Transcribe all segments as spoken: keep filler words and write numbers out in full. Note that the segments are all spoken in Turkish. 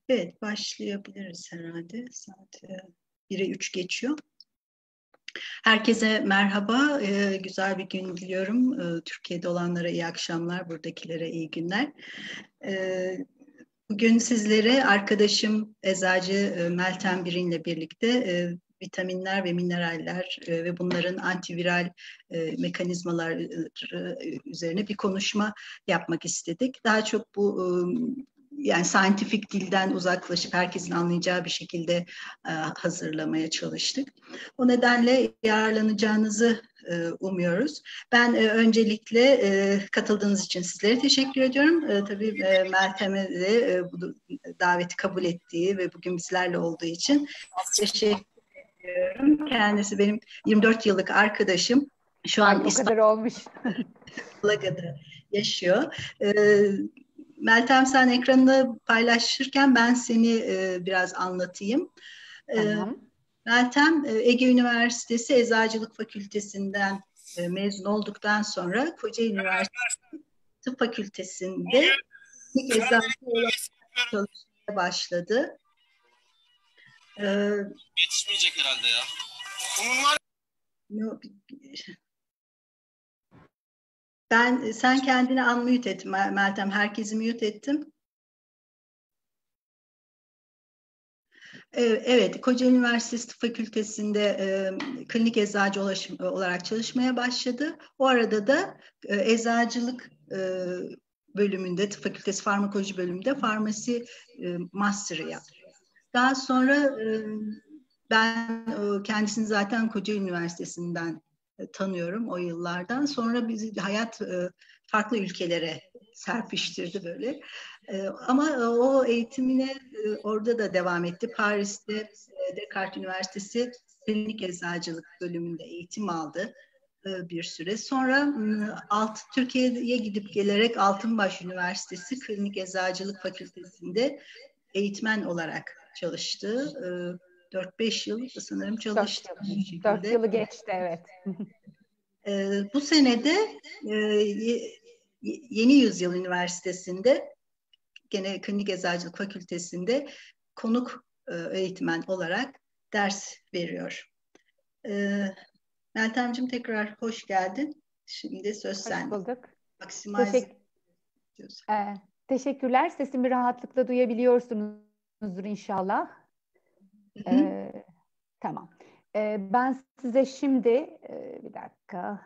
Evet, başlayabiliriz herhalde. Saat e, bire üç geçiyor. Herkese merhaba, e, güzel bir gün diliyorum. E, Türkiye'de olanlara iyi akşamlar, buradakilere iyi günler. E, bugün sizlere arkadaşım Eczacı e, Meltem Birin'le birlikte e, vitaminler ve mineraller e, ve bunların antiviral e, mekanizmalar e, üzerine bir konuşma yapmak istedik. Daha çok bu e, yani scientific dilden uzaklaşıp herkesin anlayacağı bir şekilde e, hazırlamaya çalıştık. O nedenle yararlanacağınızı e, umuyoruz. Ben e, öncelikle e, katıldığınız için sizlere teşekkür ediyorum. E, tabii e, Meltem'e de e, bu daveti kabul ettiği ve bugün bizlerle olduğu için teşekkür ediyorum. Kendisi benim yirmi dört yıllık arkadaşım. Şu Ay, an o kadar olmuş. İstanbul'da yaşıyor. E, Meltem, sen ekranını paylaşırken ben seni e, biraz anlatayım. E, Tamam. Meltem Ege Üniversitesi Eczacılık Fakültesinden e, mezun olduktan sonra Kocaeli Üniversitesi Tıp Fakültesi'nde ilk eczacı olarak çalışmaya başladı. E, Yetişmeyecek herhalde ya. Onun var. Ben sen kendini unmute et Meltem. Herkesi mute ettim. Evet, Kocaeli Üniversitesi Tıp Fakültesi'nde e, klinik eczacı olarak çalışmaya başladı. O arada da e, eczacılık e, bölümünde, Tıp Fakültesi Farmakoloji bölümünde farmasi e, master'ı yaptı. Daha sonra e, ben e, kendisini zaten Kocaeli Üniversitesi'nden e, tanıyorum o yıllardan. Sonra bizi hayat e, farklı ülkelere serpiştirdi böyle. E, ama e, o eğitimine e, orada da devam etti. Paris'te e, Descartes Üniversitesi Klinik Eczacılık bölümünde eğitim aldı e, bir süre. Sonra e, alt Türkiye'ye gidip gelerek Altınbaş Üniversitesi Klinik Eczacılık Fakültesi'nde eğitmen olarak çalıştı. E, dört beş yıl sanırım çalıştı Dört bu yıl. Dört şekilde. yılı geçti, evet. E, bu senede e, Yeni Yüzyıl Üniversitesi'nde gene Klinik Eczacılık Fakültesi'nde konuk e, eğitmen olarak ders veriyor. E, Meltemciğim, tekrar hoş geldin. Şimdi söz Hoş sende. bulduk. Maximize Teşekkür, e, teşekkürler. Sesimi rahatlıkla duyabiliyorsunuzdur inşallah. E, tamam. E, ben size şimdi, e, bir dakika.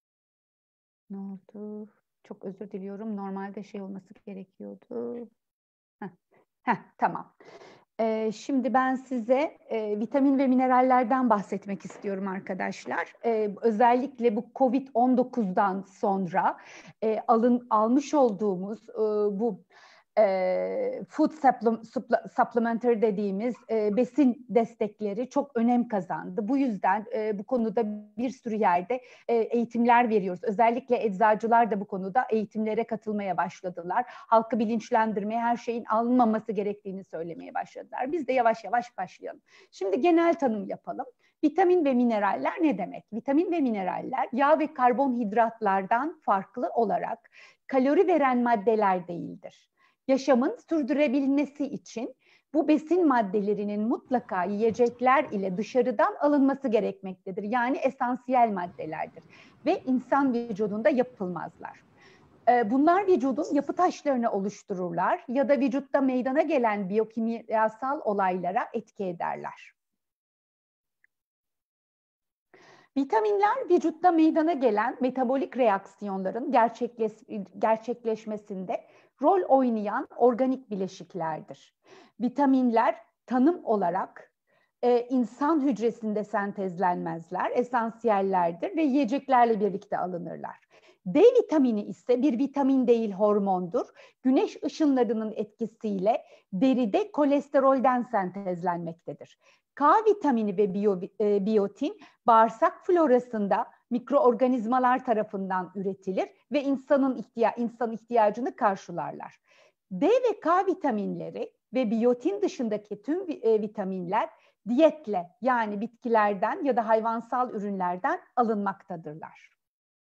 Ne oldu? Çok özür diliyorum. Normalde şey olması gerekiyordu. Heh, heh, tamam. Ee, şimdi ben size e, vitamin ve minerallerden bahsetmek istiyorum arkadaşlar. Ee, özellikle bu kovid on dokuzdan sonra e, alın almış olduğumuz e, bu e, food supplementary dediğimiz e, besin destekleri çok önem kazandı. Bu yüzden e, bu konuda bir sürü yerde e, eğitimler veriyoruz. Özellikle eczacılar da bu konuda eğitimlere katılmaya başladılar. Halkı bilinçlendirmeye, her şeyin alınmaması gerektiğini söylemeye başladılar. Biz de yavaş yavaş başlayalım. Şimdi genel tanım yapalım. Vitamin ve mineraller ne demek? Vitamin ve mineraller yağ ve karbonhidratlardan farklı olarak kalori veren maddeler değildir. Yaşamın sürdürebilmesi için bu besin maddelerinin mutlaka yiyecekler ile dışarıdan alınması gerekmektedir. Yani esansiyel maddelerdir ve insan vücudunda yapılmazlar. Bunlar vücudun yapı taşlarını oluştururlar ya da vücutta meydana gelen biyokimyasal olaylara etki ederler. Vitaminler vücutta meydana gelen metabolik reaksiyonların gerçekleş, gerçekleşmesinde rol oynayan organik bileşiklerdir. Vitaminler tanım olarak e, insan hücresinde sentezlenmezler, esansiyellerdir ve yiyeceklerle birlikte alınırlar. D vitamini ise bir vitamin değil, hormondur. Güneş ışınlarının etkisiyle deride kolesterolden sentezlenmektedir. K vitamini ve biyo, e, biyotin bağırsak florasında mikroorganizmalar tarafından üretilir ve insanın ihtiya insan ihtiyacını karşılarlar. D ve K vitaminleri ve biyotin dışındaki tüm e, vitaminler diyetle, yani bitkilerden ya da hayvansal ürünlerden alınmaktadırlar.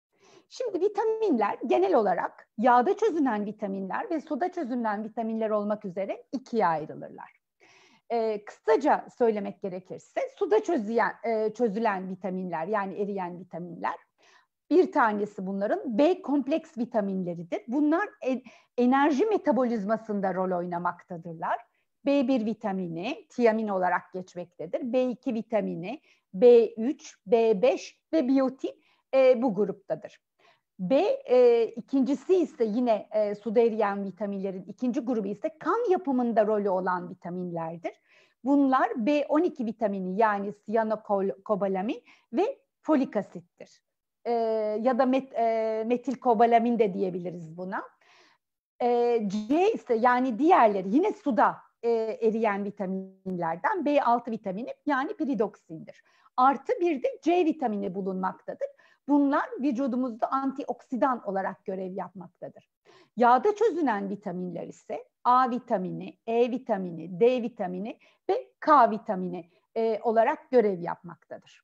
Şimdi vitaminler genel olarak yağda çözünen vitaminler ve suda çözünen vitaminler olmak üzere ikiye ayrılırlar. Ee, kısaca söylemek gerekirse suda çözülen, e, çözülen vitaminler yani eriyen vitaminler. Bir tanesi bunların B kompleks vitaminleridir. Bunlar en, enerji metabolizmasında rol oynamaktadırlar. B bir vitamini tiamin olarak geçmektedir. B iki vitamini, B üç, B beş ve biyotin e, bu gruptadır. B e, ikincisi ise yine e, suda eriyen vitaminlerin ikinci grubu ise kan yapımında rolü olan vitaminlerdir. Bunlar B on iki vitamini yani siyanokobalamin ve folik asittir. E, ya da met, e, metilkobalamin de diyebiliriz buna. E, C ise yani diğerleri yine suda e, eriyen vitaminlerden B altı vitamini yani piridoksindir. Artı bir de C vitamini bulunmaktadır. Bunlar vücudumuzda antioksidan olarak görev yapmaktadır. Yağda çözünen vitaminler ise A vitamini, E vitamini, D vitamini ve K vitamini e, olarak görev yapmaktadır.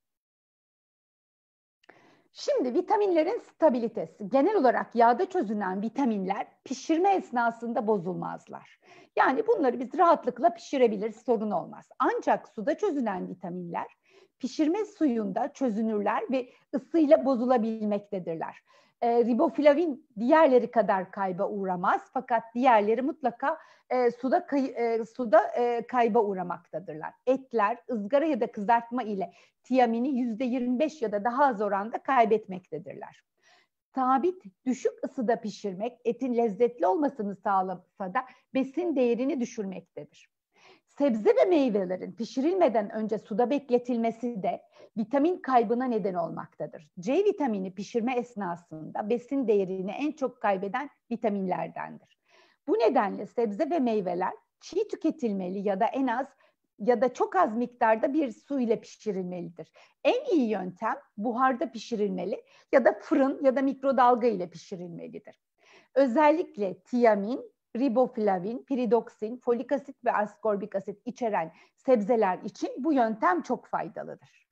Şimdi vitaminlerin stabilitesi. Genel olarak yağda çözünen vitaminler pişirme esnasında bozulmazlar. Yani bunları biz rahatlıkla pişirebiliriz, sorun olmaz. Ancak suda çözünen vitaminler pişirme suyunda çözünürler ve ısıyla bozulabilmektedirler. E, riboflavin diğerleri kadar kayba uğramaz fakat diğerleri mutlaka e, suda kay, e, suda e, kayba uğramaktadırlar. Etler, ızgara ya da kızartma ile tiamini yüzde yirmi beş ya da daha az oranda kaybetmektedirler. Sabit, düşük ısıda pişirmek etin lezzetli olmasını sağlasa da besin değerini düşürmektedir. Sebze ve meyvelerin pişirilmeden önce suda bekletilmesi de vitamin kaybına neden olmaktadır. C vitamini pişirme esnasında besin değerini en çok kaybeden vitaminlerdendir. Bu nedenle sebze ve meyveler çiğ tüketilmeli ya da en az ya da çok az miktarda bir su ile pişirilmelidir. En iyi yöntem buharda pişirilmeli ya da fırın ya da mikrodalga ile pişirilmelidir. Özellikle tiamin, riboflavin, piridoksin, folik asit ve askorbik asit içeren sebzeler için bu yöntem çok faydalıdır.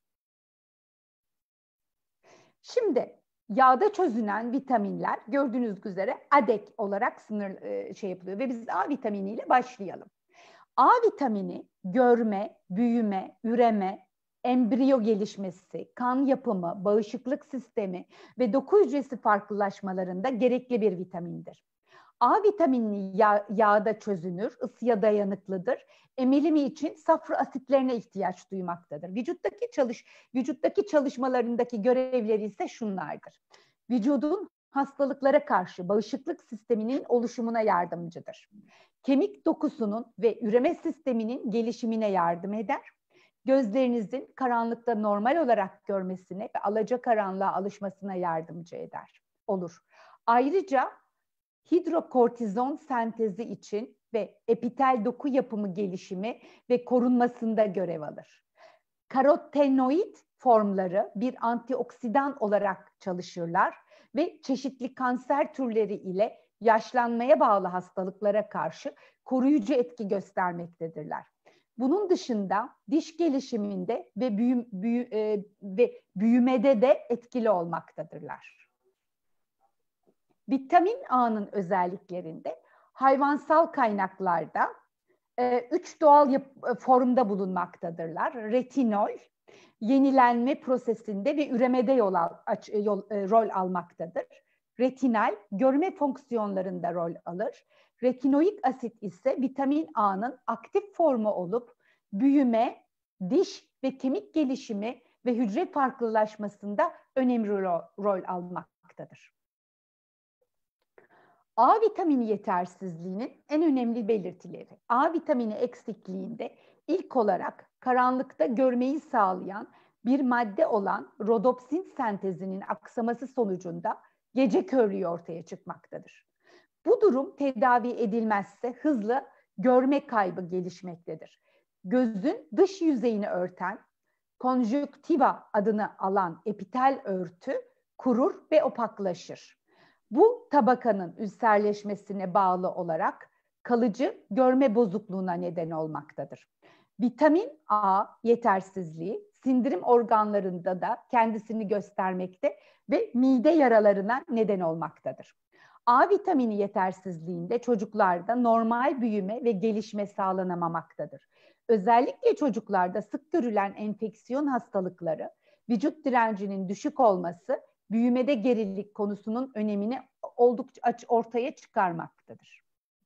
Şimdi yağda çözünen vitaminler gördüğünüz üzere A D E K olarak sınır şey yapılıyor ve biz A vitaminiyle başlayalım. A vitamini görme, büyüme, üreme, embriyo gelişmesi, kan yapımı, bağışıklık sistemi ve doku hücresi farklılaşmalarında gerekli bir vitamindir. A vitamini yağ, yağda çözünür, ısıya dayanıklıdır. Emilimi için safra asitlerine ihtiyaç duymaktadır. Vücuttaki çalış, vücuttaki çalışmalarındaki görevleri ise şunlardır. Vücudun hastalıklara karşı bağışıklık sisteminin oluşumuna yardımcıdır. Kemik dokusunun ve üreme sisteminin gelişimine yardım eder. Gözlerinizin karanlıkta normal olarak görmesine ve alacakaranlığa alışmasına yardımcı eder, olur. Ayrıca hidrokortizon sentezi için ve epitel doku yapımı gelişimi ve korunmasında görev alır. Karotenoid formları bir antioksidan olarak çalışırlar ve çeşitli kanser türleri ile yaşlanmaya bağlı hastalıklara karşı koruyucu etki göstermektedirler. Bunun dışında diş gelişiminde ve, büyü, büyü, e, ve büyümede de etkili olmaktadırlar. Vitamin A'nın özelliklerinde hayvansal kaynaklarda e, üç doğal yap- formda bulunmaktadırlar. Retinol, yenilenme prosesinde ve üremede yol al, aç, yol, e, rol almaktadır. Retinal, görme fonksiyonlarında rol alır. Retinoik asit ise vitamin A'nın aktif formu olup büyüme, diş ve kemik gelişimi ve hücre farklılaşmasında önemli rol, rol almaktadır. A vitamini yetersizliğinin en önemli belirtileri. A vitamini eksikliğinde ilk olarak karanlıkta görmeyi sağlayan bir madde olan rodopsin sentezinin aksaması sonucunda gece körlüğü ortaya çıkmaktadır. Bu durum tedavi edilmezse hızlı görme kaybı gelişmektedir. Gözün dış yüzeyini örten, konjüktiva adını alan epitel örtü kurur ve opaklaşır. Bu tabakanın ülserleşmesine bağlı olarak kalıcı görme bozukluğuna neden olmaktadır. Vitamin A yetersizliği sindirim organlarında da kendisini göstermekte ve mide yaralarına neden olmaktadır. A vitamini yetersizliğinde çocuklarda normal büyüme ve gelişme sağlanamamaktadır. Özellikle çocuklarda sık görülen enfeksiyon hastalıkları, vücut direncinin düşük olması, büyümede gerilik konusunun önemini oldukça ortaya çıkarmaktadır.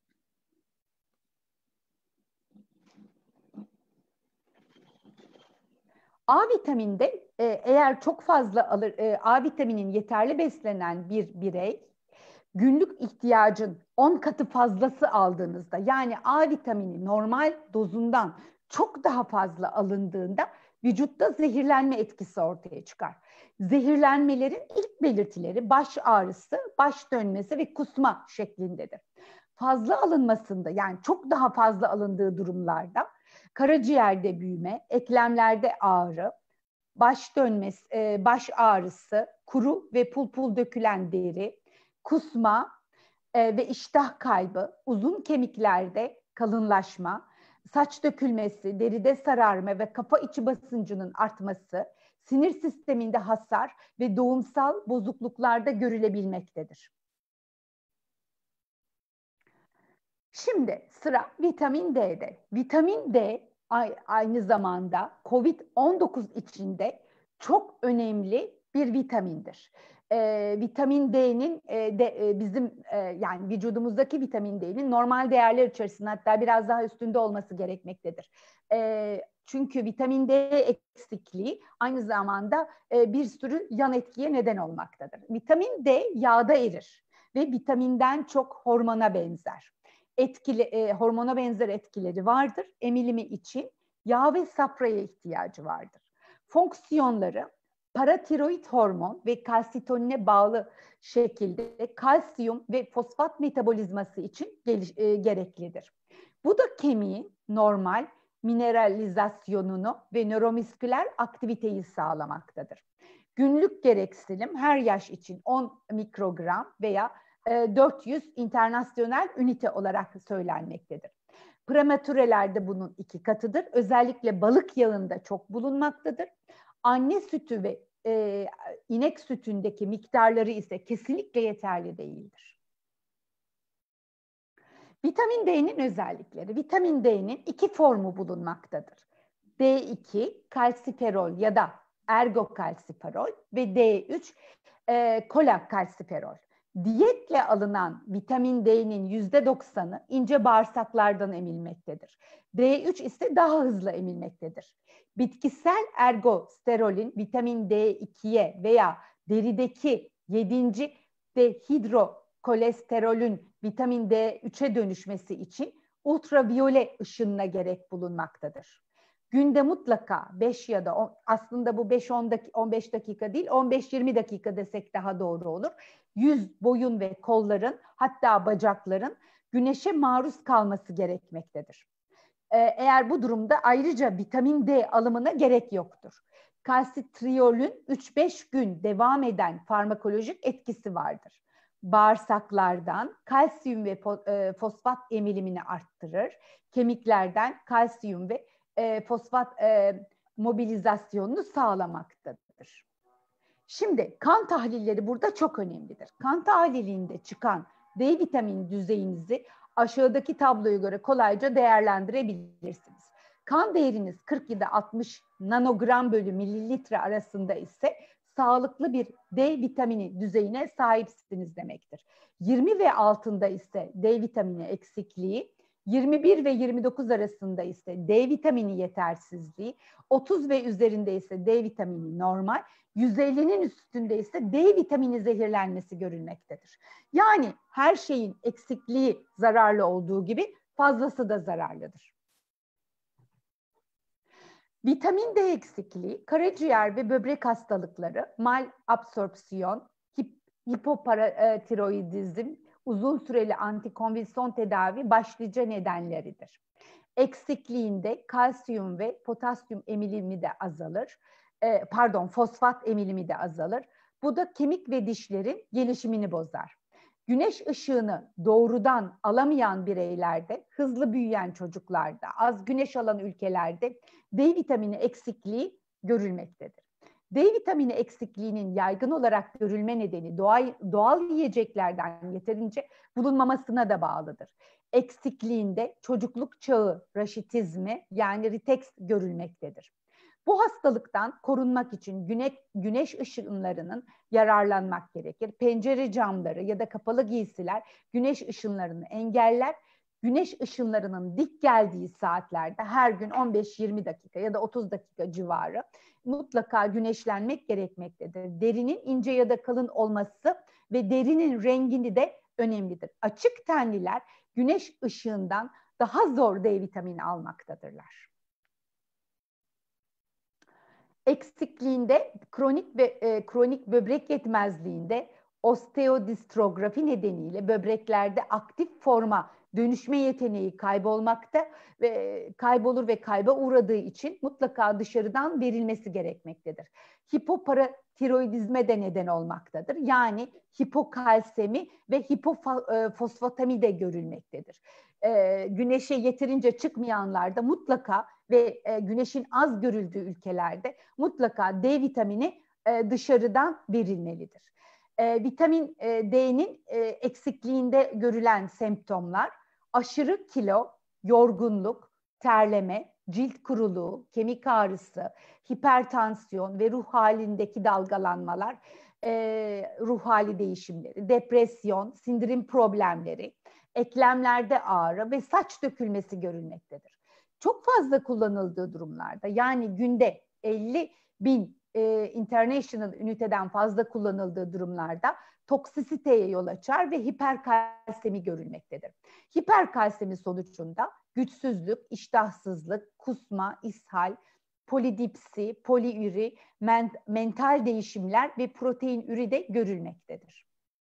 A vitaminde e, eğer çok fazla alır, e, A vitaminin yeterli beslenen bir birey, günlük ihtiyacın on katı fazlası aldığınızda, yani A vitamini normal dozundan çok daha fazla alındığında vücutta zehirlenme etkisi ortaya çıkar. Zehirlenmelerin ilk belirtileri baş ağrısı, baş dönmesi ve kusma şeklindedir. Fazla alınmasında, yani çok daha fazla alındığı durumlarda karaciğerde büyüme, eklemlerde ağrı, baş dönmesi, baş ağrısı, kuru ve pul pul dökülen deri, kusma e, ve iştah kaybı, uzun kemiklerde kalınlaşma, saç dökülmesi, deride sararma ve kafa içi basıncının artması, sinir sisteminde hasar ve doğumsal bozukluklarda görülebilmektedir. Şimdi sıra vitamin D'de. Vitamin D aynı zamanda kovid on dokuz içinde çok önemli bir vitamindir. Ee, vitamin D'nin e, de, e, bizim e, yani vücudumuzdaki vitamin D'nin normal değerler içerisinde, hatta biraz daha üstünde olması gerekmektedir. E, çünkü vitamin D eksikliği aynı zamanda e, bir sürü yan etkiye neden olmaktadır. Vitamin D yağda erir ve vitaminden çok hormona benzer. Etkili, e, hormona benzer etkileri vardır. Emilimi için yağ ve safraya ihtiyacı vardır. Fonksiyonları paratiroid hormon ve kalsitonine bağlı şekilde kalsiyum ve fosfat metabolizması için geliş, e, gereklidir. Bu da kemiğin normal mineralizasyonunu ve nöromüsküler aktiviteyi sağlamaktadır. Günlük gereksinim her yaş için on mikrogram veya dört yüz internasyonel ünite olarak söylenmektedir. Prematürelerde bunun iki katıdır. Özellikle balık yağında çok bulunmaktadır. Anne sütü ve e, inek sütündeki miktarları ise kesinlikle yeterli değildir. Vitamin D'nin özellikleri. Vitamin D'nin iki formu bulunmaktadır. D iki kalsiferol ya da ergokalsiferol ve D üç e, kolakalsiferol. Diyetle alınan vitamin D'nin yüzde doksanı ince bağırsaklardan emilmektedir. D üç ise daha hızlı emilmektedir. Bitkisel ergosterolin vitamin D ikiye veya derideki yedinci dehidrokolesterolün vitamin D üçe dönüşmesi için ultraviyole ışınına gerek bulunmaktadır. Günde mutlaka beş ya da on, aslında bu beş on beş dakika değil, on beş yirmi dakika desek daha doğru olur. Yüz, boyun ve kolların, hatta bacakların güneşe maruz kalması gerekmektedir. Ee, eğer bu durumda ayrıca vitamin D alımına gerek yoktur. Kalsitriyolün üç beş gün devam eden farmakolojik etkisi vardır. Bağırsaklardan kalsiyum ve fosfat emilimini arttırır. Kemiklerden kalsiyum ve e, fosfat e, mobilizasyonunu sağlamaktadır. Şimdi kan tahlilleri burada çok önemlidir. Kan tahlilinde çıkan D vitamini düzeyinizi aşağıdaki tabloya göre kolayca değerlendirebilirsiniz. Kan değeriniz kırk yedi altmış nanogram bölü mililitre arasında ise sağlıklı bir D vitamini düzeyine sahipsiniz demektir. yirmi ve altında ise D vitamini eksikliği, yirmi bir ve yirmi dokuz arasında ise D vitamini yetersizliği, otuz ve üzerinde ise D vitamini normal, yüz ellinin üstünde ise D vitamini zehirlenmesi görülmektedir. Yani her şeyin eksikliği zararlı olduğu gibi fazlası da zararlıdır. Vitamin D eksikliği, karaciğer ve böbrek hastalıkları, malabsorpsiyon, hip, hipoparatiroidizm, uzun süreli antikonvülsiyon tedavi başlıca nedenleridir. Eksikliğinde kalsiyum ve potasyum emilimi de azalır. E, pardon, fosfat emilimi de azalır. Bu da kemik ve dişlerin gelişimini bozar. güneş ışığını doğrudan alamayan bireylerde, hızlı büyüyen çocuklarda, az güneş alan ülkelerde D vitamini eksikliği görülmektedir. D vitamini eksikliğinin yaygın olarak görülme nedeni doğal, doğal yiyeceklerden yeterince bulunmamasına da bağlıdır. Eksikliğinde çocukluk çağı raşitizmi yani riteks görülmektedir. Bu hastalıktan korunmak için güneş, güneş ışınlarının yararlanmak gerekir. Pencere camları ya da kapalı giysiler güneş ışınlarını engeller. Güneş ışınlarının dik geldiği saatlerde her gün on beş yirmi dakika ya da otuz dakika civarı mutlaka güneşlenmek gerekmektedir. Derinin ince ya da kalın olması ve derinin rengini de önemlidir. Açık tenliler güneş ışığından daha zor D vitamini almaktadırlar. Eksikliğinde kronik ve e, kronik böbrek yetmezliğinde osteodistrografi nedeniyle böbreklerde aktif forma dönüşme yeteneği kaybolmakta ve kaybolur ve kayba uğradığı için mutlaka dışarıdan verilmesi gerekmektedir. Hipoparatiroidizme de neden olmaktadır. Yani hipokalsemi ve hipofosfatemi de görülmektedir. E, güneşe yeterince çıkmayanlarda mutlaka ve e, güneşin az görüldüğü ülkelerde mutlaka D vitamini e, dışarıdan verilmelidir. E, vitamin e, D'nin e, eksikliğinde görülen semptomlar aşırı kilo, yorgunluk, terleme, cilt kuruluğu, kemik ağrısı, hipertansiyon ve ruh halindeki dalgalanmalar, e, ruh hali değişimleri, depresyon, sindirim problemleri, eklemlerde ağrı ve saç dökülmesi görülmektedir. Çok fazla kullanıldığı durumlarda yani günde elli bin e, international üniteden fazla kullanıldığı durumlarda toksisiteye yol açar ve hiperkalsemi görülmektedir. Hiperkalsemi sonucunda güçsüzlük, iştahsızlık, kusma, ishal, polidipsi, poliüri, men mental değişimler ve protein üri de görülmektedir.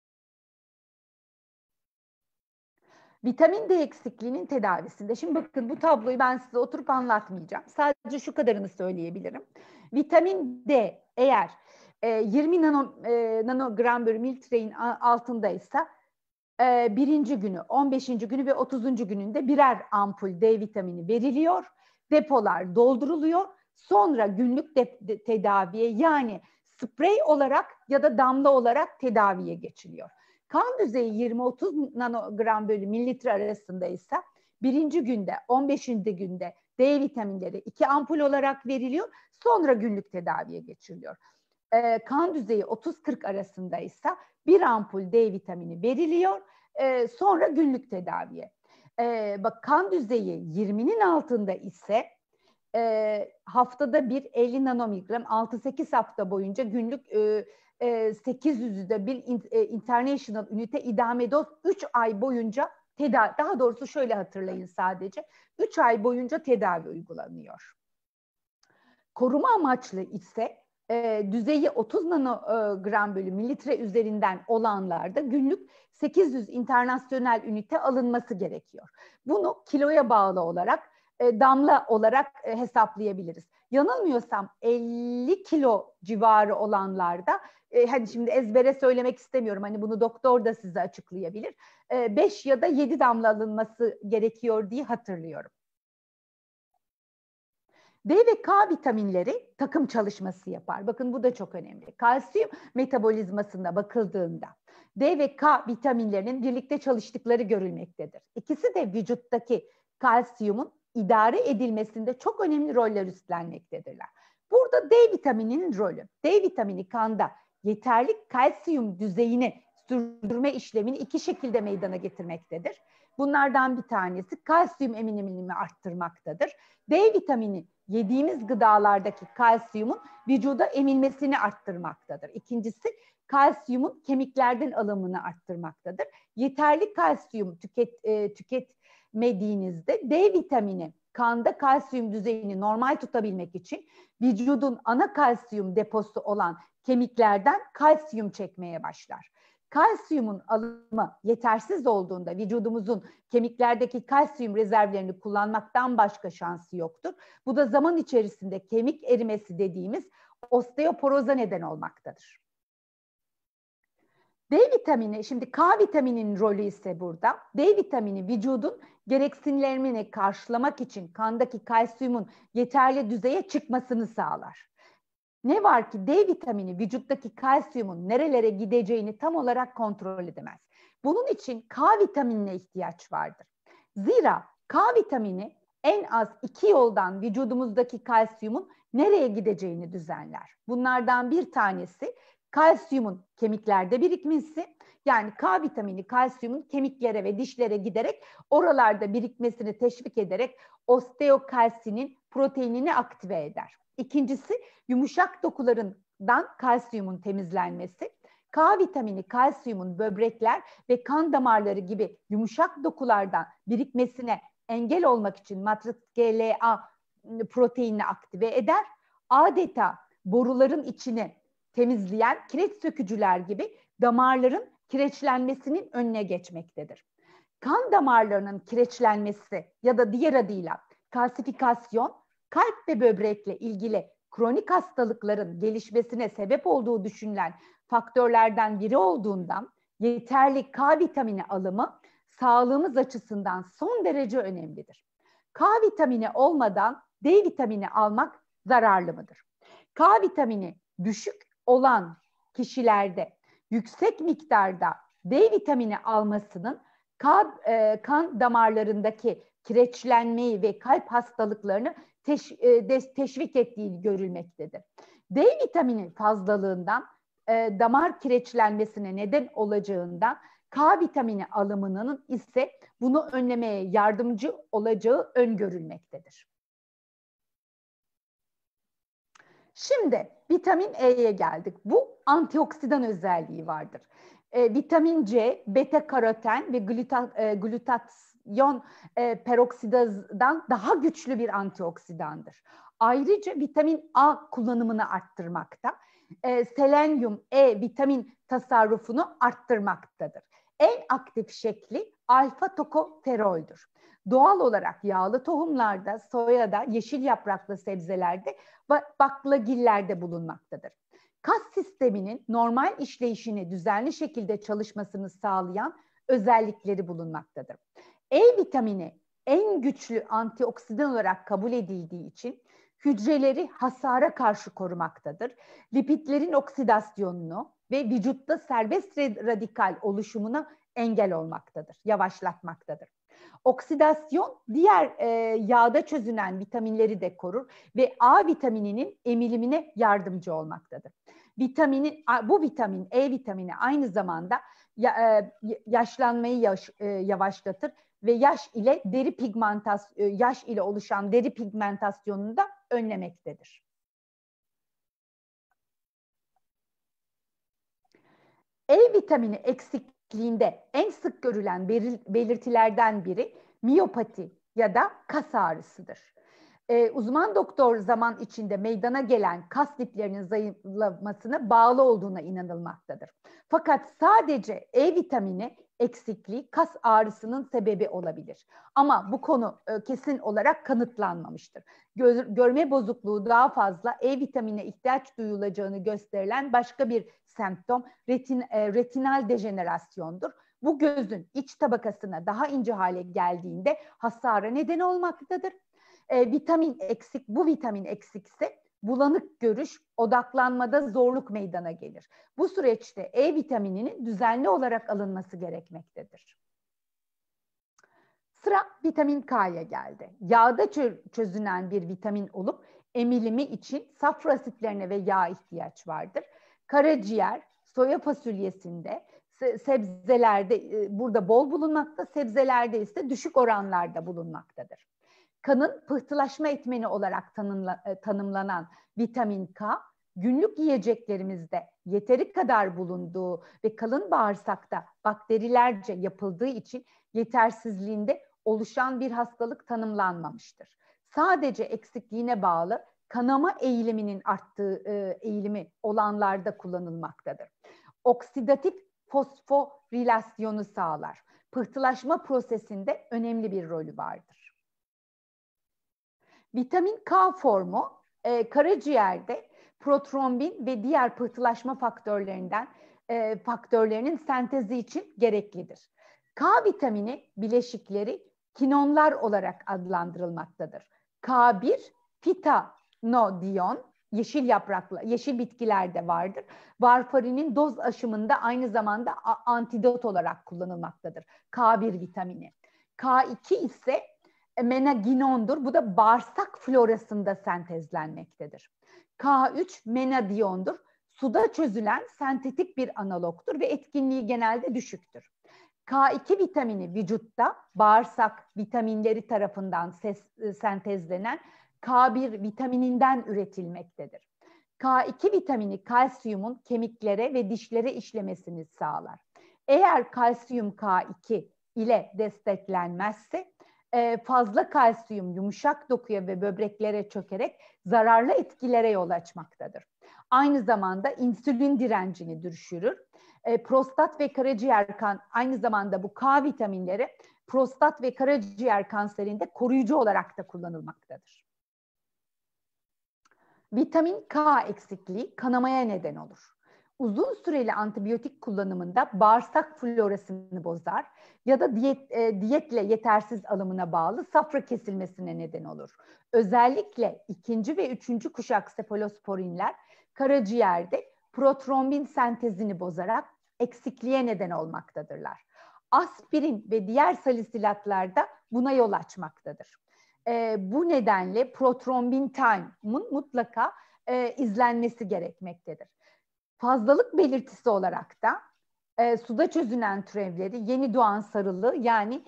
Vitamin D eksikliğinin tedavisinde, şimdi bakın bu tabloyu ben size oturup anlatmayacağım. Sadece şu kadarını söyleyebilirim. Vitamin D eğer e, yirmi nano, e, nanogram bölü mililitrenin altındaysa e, birinci günü, on beşinci günü ve otuzuncu gününde birer ampul D vitamini veriliyor. Depolar dolduruluyor. Sonra günlük de, de, tedaviye yani sprey olarak ya da damla olarak tedaviye geçiliyor. Kan düzeyi yirmi otuz nanogram bölü mililitre arasındaysa birinci günde, on beşinci günde D vitaminleri iki ampul olarak veriliyor. Sonra günlük tedaviye geçiriliyor. Ee, kan düzeyi otuz kırk arasındaysa bir ampul D vitamini veriliyor. Ee, sonra günlük tedaviye. Ee, bak kan düzeyi yirminin altında ise e, haftada bir elli nanomigram altı sekiz hafta boyunca günlük e, sekiz yüzde bir international ünite idame doz üç ay boyunca tedavi, daha doğrusu şöyle hatırlayın sadece, üç ay boyunca tedavi uygulanıyor. Koruma amaçlı ise e, düzeyi otuz nanogram bölü mililitre üzerinden olanlarda günlük sekiz yüz internasyonel ünite alınması gerekiyor. Bunu kiloya bağlı olarak e, damla olarak e, hesaplayabiliriz. Yanılmıyorsam elli kilo civarı olanlarda, e, hani şimdi ezbere söylemek istemiyorum, hani bunu doktor da size açıklayabilir, e, beş ya da yedi damla alınması gerekiyor diye hatırlıyorum. D ve K vitaminleri takım çalışması yapar. Bakın bu da çok önemli. Kalsiyum metabolizmasına bakıldığında D ve K vitaminlerinin birlikte çalıştıkları görülmektedir. İkisi de vücuttaki kalsiyumun idare edilmesinde çok önemli roller üstlenmektedirler. Burada D vitamininin rolü. D vitamini kanda yeterli kalsiyum düzeyini sürdürme işlemini iki şekilde meydana getirmektedir. Bunlardan bir tanesi kalsiyum emilimini arttırmaktadır. D vitamini yediğimiz gıdalardaki kalsiyumun vücuda emilmesini arttırmaktadır. İkincisi kalsiyumun kemiklerden alımını arttırmaktadır. Yeterli kalsiyum tüket, e, tüketmediğinizde D vitamini kanda kalsiyum düzeyini normal tutabilmek için vücudun ana kalsiyum deposu olan kemiklerden kalsiyum çekmeye başlar. Kalsiyumun alımı yetersiz olduğunda vücudumuzun kemiklerdeki kalsiyum rezervlerini kullanmaktan başka şansı yoktur. Bu da zaman içerisinde kemik erimesi dediğimiz osteoporoza neden olmaktadır. D vitamini, şimdi K vitamininin rolü ise burada. D vitamini vücudun gereksinimlerini karşılamak için kandaki kalsiyumun yeterli düzeye çıkmasını sağlar. Ne var ki D vitamini vücuttaki kalsiyumun nerelere gideceğini tam olarak kontrol edemez. Bunun için K vitaminine ihtiyaç vardır. Zira K vitamini en az iki yoldan vücudumuzdaki kalsiyumun nereye gideceğini düzenler. Bunlardan bir tanesi kalsiyumun kemiklerde birikmesi. Yani K vitamini kalsiyumun kemiklere ve dişlere giderek oralarda birikmesini teşvik ederek osteokalsinin proteinini aktive eder. İkincisi yumuşak dokularından kalsiyumun temizlenmesi. K vitamini kalsiyumun böbrekler ve kan damarları gibi yumuşak dokulardan birikmesine engel olmak için matris G L A proteinini aktive eder. Adeta boruların içini temizleyen kireç sökücüler gibi damarların kireçlenmesinin önüne geçmektedir. Kan damarlarının kireçlenmesi ya da diğer adıyla kalsifikasyon, kalp ve böbrekle ilgili kronik hastalıkların gelişmesine sebep olduğu düşünülen faktörlerden biri olduğundan yeterli K vitamini alımı sağlığımız açısından son derece önemlidir. K vitamini olmadan D vitamini almak zararlı mıdır? K vitamini düşük olan kişilerde yüksek miktarda D vitamini almasının kan, e, kan damarlarındaki kireçlenmeyi ve kalp hastalıklarını teş, e, de, teşvik ettiği görülmektedir. D vitamini fazlalığından e, damar kireçlenmesine neden olacağından K vitamini alımının ise bunu önlemeye yardımcı olacağı öngörülmektedir. Şimdi vitamin E'ye geldik. Bu antioksidan özelliği vardır. E, vitamin C, beta karoten ve gluta, e, glutatyon e, peroksidazdan daha güçlü bir antioksidandır. Ayrıca vitamin A kullanımını arttırmakta. E, selenyum, E vitamin tasarrufunu arttırmaktadır. En aktif şekli alfa tokoferol'dür. Doğal olarak yağlı tohumlarda, soyada, yeşil yapraklı sebzelerde ve baklagillerde bulunmaktadır. Kas sisteminin normal işleyişini düzenli şekilde çalışmasını sağlayan özellikleri bulunmaktadır. E vitamini en güçlü antioksidan olarak kabul edildiği için hücreleri hasara karşı korumaktadır. Lipidlerin oksidasyonunu ve vücutta serbest radikal oluşumuna engel olmaktadır, yavaşlatmaktadır. Oksidasyon diğer e, yağda çözünen vitaminleri de korur ve A vitamininin emilimine yardımcı olmaktadır. Vitaminin, bu vitamin, E vitamini aynı zamanda ya, e, yaşlanmayı yaş, e, yavaşlatır ve yaş ile deri pigmentasyon, yaş ile oluşan deri pigmentasyonunu da önlemektedir. E vitamini eksikliğinde en sık görülen belirtilerden biri miyopati ya da kas ağrısıdır. Ee, uzman doktor zaman içinde meydana gelen kas liflerinin zayıflamasına bağlı olduğuna inanılmaktadır. Fakat sadece E vitamini eksikliği kas ağrısının sebebi olabilir. Ama bu konu e, kesin olarak kanıtlanmamıştır. Gör, görme bozukluğu daha fazla E vitamine ihtiyaç duyulacağını gösterilen başka bir semptom retin, e, retinal dejenerasyondur. Bu gözün iç tabakasına daha ince hale geldiğinde hasara neden olmaktadır. E, vitamin eksik, bu vitamin eksikse bulanık görüş, odaklanmada zorluk meydana gelir. Bu süreçte E vitamininin düzenli olarak alınması gerekmektedir. Sıra vitamin K'ya geldi. Yağda çözünen bir vitamin olup emilimi için safra asitlerine ve yağa ihtiyaç vardır. Karaciğer, soya fasulyesinde, sebzelerde burada bol bulunmakta, sebzelerde ise düşük oranlarda bulunmaktadır. Kanın pıhtılaşma etmeni olarak tanımla, tanımlanan vitamin K, günlük yiyeceklerimizde yeteri kadar bulunduğu ve kalın bağırsakta bakterilerce yapıldığı için yetersizliğinde oluşan bir hastalık tanımlanmamıştır. Sadece eksikliğine bağlı kanama eğiliminin arttığı e, eğilimi olanlarda kullanılmaktadır. Oksidatif fosforilasyonu sağlar. Pıhtılaşma prosesinde önemli bir rolü vardır. Vitamin K formu e, karaciğerde protrombin ve diğer pıhtılaşma faktörlerinden e, faktörlerinin sentezi için gereklidir. K vitamini bileşikleri kinonlar olarak adlandırılmaktadır. K bir fitanodiyon, yeşil yapraklı, yeşil bitkilerde vardır. Varfarinin doz aşımında aynı zamanda antidot olarak kullanılmaktadır. K bir vitamini. K iki ise menaginondur. Bu da bağırsak florasında sentezlenmektedir. K üç menadiyondur. Suda çözülen sentetik bir analogtur ve etkinliği genelde düşüktür. K iki vitamini vücutta bağırsak vitaminleri tarafından ses, sentezlenen K bir vitamininden üretilmektedir. K iki vitamini kalsiyumun kemiklere ve dişlere işlemesini sağlar. Eğer kalsiyum K iki ile desteklenmezse fazla kalsiyum yumuşak dokuya ve böbreklere çökerek zararlı etkilere yol açmaktadır. Aynı zamanda insülin direncini düşürür. E, prostat ve karaciğer kan aynı zamanda bu K vitaminleri prostat ve karaciğer kanserinde koruyucu olarak da kullanılmaktadır. Vitamin K eksikliği kanamaya neden olur. Uzun süreli antibiyotik kullanımında bağırsak florasını bozar ya da diyet, e, diyetle yetersiz alımına bağlı safra kesilmesine neden olur. Özellikle ikinci ve üçüncü kuşak sefalosporinler karaciğerde protrombin sentezini bozarak eksikliğe neden olmaktadırlar. Aspirin ve diğer salisilatlar da buna yol açmaktadır. E, bu nedenle protrombin time'ın mutlaka e, izlenmesi gerekmektedir. Fazlalık belirtisi olarak da e, suda çözünen türevleri yeni doğan sarılı yani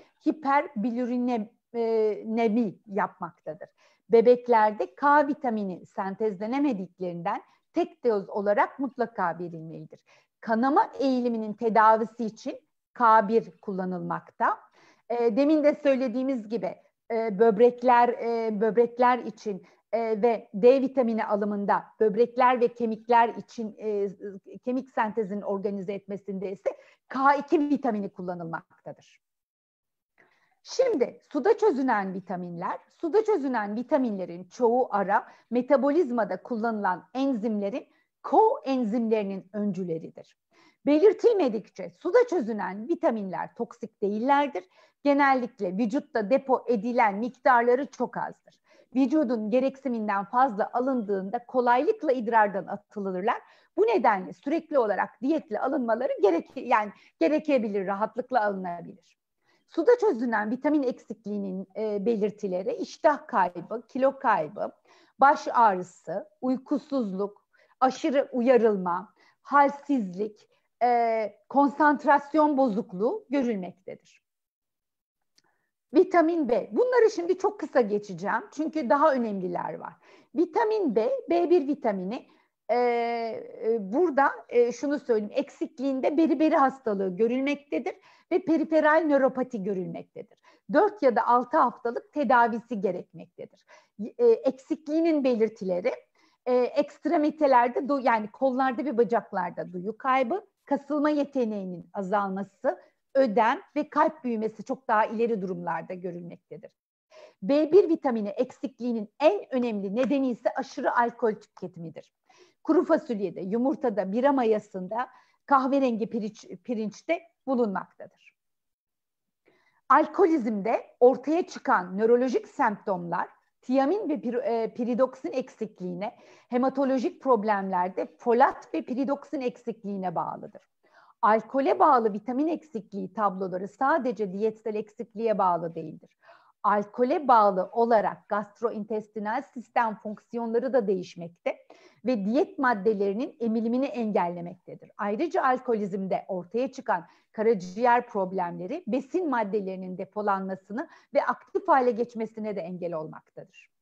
hiperbilirurinemi yapmaktadır. Bebeklerde K vitamini sentezlenemediklerinden tek doz olarak mutlaka verilmelidir. Kanama eğiliminin tedavisi için K bir kullanılmakta. E, demin de söylediğimiz gibi e, böbrekler e, böbrekler için e, ve D vitamini alımında böbrekler ve kemikler için e, kemik sentezinin organize etmesinde ise K iki vitamini kullanılmaktadır. Şimdi suda çözünen vitaminler, suda çözünen vitaminlerin çoğu ara metabolizmada kullanılan enzimlerin koenzimlerinin öncüleridir. Belirtilmedikçe suda çözünen vitaminler toksik değillerdir. Genellikle vücutta depo edilen miktarları çok azdır. Vücudun gereksiminden fazla alındığında kolaylıkla idrardan atılırlar. Bu nedenle sürekli olarak diyetle alınmaları gereke, yani gerekebilir, rahatlıkla alınabilir. Suda çözünen vitamin eksikliğinin e, belirtileri iştah kaybı, kilo kaybı, baş ağrısı, uykusuzluk, aşırı uyarılma, halsizlik, e, konsantrasyon bozukluğu görülmektedir. Vitamin B. Bunları şimdi çok kısa geçeceğim çünkü daha önemliler var. Vitamin B, B bir vitamini e, e, burada e, şunu söyleyeyim, eksikliğinde beriberi hastalığı görülmektedir ve periferal nöropati görülmektedir. dört ya da altı haftalık tedavisi gerekmektedir. E, eksikliğinin belirtileri e, ekstremitelerde, yani kollarda ve bacaklarda duyu kaybı, kasılma yeteneğinin azalması, ödem ve kalp büyümesi çok daha ileri durumlarda görülmektedir. B bir vitamini eksikliğinin en önemli nedeni ise aşırı alkol tüketimidir. Kuru fasulyede, yumurtada, bira mayasında, kahverengi pirinç, pirinçte bulunmaktadır. Alkolizmde ortaya çıkan nörolojik semptomlar tiamin ve pir, e, piridoksin eksikliğine, hematolojik problemlerde folat ve piridoksin eksikliğine bağlıdır. Alkole bağlı vitamin eksikliği tabloları sadece diyetsel eksikliğe bağlı değildir. Alkole bağlı olarak gastrointestinal sistem fonksiyonları da değişmekte ve diyet maddelerinin emilimini engellemektedir. Ayrıca alkolizmde ortaya çıkan karaciğer problemleri besin maddelerinin depolanmasını ve aktif hale geçmesine de engel olmaktadır.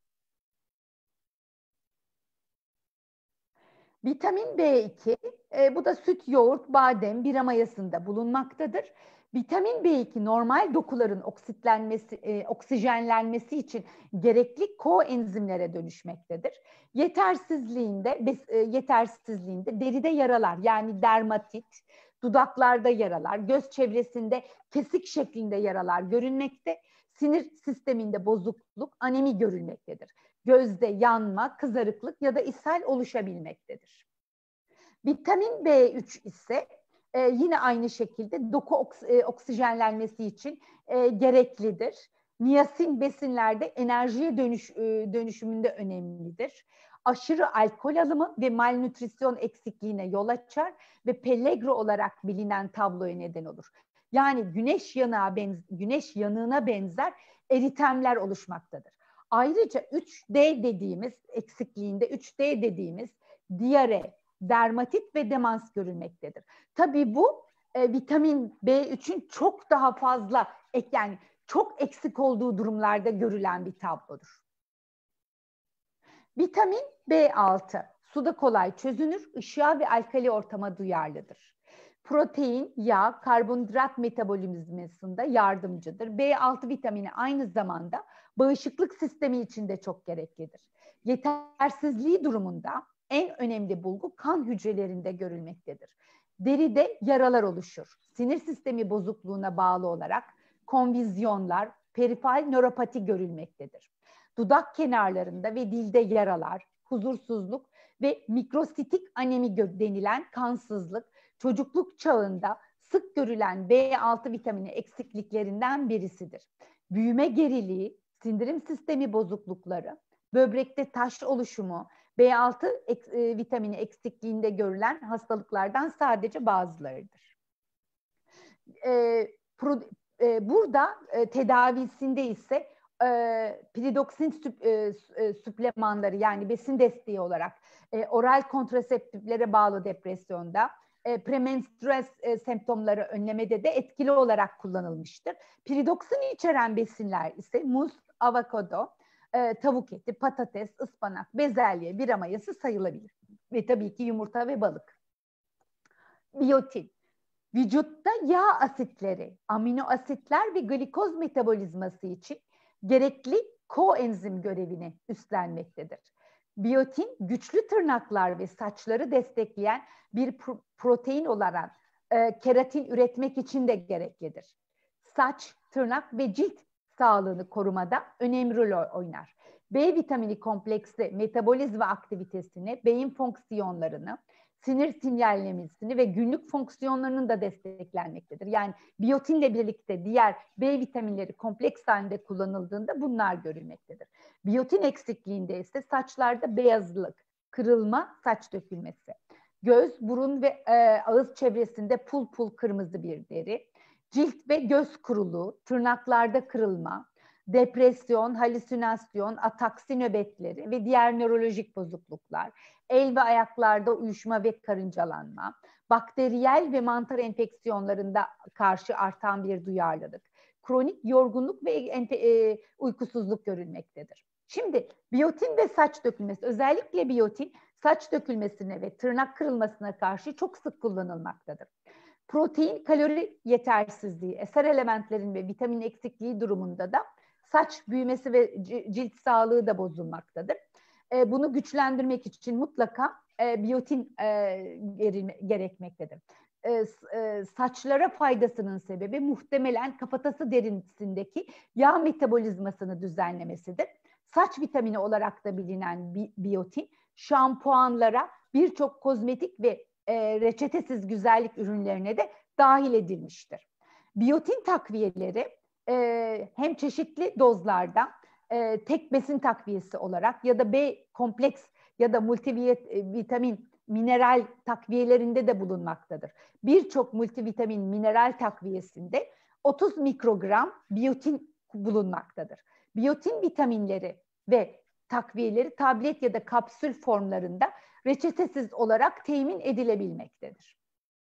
Vitamin B iki, e, bu da süt, yoğurt, badem, bira mayasında bulunmaktadır. Vitamin B iki normal dokuların oksitlenmesi, e, oksijenlenmesi için gerekli koenzimlere dönüşmektedir. Yetersizliğinde, bes, e, yetersizliğinde deride yaralar, yani dermatit, dudaklarda yaralar, göz çevresinde kesik şeklinde yaralar görülmekte, sinir sisteminde bozukluk, anemi görülmektedir. Gözde yanma, kızarıklık ya da ishal oluşabilmektedir. Vitamin B üç ise e, yine aynı şekilde doku oks e, oksijenlenmesi için e, gereklidir. Niyasin besinlerde enerjiye dönüş, e, dönüşümünde önemlidir. Aşırı alkol alımı ve malnutrisyon eksikliğine yol açar ve pellagra olarak bilinen tabloya neden olur. Yani güneş yanığa benz güneş yanığına benzer eritemler oluşmaktadır. Ayrıca üç D dediğimiz eksikliğinde üç D dediğimiz diyare, dermatit ve demans görülmektedir. Tabii bu e, vitamin B üçün çok daha fazla yani çok eksik olduğu durumlarda görülen bir tablodur. Vitamin B altı suda kolay çözünür, ışığa ve alkali ortama duyarlıdır. Protein, yağ, karbonhidrat metabolizmasında yardımcıdır. B altı vitamini aynı zamanda bağışıklık sistemi için de çok gereklidir. Yetersizliği durumunda en önemli bulgu kan hücrelerinde görülmektedir. Deride yaralar oluşur. Sinir sistemi bozukluğuna bağlı olarak konvizyonlar, perifal nöropati görülmektedir. Dudak kenarlarında ve dilde yaralar, huzursuzluk ve mikrositik anemi denilen kansızlık, çocukluk çağında sık görülen B altı vitamini eksikliklerinden birisidir. Büyüme geriliği, sindirim sistemi bozuklukları, böbrekte taş oluşumu, B altı ek, e, vitamini eksikliğinde görülen hastalıklardan sadece bazılarıdır. E, pro, e, burada e, tedavisinde ise e, piridoksin süp, e, e, süplemanları yani besin desteği olarak e, oral kontraseptiflere bağlı depresyonda, e, premenstrüel e, semptomları önlemede de etkili olarak kullanılmıştır. Piridoksin içeren besinler ise muz, avokado, e, tavuk eti, patates, ıspanak, bezelye, bira mayası sayılabilir. Ve tabii ki yumurta ve balık. Biyotin. Vücutta yağ asitleri, amino asitler ve glikoz metabolizması için gerekli koenzim görevini üstlenmektedir. Biyotin, güçlü tırnaklar ve saçları destekleyen bir pro- protein olarak e, keratin üretmek için de gereklidir. Saç, tırnak ve cilt sağlığını korumada önemli rol oynar. B vitamini kompleksi metabolizma aktivitesini, beyin fonksiyonlarını, sinir sinyallemesini ve günlük fonksiyonlarının da desteklenmektedir. Yani biyotinle birlikte diğer B vitaminleri kompleks halinde kullanıldığında bunlar görülmektedir. Biyotin eksikliğinde ise saçlarda beyazlık, kırılma, saç dökülmesi, göz, burun ve e, ağız çevresinde pul pul kırmızı bir deri, cilt ve göz kuruluğu, tırnaklarda kırılma, depresyon, halüsinasyon, ataksi nöbetleri ve diğer nörolojik bozukluklar, el ve ayaklarda uyuşma ve karıncalanma, bakteriyel ve mantar enfeksiyonlarında karşı artan bir duyarlılık, kronik yorgunluk ve e, uykusuzluk görülmektedir. Şimdi biyotin ve saç dökülmesi, özellikle biyotin saç dökülmesine ve tırnak kırılmasına karşı çok sık kullanılmaktadır. Protein, kalori yetersizliği, eser elementlerin ve vitamin eksikliği durumunda da saç büyümesi ve cilt sağlığı da bozulmaktadır. E, bunu güçlendirmek için mutlaka e, biyotin e, gerekmektedir. E, e, saçlara faydasının sebebi muhtemelen kafatası derinsindeki yağ metabolizmasını düzenlemesidir. Saç vitamini olarak da bilinen bi biyotin, şampuanlara, birçok kozmetik ve e, reçetesiz güzellik ürünlerine de dahil edilmiştir. Biyotin takviyeleri e, hem çeşitli dozlarda e, tek besin takviyesi olarak ya da B kompleks ya da multivitamin mineral takviyelerinde de bulunmaktadır. Birçok multivitamin mineral takviyesinde otuz mikrogram biyotin bulunmaktadır. Biyotin vitaminleri ve takviyeleri tablet ya da kapsül formlarında reçetesiz olarak temin edilebilmektedir.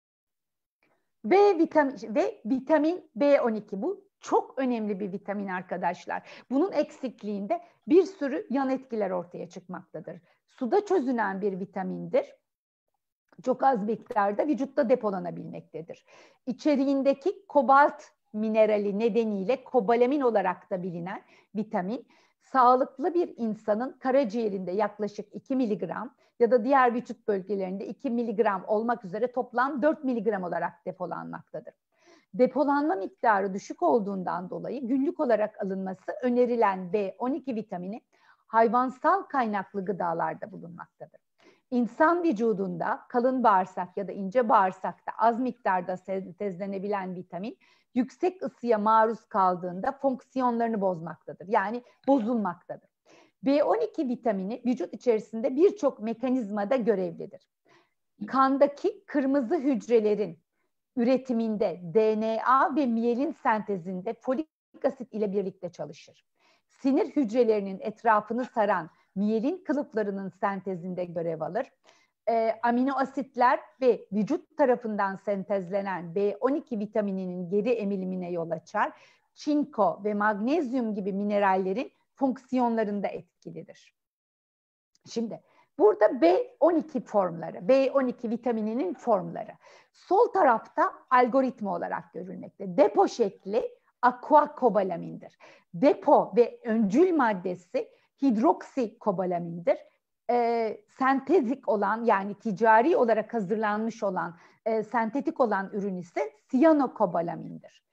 B vitamin ve vitamin B on iki, bu çok önemli bir vitamin arkadaşlar. Bunun eksikliğinde bir sürü yan etkiler ortaya çıkmaktadır. Suda çözünen bir vitamindir. Çok az miktarda vücutta depolanabilmektedir. İçeriğindeki kobalt minerali nedeniyle kobalamin olarak da bilinen vitamin, sağlıklı bir insanın karaciğerinde yaklaşık iki miligram ya da diğer vücut bölgelerinde iki miligram olmak üzere toplam dört miligram olarak depolanmaktadır. Depolanma miktarı düşük olduğundan dolayı günlük olarak alınması önerilen B on iki vitamini hayvansal kaynaklı gıdalarda bulunmaktadır. İnsan vücudunda kalın bağırsak ya da ince bağırsakta az miktarda sentezlenebilen vitamin yüksek ısıya maruz kaldığında fonksiyonlarını bozmaktadır. Yani bozulmaktadır. B on iki vitamini vücut içerisinde birçok mekanizmada görevlidir. Kandaki kırmızı hücrelerin üretiminde D N A ve miyelin sentezinde folik asit ile birlikte çalışır. Sinir hücrelerinin etrafını saran miyelin kılıflarının sentezinde görev alır. E, amino asitler ve vücut tarafından sentezlenen B on iki vitamininin geri emilimine yol açar. Çinko ve magnezyum gibi minerallerin fonksiyonlarında etkilidir. Şimdi burada B on iki formları, B on iki vitamininin formları. Sol tarafta algoritma olarak görülmekte. Depo şekli aquakobalamindir. Depo ve öncül maddesi hidroksikobalamindir. E, sentetik olan, yani ticari olarak hazırlanmış olan, e, sentetik olan ürün ise siyanokobalamindir.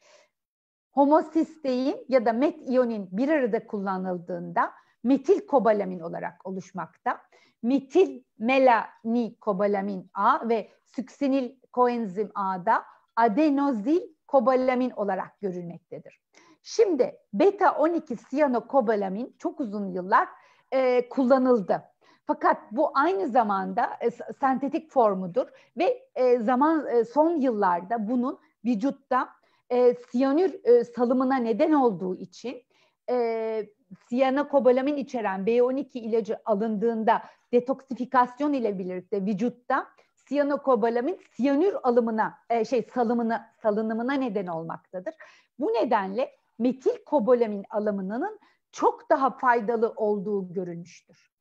Homosistein ya da metiyonin bir arada kullanıldığında metilkobalamin olarak oluşmakta. Metil melanikobalamin A ve süksinil koenzim A'da adenozil kobalamin olarak görülmektedir. Şimdi beta on iki siyanokobalamin çok uzun yıllar e, kullanıldı. Fakat bu aynı zamanda e, sentetik formudur ve e, zaman e, son yıllarda bunun vücutta e, siyanür e, salımına neden olduğu için e, siyanokobalamin içeren B on iki ilacı alındığında detoksifikasyon ile birlikte vücutta siyanokobalamin siyanür alımına e, şey salımına salınımına neden olmaktadır. Bu nedenle metilkobalamin alımının çok daha faydalı olduğu görülmüştür.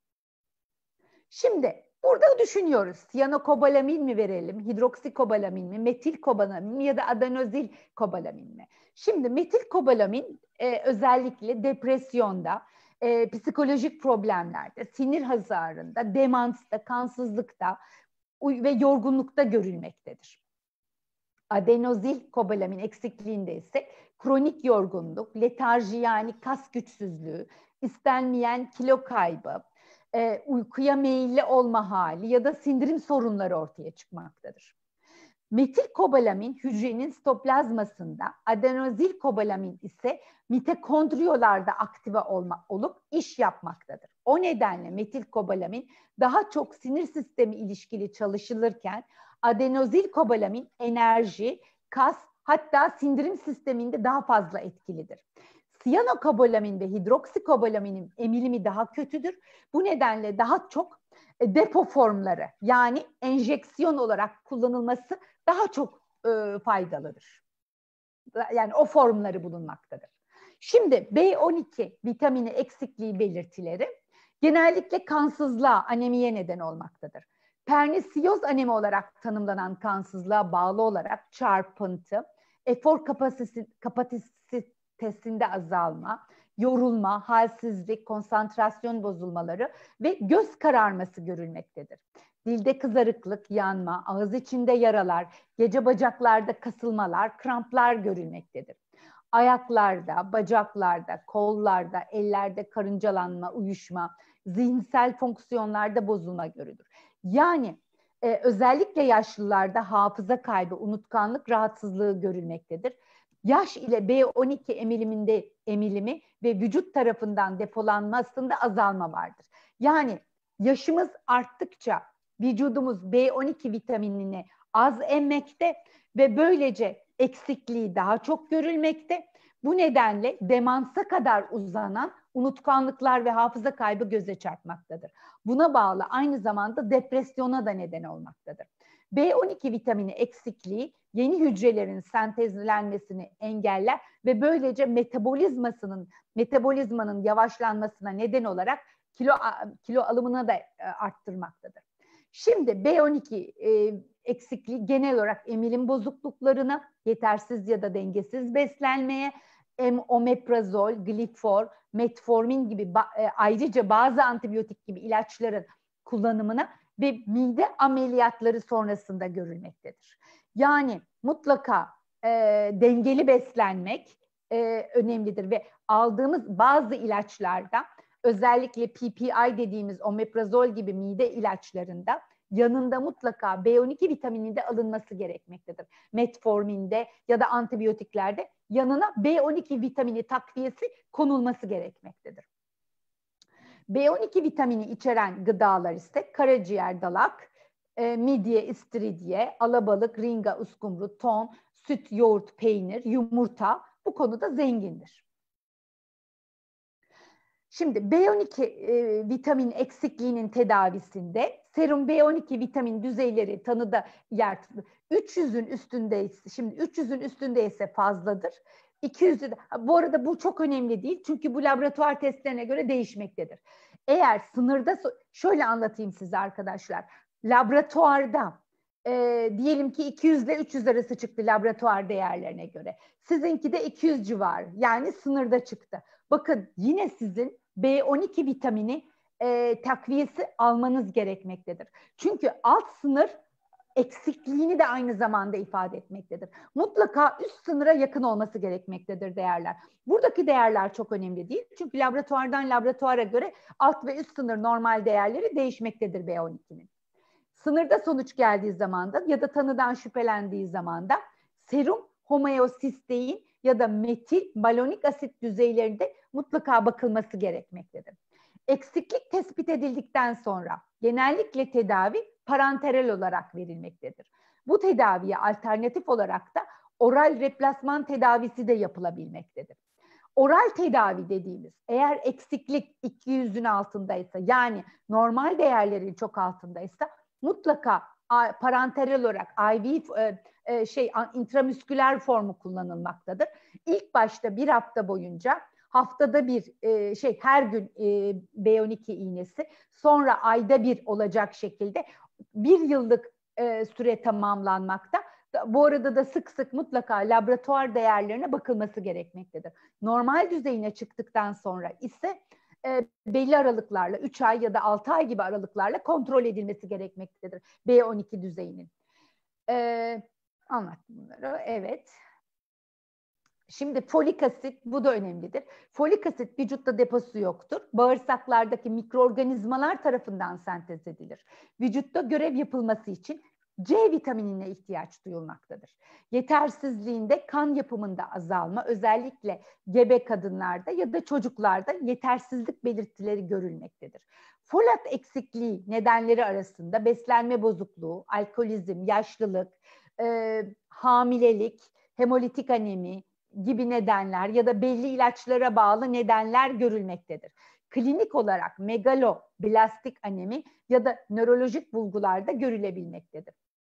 Şimdi burada düşünüyoruz. Siyanokobalamin mi verelim, hidroksikobalamin mi, metilkobalamin mi ya da adenozil kobalamin mi? Şimdi metilkobalamin e, özellikle depresyonda, e, psikolojik problemlerde, sinir hasarında, demansta, kansızlıkta ve yorgunlukta görülmektedir. Adenozil kobalamin eksikliğinde ise kronik yorgunluk, letarji yani kas güçsüzlüğü, istenmeyen kilo kaybı, e, uykuya meyilli olma hali ya da sindirim sorunları ortaya çıkmaktadır. Metilkobalamin hücrenin sitoplazmasında, adenozil kobalamin ise mitokondriyolarda aktive olma, olup iş yapmaktadır. O nedenle metilkobalamin daha çok sinir sistemi ilişkili çalışılırken adenozil kobalamin enerji, kas, hatta sindirim sisteminde daha fazla etkilidir. Siyanokobalamin ve hidroksikobalaminin emilimi daha kötüdür. Bu nedenle daha çok depo formları, yani enjeksiyon olarak kullanılması daha çok e, faydalıdır. Yani o formları bulunmaktadır. Şimdi B on iki vitamini eksikliği belirtileri genellikle kansızlığa, anemiye neden olmaktadır. Pernisiyoz anemi olarak tanımlanan kansızlığa bağlı olarak çarpıntı, efor kapasitesinde azalma, yorulma, halsizlik, konsantrasyon bozulmaları ve göz kararması görülmektedir. Dilde kızarıklık, yanma, ağız içinde yaralar, gece bacaklarda kasılmalar, kramplar görülmektedir. Ayaklarda, bacaklarda, kollarda, ellerde karıncalanma, uyuşma, zihinsel fonksiyonlarda bozulma görülür. Yani e, özellikle yaşlılarda hafıza kaybı, unutkanlık rahatsızlığı görülmektedir. Yaş ile B on iki emiliminde emilimi ve vücut tarafından depolanmasında azalma vardır. Yani yaşımız arttıkça vücudumuz B on iki vitaminini az emmekte ve böylece eksikliği daha çok görülmekte. Bu nedenle demansa kadar uzanan unutkanlıklar ve hafıza kaybı göze çarpmaktadır. Buna bağlı aynı zamanda depresyona da neden olmaktadır. B on iki vitamini eksikliği yeni hücrelerin sentezlenmesini engeller ve böylece metabolizmasının metabolizmanın yavaşlanmasına neden olarak kilo kilo alımını da arttırmaktadır. Şimdi B on iki e, eksikliği genel olarak emilim bozukluklarına, yetersiz ya da dengesiz beslenmeye, omeprazol, glifor, metformin gibi ba, e, ayrıca bazı antibiyotik gibi ilaçların kullanımına ve mide ameliyatları sonrasında görülmektedir. Yani mutlaka e, dengeli beslenmek e, önemlidir ve aldığımız bazı ilaçlarda özellikle P P I dediğimiz omeprazol gibi mide ilaçlarında yanında mutlaka B on iki vitamini de alınması gerekmektedir. Metforminde ya da antibiyotiklerde yanına B on iki vitamini takviyesi konulması gerekmektedir. B on iki vitamini içeren gıdalar ise karaciğer, dalak, e, midye, istiridye, alabalık, ringa, uskumru, ton, süt, yoğurt, peynir, yumurta bu konuda zengindir. Şimdi B on iki e, vitamin eksikliğinin tedavisinde serum B on iki vitamin düzeyleri tanıda yer tutulur. üç yüzün üstündeyse, şimdi üç yüzün üstündeyse fazladır. iki yüzü de, bu arada bu çok önemli değil çünkü bu laboratuvar testlerine göre değişmektedir. Eğer sınırda, şöyle anlatayım size arkadaşlar, laboratuvarda e, diyelim ki iki yüz ile üç yüz arası çıktı laboratuvar değerlerine göre. Sizinki de iki yüz civarı, yani sınırda çıktı. Bakın yine sizin B on iki vitamini e, takviyesi almanız gerekmektedir. Çünkü alt sınır eksikliğini de aynı zamanda ifade etmektedir. Mutlaka üst sınıra yakın olması gerekmektedir değerler. Buradaki değerler çok önemli değil. Çünkü laboratuvardan laboratuvara göre alt ve üst sınır normal değerleri değişmektedir B on ikinin. Sınırda sonuç geldiği zaman da ya da tanıdan şüphelendiği zaman da serum homeosistein ya da metil balonik asit düzeylerinde mutlaka bakılması gerekmektedir. Eksiklik tespit edildikten sonra genellikle tedavi parenteral olarak verilmektedir. Bu tedaviye alternatif olarak da oral replasman tedavisi de yapılabilmektedir. Oral tedavi dediğimiz, eğer eksiklik iki yüzün altındaysa, yani normal değerlerin çok altındaysa mutlaka parenteral olarak I V e, şey intramüsküler formu kullanılmaktadır. İlk başta bir hafta boyunca haftada bir e, şey her gün e, B on iki iğnesi, sonra ayda bir olacak şekilde bir yıllık e, süre tamamlanmakta. Bu arada da sık sık mutlaka laboratuvar değerlerine bakılması gerekmektedir. Normal düzeyine çıktıktan sonra ise e, belli aralıklarla üç ay ya da altı ay gibi aralıklarla kontrol edilmesi gerekmektedir B on iki düzeyinin. E, anlattım bunları. Evet. Şimdi folik asit, bu da önemlidir. Folik asit vücutta deposu yoktur. Bağırsaklardaki mikroorganizmalar tarafından sentez edilir. Vücutta görev yapılması için C vitaminine ihtiyaç duyulmaktadır. Yetersizliğinde kan yapımında azalma, özellikle gebe kadınlarda ya da çocuklarda yetersizlik belirtileri görülmektedir. Folat eksikliği nedenleri arasında beslenme bozukluğu, alkolizm, yaşlılık, e, hamilelik, hemolitik anemi gibi nedenler ya da belli ilaçlara bağlı nedenler görülmektedir. Klinik olarak megaloblastik anemi ya da nörolojik bulgularda görülebilmektedir.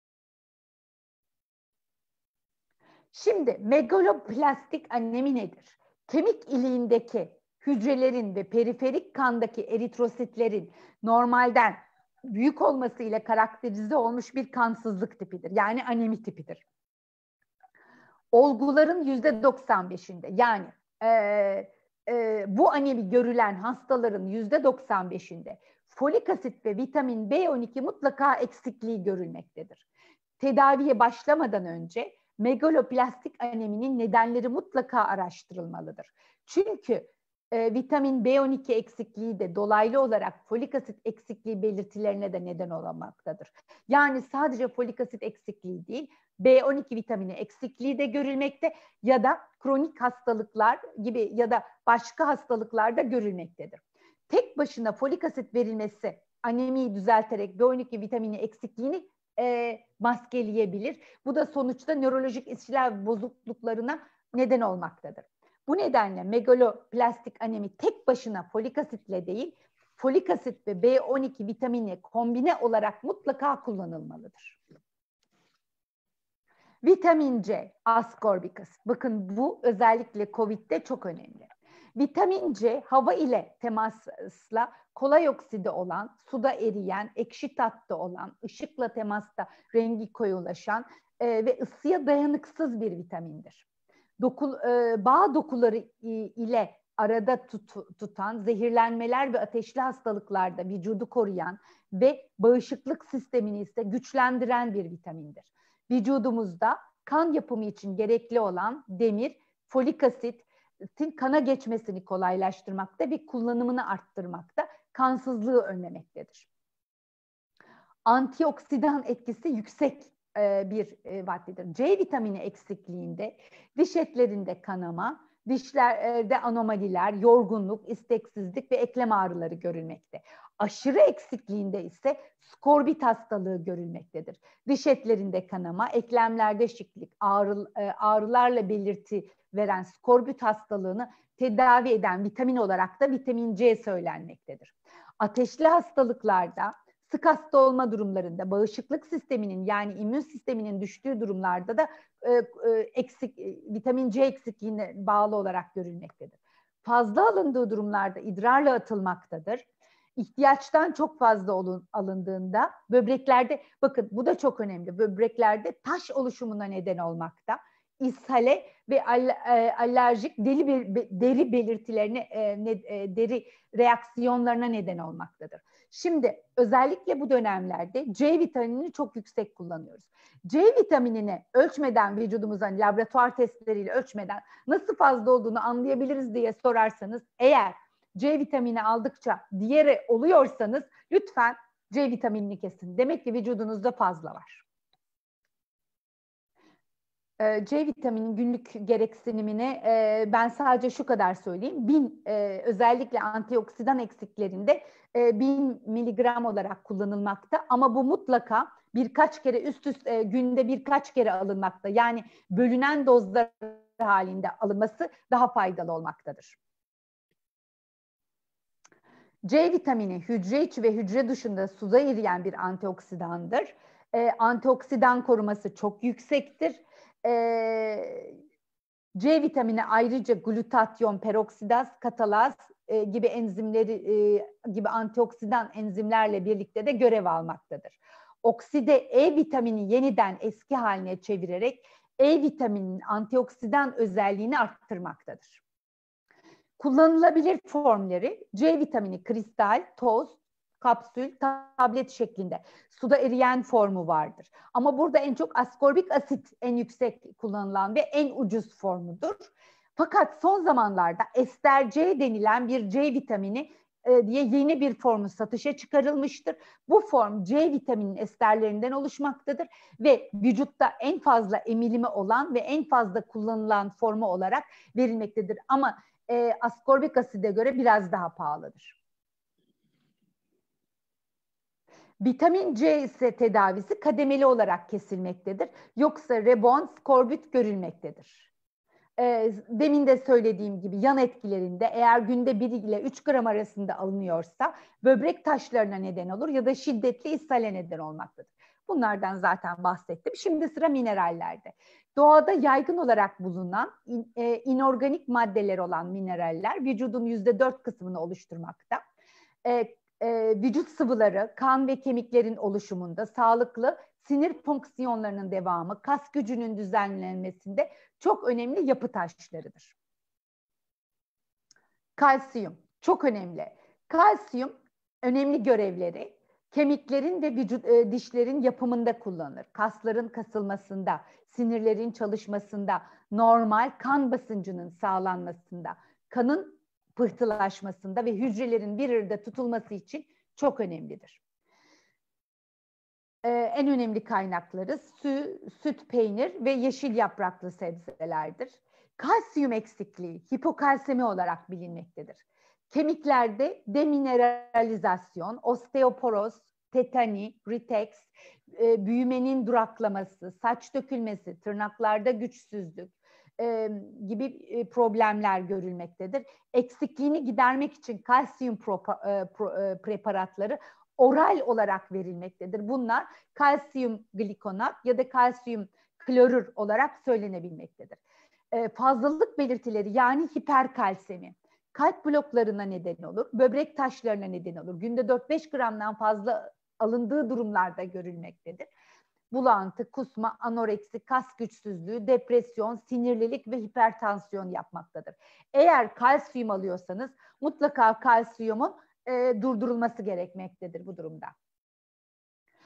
Şimdi megaloblastik anemi nedir? Kemik iliğindeki hücrelerin ve periferik kandaki eritrositlerin normalden büyük olması ile karakterize olmuş bir kansızlık tipidir. Yani anemi tipidir. Olguların yüzde doksan beşinde, yani e, e, bu anemi görülen hastaların yüzde doksan beşinde folik asit ve vitamin B on iki mutlaka eksikliği görülmektedir. Tedaviye başlamadan önce megaloblastik aneminin nedenleri mutlaka araştırılmalıdır. Çünkü e, vitamin B on iki eksikliği de dolaylı olarak folik asit eksikliği belirtilerine de neden olmaktadır. Yani sadece folik asit eksikliği değil, B on iki vitamini eksikliği de görülmekte ya da kronik hastalıklar gibi ya da başka hastalıklarda görülmektedir. Tek başına folik asit verilmesi anemiyi düzelterek B on iki vitamini eksikliğini e, maskeleyebilir. Bu da sonuçta nörolojik işlev bozukluklarına neden olmaktadır. Bu nedenle megaloblastik anemi tek başına folik asitle değil, folik asit ve B on iki vitamini kombine olarak mutlaka kullanılmalıdır. Vitamin C, ascorbik asit. Bakın bu özellikle COVID'de çok önemli. Vitamin C, hava ile temasla kolay okside olan, suda eriyen, ekşi tatlı olan, ışıkla temasta rengi koyulaşan e, ve ısıya dayanıksız bir vitamindir. Doku, e, bağ dokuları ile arada tut, tutan, zehirlenmeler ve ateşli hastalıklarda vücudu koruyan ve bağışıklık sistemini ise güçlendiren bir vitamindir. Vücudumuzda kan yapımı için gerekli olan demir, folik asit, kana geçmesini kolaylaştırmakta ve kullanımını arttırmakta, kansızlığı önlemektedir. Antioksidan etkisi yüksek bir maddedir. C vitamini eksikliğinde diş etlerinde kanama, dişlerde anomaliler, yorgunluk, isteksizlik ve eklem ağrıları görülmekte. Aşırı eksikliğinde ise skorbut hastalığı görülmektedir. Diş etlerinde kanama, eklemlerde şişlik, ağrı, ağrılarla belirti veren skorbut hastalığını tedavi eden vitamin olarak da vitamin C söylenmektedir. Ateşli hastalıklarda, sık hasta olma durumlarında, bağışıklık sisteminin yani immün sisteminin düştüğü durumlarda da e, e, eksik, e, vitamin C eksikliğine bağlı olarak görülmektedir. Fazla alındığı durumlarda idrarla atılmaktadır. İhtiyaçtan çok fazla olun, alındığında böbreklerde, bakın bu da çok önemli, böbreklerde taş oluşumuna neden olmakta. İshale ve alerjik deri, deri belirtilerine, deri reaksiyonlarına neden olmaktadır. Şimdi özellikle bu dönemlerde C vitaminini çok yüksek kullanıyoruz. C vitaminini ölçmeden, vücudumuzdan laboratuvar testleriyle ölçmeden nasıl fazla olduğunu anlayabiliriz diye sorarsanız, eğer C vitamini aldıkça diğeri oluyorsanız lütfen C vitaminini kesin. Demek ki vücudunuzda fazla var. C vitaminin günlük gereksinimini ben sadece şu kadar söyleyeyim. Bin, özellikle antioksidan eksiklerinde bin miligram olarak kullanılmakta. Ama bu mutlaka birkaç kere üst üste günde birkaç kere alınmakta. Yani bölünen dozlar halinde alınması daha faydalı olmaktadır. C vitamini hücre içi ve hücre dışında suda eriyen bir antioksidandır. Antioksidan koruması çok yüksektir. Ee, C vitamini ayrıca glutatyon, peroksidaz, katalaz e, gibi enzimleri e, gibi antioksidan enzimlerle birlikte de görev almaktadır. Okside E vitamini yeniden eski haline çevirerek E vitamininin antioksidan özelliğini arttırmaktadır. Kullanılabilir formları C vitamini kristal, toz, kapsül, tablet şeklinde suda eriyen formu vardır. Ama burada en çok askorbik asit en yüksek kullanılan ve en ucuz formudur. Fakat son zamanlarda ester C denilen bir C vitamini e, diye yeni bir formu satışa çıkarılmıştır. Bu form C vitamininin esterlerinden oluşmaktadır ve vücutta en fazla emilimi olan ve en fazla kullanılan formu olarak verilmektedir. Ama e, askorbik aside göre biraz daha pahalıdır. Vitamin C ise tedavisi kademeli olarak kesilmektedir. Yoksa rebond, skorbut görülmektedir. E, demin de söylediğim gibi yan etkilerinde eğer günde bir ile üç gram arasında alınıyorsa böbrek taşlarına neden olur ya da şiddetli ishale neden olmaktadır. Bunlardan zaten bahsettim. Şimdi sıra minerallerde. Doğada yaygın olarak bulunan in, e, inorganik maddeler olan mineraller vücudun yüzde dört kısmını oluşturmakta. E, e, vücut sıvıları, kan ve kemiklerin oluşumunda, sağlıklı sinir fonksiyonlarının devamı, kas gücünün düzenlenmesinde çok önemli yapı taşlarıdır. Kalsiyum çok önemli. Kalsiyum önemli görevleri kemiklerin ve vücut, e, dişlerin yapımında kullanılır. Kasların kasılmasında, sinirlerin çalışmasında, normal kan basıncının sağlanmasında, kanın pıhtılaşmasında ve hücrelerin bir arada tutulması için çok önemlidir. Ee, en önemli kaynakları sü, süt, peynir ve yeşil yapraklı sebzelerdir. Kalsiyum eksikliği hipokalsemi olarak bilinmektedir. Kemiklerde demineralizasyon, osteoporoz, tetani, riteks, e, büyümenin duraklaması, saç dökülmesi, tırnaklarda güçsüzlük e, gibi e, problemler görülmektedir. Eksikliğini gidermek için kalsiyum propa, e, pro, e, preparatları oral olarak verilmektedir. Bunlar kalsiyum glikonat ya da kalsiyum klorür olarak söylenebilmektedir. E, fazlalık belirtileri yani hiperkalsemi, kalp bloklarına neden olur, böbrek taşlarına neden olur. Günde dört beş gramdan fazla alındığı durumlarda görülmektedir. Bulantı, kusma, anoreksi, kas güçsüzlüğü, depresyon, sinirlilik ve hipertansiyon yapmaktadır. Eğer kalsiyum alıyorsanız mutlaka kalsiyumun e, durdurulması gerekmektedir bu durumda.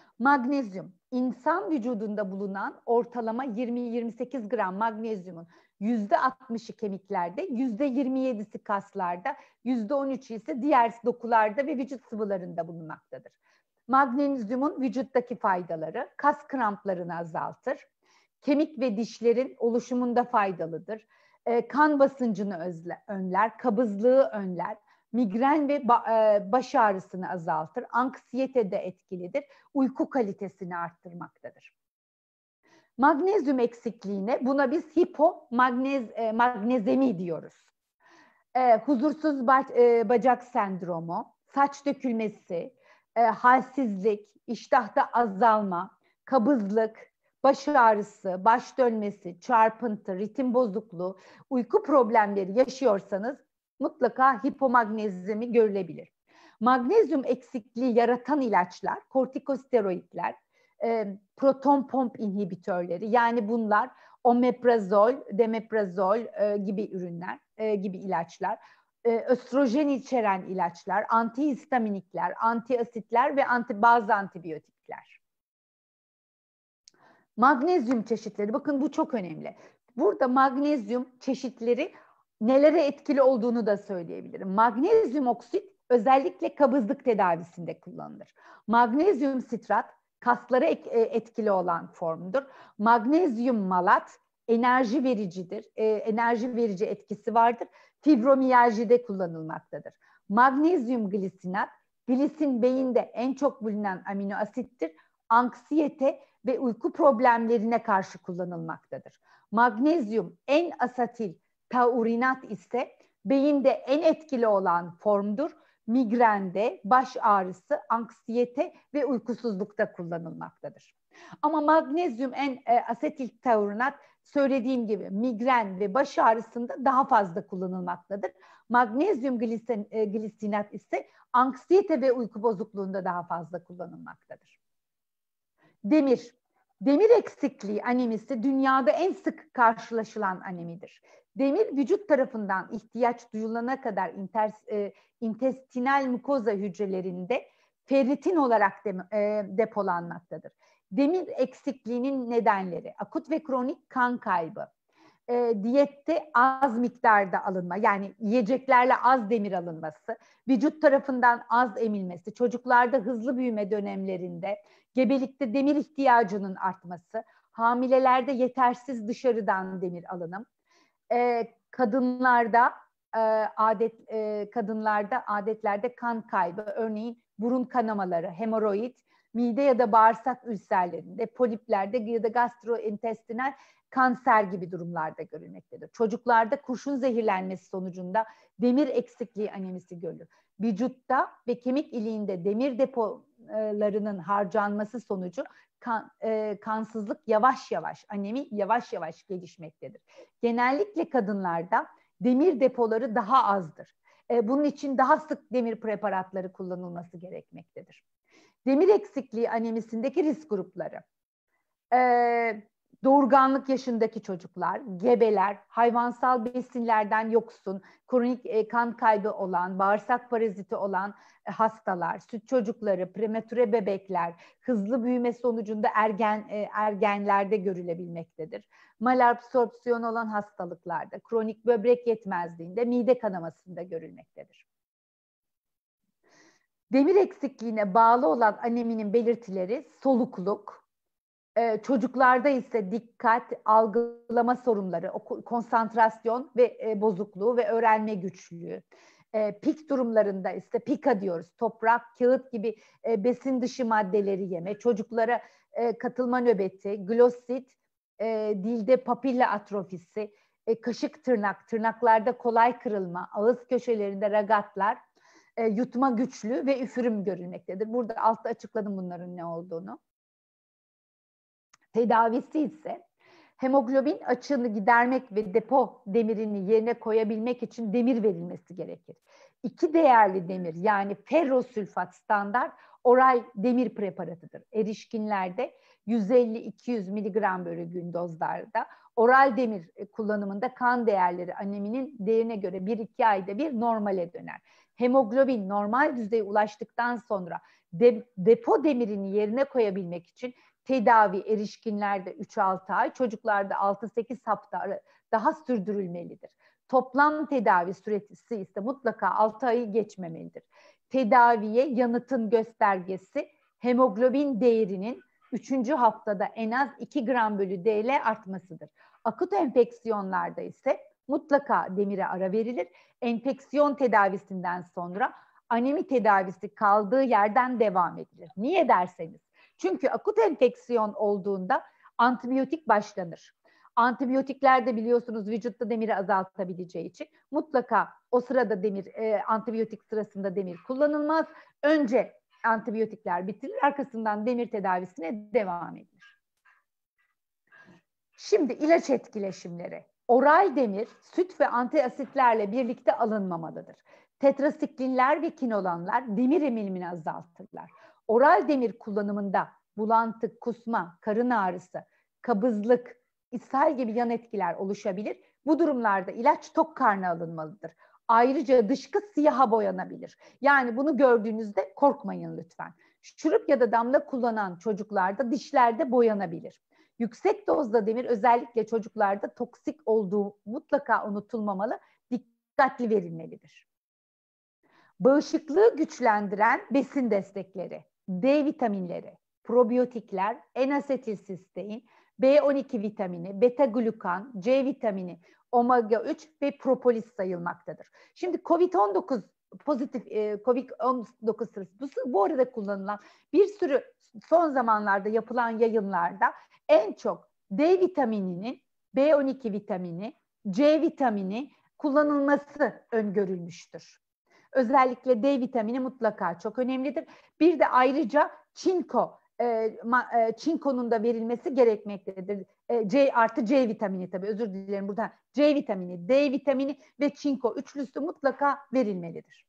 Magnezyum, insan vücudunda bulunan ortalama yirmi yirmi sekiz gram magnezyumun yüzde altmışı kemiklerde, yüzde yirmi yedisi kaslarda, yüzde on üçü ise diğer dokularda ve vücut sıvılarında bulunmaktadır. Magnezyumun vücuttaki faydaları: kas kramplarını azaltır, kemik ve dişlerin oluşumunda faydalıdır, e, kan basıncını özle, önler, kabızlığı önler, migren ve ba, e, baş ağrısını azaltır, anksiyete de etkilidir, uyku kalitesini arttırmaktadır. Magnezyum eksikliğine, buna biz hipomagnez, e, magnezemi diyoruz. E, huzursuz baş, e, bacak sendromu, saç dökülmesi, e, halsizlik, iştahta azalma, kabızlık, baş ağrısı, baş dönmesi, çarpıntı, ritim bozukluğu, uyku problemleri yaşıyorsanız mutlaka hipomagnezyemi görülebilir. Magnezyum eksikliği yaratan ilaçlar, kortikosteroidler, e, proton pomp inhibitörleri, yani bunlar omeprazol, demeprazol e, gibi ürünler, e, gibi ilaçlar, e, östrojen içeren ilaçlar, antihistaminikler, antiasitler ve anti, bazı antibiyotikler. Magnezyum çeşitleri, bakın bu çok önemli. Burada magnezyum çeşitleri nelere etkili olduğunu da söyleyebilirim. Magnezyum oksit özellikle kabızlık tedavisinde kullanılır. Magnezyum sitrat kaslara etkili olan formdur. Magnezyum malat enerji vericidir. E, enerji verici etkisi vardır. Fibromiyajide kullanılmaktadır. Magnezyum glisinat, glisin beyinde en çok bulunan amino asittir. Anksiyete ve uyku problemlerine karşı kullanılmaktadır. Magnezyum en-asetil taurinat ise beyinde en etkili olan formdur. Migrende, baş ağrısı, anksiyete ve uykusuzlukta kullanılmaktadır. Ama magnezyum en-asetil taurinat söylediğim gibi migren ve baş ağrısında daha fazla kullanılmaktadır. Magnezyum glisen, e, glisinat ise anksiyete ve uyku bozukluğunda daha fazla kullanılmaktadır. Demir. Demir eksikliği anemisi dünyada en sık karşılaşılan anemidir. Demir vücut tarafından ihtiyaç duyulana kadar inter, e, intestinal mukoza hücrelerinde ferritin olarak de, e, depolanmaktadır. Demir eksikliğinin nedenleri: akut ve kronik kan kaybı, e, diyette az miktarda alınma, yani yiyeceklerle az demir alınması, vücut tarafından az emilmesi, çocuklarda hızlı büyüme dönemlerinde, gebelikte demir ihtiyacının artması, hamilelerde yetersiz dışarıdan demir alınım, e, kadınlarda e, adet e, kadınlarda adetlerde kan kaybı, örneğin burun kanamaları, hemoroid, mide ya da bağırsak ülserlerinde, poliplerde ya da gastrointestinal kanser gibi durumlarda görülmektedir. Çocuklarda kurşun zehirlenmesi sonucunda demir eksikliği anemisi görülür. Vücutta ve kemik iliğinde demir depolarının harcanması sonucu kan, e, kansızlık yavaş yavaş, anemi yavaş yavaş gelişmektedir. Genellikle kadınlarda demir depoları daha azdır. E, bunun için daha sık demir preparatları kullanılması gerekmektedir. Demir eksikliği anemisindeki risk grupları: Ee, doğurganlık yaşındaki çocuklar, gebeler, hayvansal besinlerden yoksun, kronik e, kan kaybı olan, bağırsak paraziti olan e, hastalar, süt çocukları, prematüre bebekler, hızlı büyüme sonucunda ergen e, ergenlerde görülebilmektedir. Malabsorpsiyon olan hastalıklarda, kronik böbrek yetmezliğinde, mide kanamasında görülmektedir. Demir eksikliğine bağlı olan aneminin belirtileri solukluk, Ee, çocuklarda ise dikkat, algılama sorunları, konsantrasyon ve e, bozukluğu ve öğrenme güçlüğü. E, pik durumlarında ise pika diyoruz, toprak, kağıt gibi e, besin dışı maddeleri yeme, çocuklara e, katılma nöbeti, glosit, e, dilde papilla atrofisi, e, kaşık tırnak, tırnaklarda kolay kırılma, ağız köşelerinde ragatlar, e, yutma güçlüğü ve üfürüm görülmektedir. Burada altta açıkladım bunların ne olduğunu. Tedavisi ise hemoglobin açığını gidermek ve depo demirini yerine koyabilmek için demir verilmesi gerekir. İki değerli demir, yani ferrosülfat standart oral demir preparatıdır. Erişkinlerde yüz elli iki yüz miligram bölü gün dozlarda, oral demir kullanımında kan değerleri aneminin değerine göre bir iki ayda bir normale döner. Hemoglobin normal düzeye ulaştıktan sonra de, depo demirini yerine koyabilmek için tedavi erişkinlerde üç altı ay, çocuklarda altı sekiz hafta daha sürdürülmelidir. Toplam tedavi süresi ise mutlaka altı ayı geçmemelidir. Tedaviye yanıtın göstergesi hemoglobin değerinin üçüncü haftada en az iki gram bölü dl artmasıdır. Akut enfeksiyonlarda ise mutlaka demire ara verilir. Enfeksiyon tedavisinden sonra anemi tedavisi kaldığı yerden devam edilir. Niye derseniz? Çünkü akut enfeksiyon olduğunda antibiyotik başlanır. Antibiyotikler de biliyorsunuz vücutta demiri azaltabileceği için mutlaka o sırada demir, e, antibiyotik sırasında demir kullanılmaz. Önce antibiyotikler bitirir, arkasından demir tedavisine devam edilir. Şimdi ilaç etkileşimleri. Oral demir, süt ve antiasitlerle birlikte alınmamalıdır. Tetrasiklinler ve kinolanlar demir emilimini azaltırlar. Oral demir kullanımında bulantı, kusma, karın ağrısı, kabızlık, ishal gibi yan etkiler oluşabilir. Bu durumlarda ilaç tok karnı alınmalıdır. Ayrıca dışkı siyaha boyanabilir. Yani bunu gördüğünüzde korkmayın lütfen. Şurup ya da damla kullanan çocuklarda dişlerde boyanabilir. Yüksek dozda demir özellikle çocuklarda toksik olduğu mutlaka unutulmamalı, dikkatli verilmelidir. Bağışıklığı güçlendiren besin destekleri, D vitaminleri, probiyotikler, N-asetilsistein, B on iki vitamini, beta-glukan, C vitamini, omega üç ve propolis sayılmaktadır. Şimdi kovid on dokuz pozitif e, kovid on dokuz sırası bu, bu arada kullanılan bir sürü son zamanlarda yapılan yayınlarda en çok D vitamininin, B on iki vitamini, C vitamini kullanılması öngörülmüştür. Özellikle D vitamini mutlaka çok önemlidir. Bir de ayrıca çinko, e, ma, e, çinkonun da verilmesi gerekmektedir. E, C artı C vitamini tabii özür dilerim burada. C vitamini, D vitamini ve çinko üçlüsü mutlaka verilmelidir.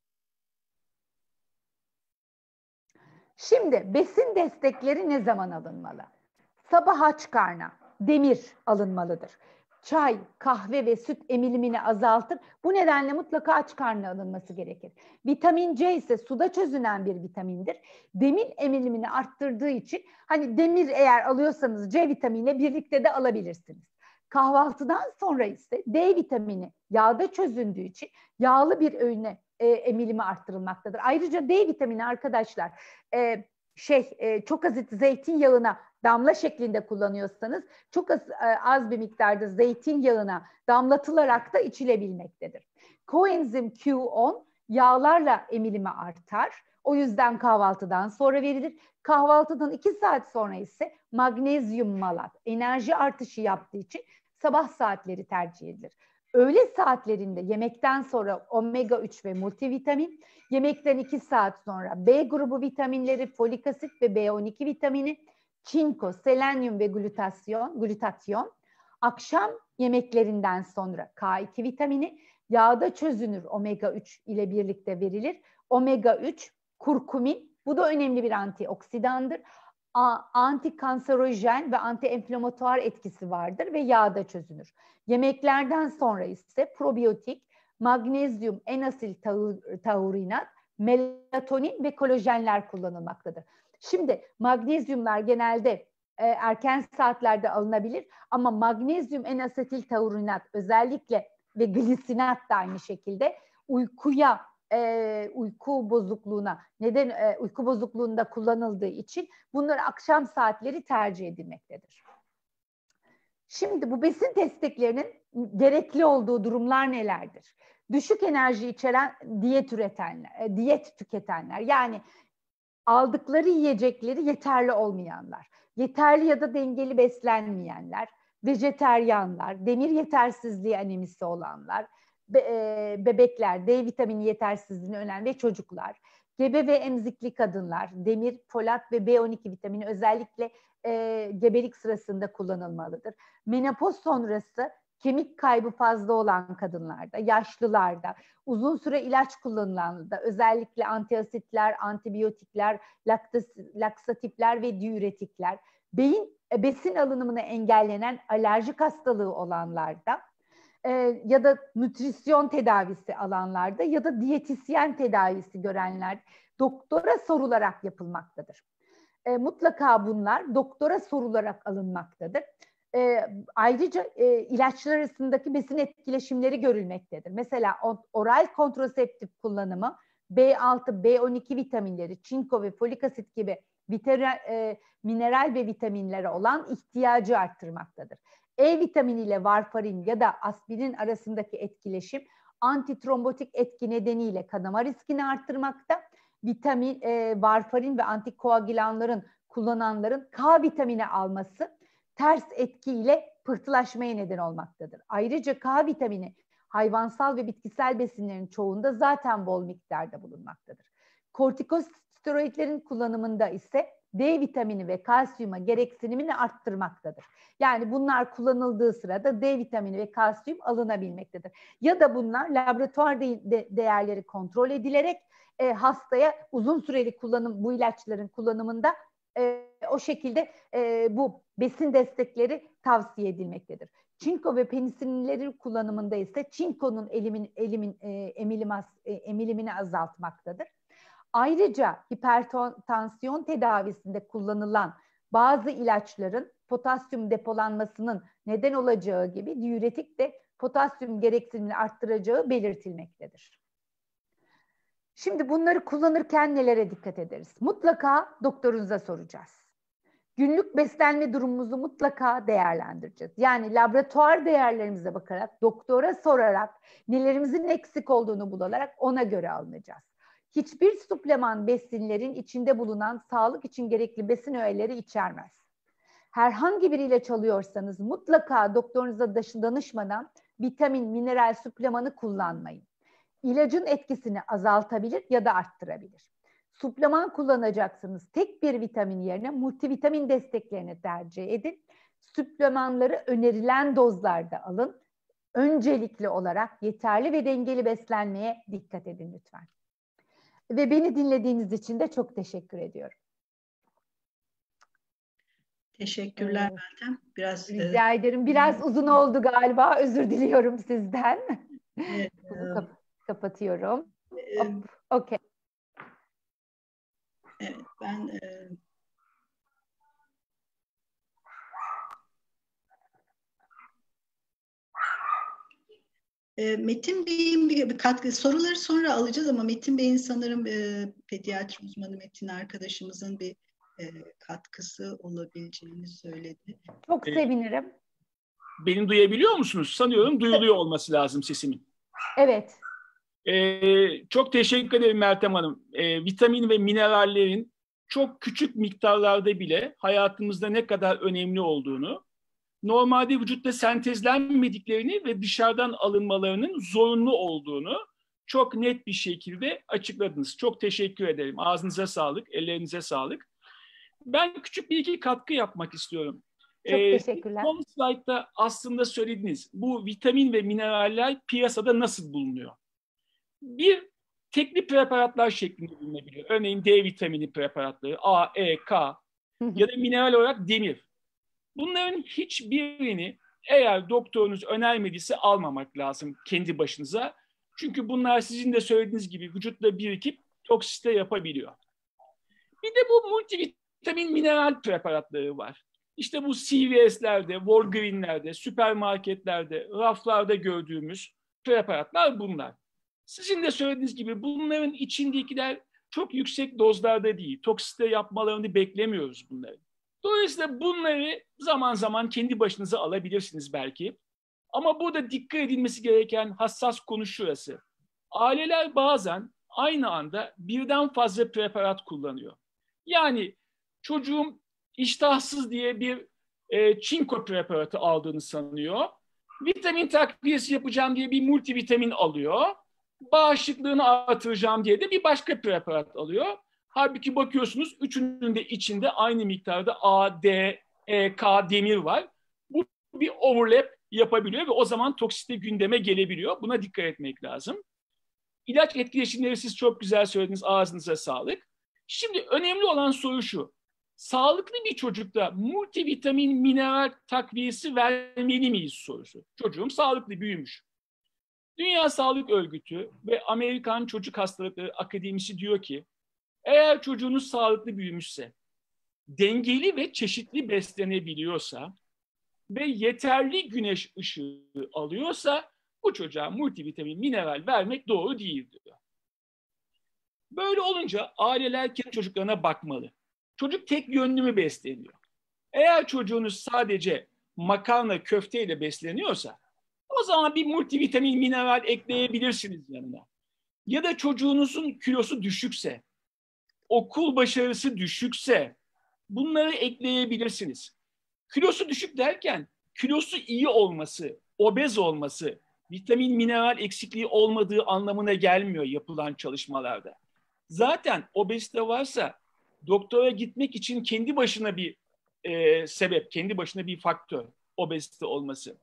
Şimdi besin destekleri ne zaman alınmalı? Sabah aç karna demir alınmalıdır. Çay, kahve ve süt emilimini azaltır. Bu nedenle mutlaka aç karnına alınması gerekir. Vitamin C ise suda çözünen bir vitamindir. Demir emilimini arttırdığı için hani demir eğer alıyorsanız C vitaminiyle birlikte de alabilirsiniz. Kahvaltıdan sonra ise D vitamini yağda çözündüğü için yağlı bir öğüne e, emilimi arttırılmaktadır. Ayrıca D vitamini arkadaşlar e, şey e, çok az zeytinyağına damla şeklinde kullanıyorsanız çok az, az bir miktarda zeytinyağına damlatılarak da içilebilmektedir. Koenzim Q on yağlarla emilimi artar. O yüzden kahvaltıdan sonra verilir. Kahvaltıdan iki saat sonra ise magnezyum malat enerji artışı yaptığı için sabah saatleri tercih edilir. Öğle saatlerinde yemekten sonra omega üç ve multivitamin, yemekten iki saat sonra B grubu vitaminleri, folik asit ve B on iki vitamini, çinko, selenyum ve glutasyon, glutatyon, akşam yemeklerinden sonra K iki vitamini, yağda çözünür omega üç ile birlikte verilir. Omega üç, kurkumin, bu da önemli bir antioksidandır. Antikanserojen ve antienflamatuar etkisi vardır ve yağda çözünür. Yemeklerden sonra ise probiyotik, magnezyum, N-asil taurinat, melatonin ve kolajenler kullanılmaktadır. Şimdi magnezyumlar genelde e, erken saatlerde alınabilir ama magnezyum N-asetil taurinat özellikle ve glisinat da aynı şekilde uykuya, e, uyku bozukluğuna, neden e, uyku bozukluğunda kullanıldığı için bunlar akşam saatleri tercih edilmektedir. Şimdi bu besin desteklerinin gerekli olduğu durumlar nelerdir? Düşük enerji içeren diyet üretenler, e, diyet tüketenler yani aldıkları yiyecekleri yeterli olmayanlar, yeterli ya da dengeli beslenmeyenler, vejeteryanlar, demir yetersizliği anemisi olanlar, be, e, bebekler, D vitamini yetersizliğini ölen ve çocuklar, gebe ve emzikli kadınlar, demir, folat ve B on iki vitamini özellikle e, gebelik sırasında kullanılmalıdır. Menopoz sonrası kemik kaybı fazla olan kadınlarda, yaşlılarda, uzun süre ilaç kullanılanlarda, özellikle antiasitler, antibiyotikler, laktas, laksatifler ve diüretikler, beyin besin alınımını engellenen alerjik hastalığı olanlarda e, ya da nütrisyon tedavisi alanlarda ya da diyetisyen tedavisi görenler doktora sorularak yapılmaktadır. E, mutlaka bunlar doktora sorularak alınmaktadır. E, ayrıca e, ilaçlar arasındaki besin etkileşimleri görülmektedir. Mesela oral kontraseptif kullanımı B altı, B on iki vitaminleri, çinko ve folik asit gibi viteral, e, mineral ve vitaminlere olan ihtiyacı arttırmaktadır. E vitamini ile varfarin ya da aspirin arasındaki etkileşim antitrombotik etki nedeniyle kanama riskini arttırmakta. Vitamin, e, varfarin ve antikoagülanların kullananların K vitamini alması ters etkiyle pıhtılaşmaya neden olmaktadır. Ayrıca K vitamini hayvansal ve bitkisel besinlerin çoğunda zaten bol miktarda bulunmaktadır. Kortikosteroidlerin kullanımında ise D vitamini ve kalsiyuma gereksinimini arttırmaktadır. Yani bunlar kullanıldığı sırada D vitamini ve kalsiyum alınabilmektedir. Ya da bunlar laboratuvar de- de- değerleri kontrol edilerek e, hastaya uzun süreli kullanım, bu ilaçların kullanımında e, o şekilde e, bu besin destekleri tavsiye edilmektedir. Çinko ve penisilinlerin kullanımında ise çinkonun elimin, elimin, e, emilim, e, emilimini azaltmaktadır. Ayrıca hipertansiyon tedavisinde kullanılan bazı ilaçların potasyum depolanmasının neden olacağı gibi diüretik de potasyum gereksinimini arttıracağı belirtilmektedir. Şimdi bunları kullanırken nelere dikkat ederiz? Mutlaka doktorunuza soracağız. Günlük beslenme durumumuzu mutlaka değerlendireceğiz. Yani laboratuvar değerlerimize bakarak, doktora sorarak, nelerimizin eksik olduğunu bularak ona göre alınacağız. Hiçbir supleman besinlerin içinde bulunan sağlık için gerekli besin öğeleri içermez. Herhangi bir ilaç alıyorsanız mutlaka doktorunuza danışmadan vitamin, mineral suplemanı kullanmayın. İlacın etkisini azaltabilir ya da arttırabilir. Supleman kullanacaksınız. Tek bir vitamin yerine multivitamin desteklerini tercih edin. Suplemanları önerilen dozlarda alın. Öncelikli olarak yeterli ve dengeli beslenmeye dikkat edin lütfen. Ve beni dinlediğiniz için de çok teşekkür ediyorum. Teşekkürler evet. Meltem. Biraz rica e... ederim. Biraz uzun oldu galiba. Özür diliyorum sizden. Evet, Bunu kap kapatıyorum. E... Okey. Evet, ben e... E, Metin Bey'in bir, bir katkı, soruları sonra alacağız ama Metin Bey'in sanırım e, pediatri uzmanı Metin arkadaşımızın bir e, katkısı olabileceğini söyledi. Çok ee, sevinirim. Beni duyabiliyor musunuz? Sanıyorum duyuluyor olması lazım sesimin. Evet. Ee, çok teşekkür ederim Meltem Hanım. Ee, vitamin ve minerallerin çok küçük miktarlarda bile hayatımızda ne kadar önemli olduğunu, normalde vücutta sentezlenmediklerini ve dışarıdan alınmalarının zorunlu olduğunu çok net bir şekilde açıkladınız. Çok teşekkür ederim. Ağzınıza sağlık, ellerinize sağlık. Ben küçük bir iki katkı yapmak istiyorum. Çok ee, teşekkürler. Son slaytta aslında söylediniz. Bu vitamin ve mineraller piyasada nasıl bulunuyor? Bir, tekli preparatlar şeklinde bulunabiliyor. Örneğin D vitamini preparatları, A, E, K ya da mineral olarak demir. Bunların hiçbirini eğer doktorunuz önermediyse almamak lazım kendi başınıza. Çünkü bunlar sizin de söylediğiniz gibi vücutta birikip toksite yapabiliyor. Bir de bu multivitamin mineral preparatları var. İşte bu C V S'lerde, Walgreen'lerde, süpermarketlerde, raflarda gördüğümüz preparatlar bunlar. Sizin de söylediğiniz gibi bunların içindekiler çok yüksek dozlarda değil. Toksite yapmalarını beklemiyoruz bunları. Dolayısıyla bunları zaman zaman kendi başınıza alabilirsiniz belki. Ama burada dikkat edilmesi gereken hassas konu şurası. Aileler bazen aynı anda birden fazla preparat kullanıyor. Yani çocuğum iştahsız diye bir e, çinko preparatı aldığını sanıyor. Vitamin takviyesi yapacağım diye bir multivitamin alıyor. Bağışıklığını artıracağım diye de bir başka preparat alıyor. Halbuki bakıyorsunuz üçünün de içinde aynı miktarda A, D, E, K demir var. Bu bir overlap yapabiliyor ve o zaman toksite gündeme gelebiliyor. Buna dikkat etmek lazım. İlaç etkileşimleri siz çok güzel söylediniz. Ağzınıza sağlık. Şimdi önemli olan soru şu. Sağlıklı bir çocukta multivitamin, mineral takviyesi vermeli miyiz sorusu. Çocuğum sağlıklı büyümüş. Dünya Sağlık Örgütü ve Amerikan Çocuk Hastalıkları Akademisi diyor ki eğer çocuğunuz sağlıklı büyümüşse, dengeli ve çeşitli beslenebiliyorsa ve yeterli güneş ışığı alıyorsa bu çocuğa multivitamin, mineral vermek doğru değil diyor. Böyle olunca aileler kendi çocuklarına bakmalı. Çocuk tek yönlü mü besleniyor? Eğer çocuğunuz sadece makarna, köfteyle besleniyorsa o zaman bir multivitamin, mineral ekleyebilirsiniz yanına. Ya da çocuğunuzun kilosu düşükse, okul başarısı düşükse bunları ekleyebilirsiniz. Kilosu düşük derken kilosu iyi olması, obez olması, vitamin, mineral eksikliği olmadığı anlamına gelmiyor yapılan çalışmalarda. Zaten obezite varsa doktora gitmek için kendi başına bir e, sebep, kendi başına bir faktör obezite olması.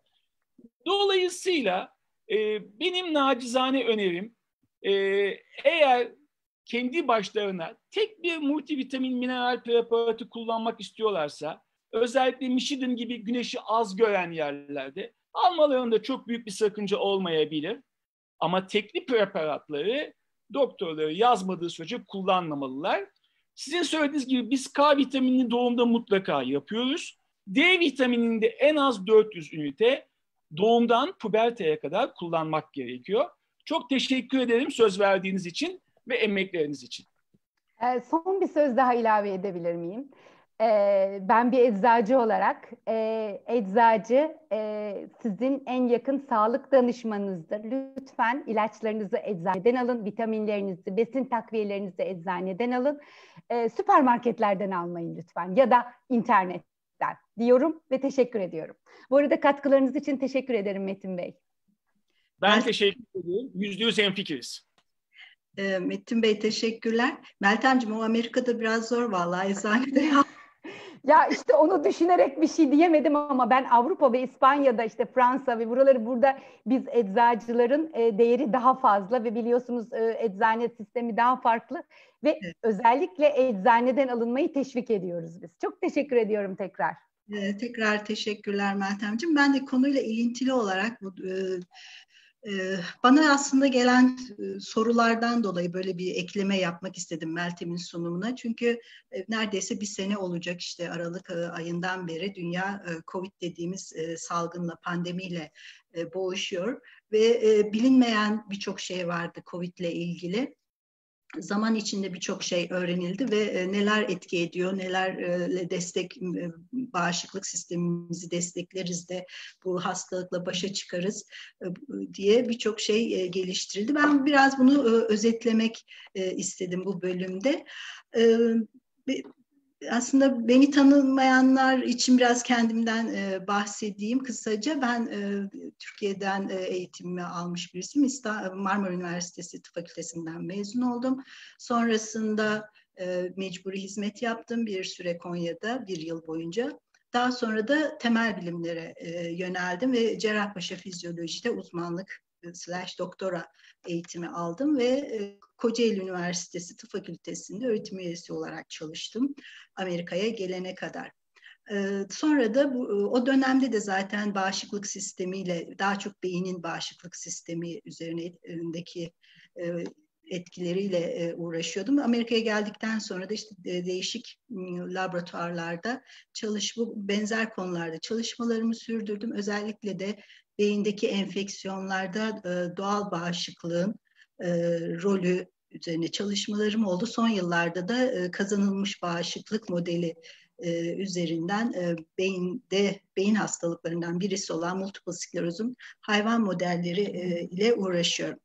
Dolayısıyla e, benim nacizane önerim e, eğer kendi başlarına tek bir multivitamin mineral preparatı kullanmak istiyorlarsa özellikle Michigan gibi güneşi az gören yerlerde almalarında çok büyük bir sakınca olmayabilir. Ama tekli preparatları doktorları yazmadığı sürece kullanmamalılar. Sizin söylediğiniz gibi biz K vitaminini doğumda mutlaka yapıyoruz. D vitaminini de en az dört yüz ünite doğumdan puberteye kadar kullanmak gerekiyor. Çok teşekkür ederim söz verdiğiniz için ve emekleriniz için. Son bir söz daha ilave edebilir miyim? Ben bir eczacı olarak, eczacı sizin en yakın sağlık danışmanınızdır. Lütfen ilaçlarınızı eczaneden alın, vitaminlerinizi, besin takviyelerinizi eczaneden alın. Süpermarketlerden almayın lütfen ya da internetten diyorum ve teşekkür ediyorum. Bu arada katkılarınız için teşekkür ederim Metin Bey. Ben, ben teşekkür ederim. Yüzde yüz hemfikiriz. Metin Bey teşekkürler. Meltemciğim o Amerika'da biraz zor vallahi eczanede ya. Ya işte onu düşünerek bir şey diyemedim ama ben Avrupa ve İspanya'da işte Fransa ve buraları burada biz eczacıların e, değeri daha fazla ve biliyorsunuz e, eczane sistemi daha farklı ve evet. Özellikle eczaneden alınmayı teşvik ediyoruz biz. Çok teşekkür ediyorum tekrar. Ee, tekrar teşekkürler Meltemciğim. Ben de konuyla ilintili olarak bu e, bana aslında gelen sorulardan dolayı böyle bir ekleme yapmak istedim Meltem'in sunumuna. Çünkü neredeyse bir sene olacak işte Aralık ayından beri dünya Covid dediğimiz salgınla, pandemiyle boğuşuyor. Ve bilinmeyen birçok şey vardı Covid'le ilgili. Zaman içinde birçok şey öğrenildi ve neler etki ediyor, nelerle destek, bağışıklık sistemimizi destekleriz de bu hastalıkla başa çıkarız diye birçok şey geliştirildi. Ben biraz bunu özetlemek istedim bu bölümde. Aslında beni tanımayanlar için biraz kendimden e, bahsedeyim kısaca. Ben e, Türkiye'den e, eğitimimi almış birisiyim. İstanbul, Marmara Üniversitesi Tıp Fakültesinden mezun oldum. Sonrasında e, mecburi hizmet yaptım bir süre Konya'da bir yıl boyunca. Daha sonra da temel bilimlere e, yöneldim ve Cerrahpaşa Fizyoloji'de uzmanlık slash doktora eğitimi aldım ve e, Kocaeli Üniversitesi Tıp Fakültesi'nde öğretim üyesi olarak çalıştım Amerika'ya gelene kadar. E, sonra da bu, o dönemde de zaten bağışıklık sistemiyle daha çok beynin bağışıklık sistemi üzerindeki e, etkileriyle uğraşıyordum. Amerika'ya geldikten sonra da işte değişik laboratuvarlarda çalışma, benzer konularda çalışmalarımı sürdürdüm. Özellikle de beyindeki enfeksiyonlarda doğal bağışıklığın rolü üzerine çalışmalarım oldu. Son yıllarda da kazanılmış bağışıklık modeli üzerinden beyinde beyin hastalıklarından birisi olan multiple sklerozun hayvan modelleri ile uğraşıyorum.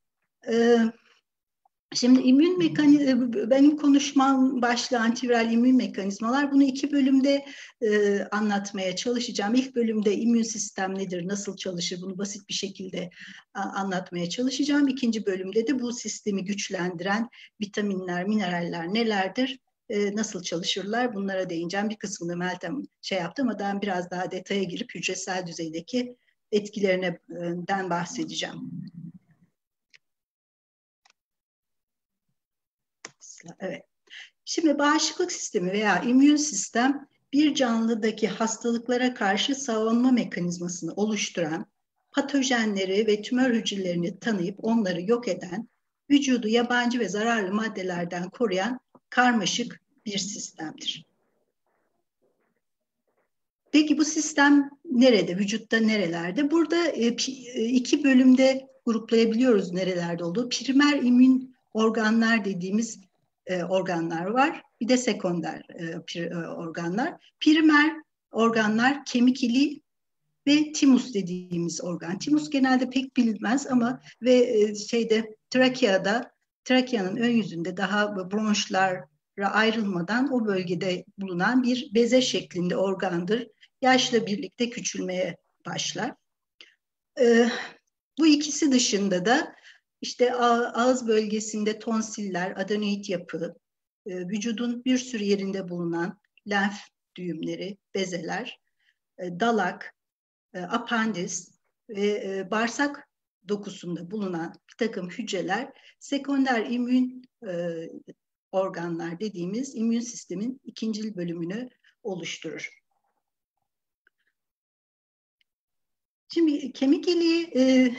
Şimdi immün mekanizma, benim konuşmam başlığı antiviral immün mekanizmalar. Bunu iki bölümde e, anlatmaya çalışacağım. İlk bölümde immün sistem nedir, nasıl çalışır bunu basit bir şekilde a, anlatmaya çalışacağım. İkinci bölümde de bu sistemi güçlendiren vitaminler, mineraller nelerdir, e, nasıl çalışırlar bunlara değineceğim. Bir kısmını Meltem şey yaptı ama ben biraz daha detaya girip hücresel düzeydeki etkilerinden bahsedeceğim. Evet. Şimdi bağışıklık sistemi veya immün sistem bir canlıdaki hastalıklara karşı savunma mekanizmasını oluşturan, patojenleri ve tümör hücrelerini tanıyıp onları yok eden, vücudu yabancı ve zararlı maddelerden koruyan karmaşık bir sistemdir. Peki bu sistem nerede? Vücutta nerelerde? Burada iki bölümde gruplayabiliyoruz nerelerde olduğu. Primer immün organlar dediğimiz organlar var. Bir de sekonder organlar. Primer organlar kemik iliği ve timus dediğimiz organ. Timus genelde pek bilinmez ama ve şeyde trakeada, trakeanın ön yüzünde daha bronşlara ayrılmadan o bölgede bulunan bir beze şeklinde organdır. Yaşla birlikte küçülmeye başlar. Ee, bu ikisi dışında da işte ağız bölgesinde tonsiller, adenoid yapı, e, vücudun bir sürü yerinde bulunan lenf düğümleri, bezeler, e, dalak, e, apandis ve e, bağırsak dokusunda bulunan bir takım hücreler sekonder immün e, organlar dediğimiz immün sistemin ikincil bölümünü oluşturur. Şimdi kemik iliği, e,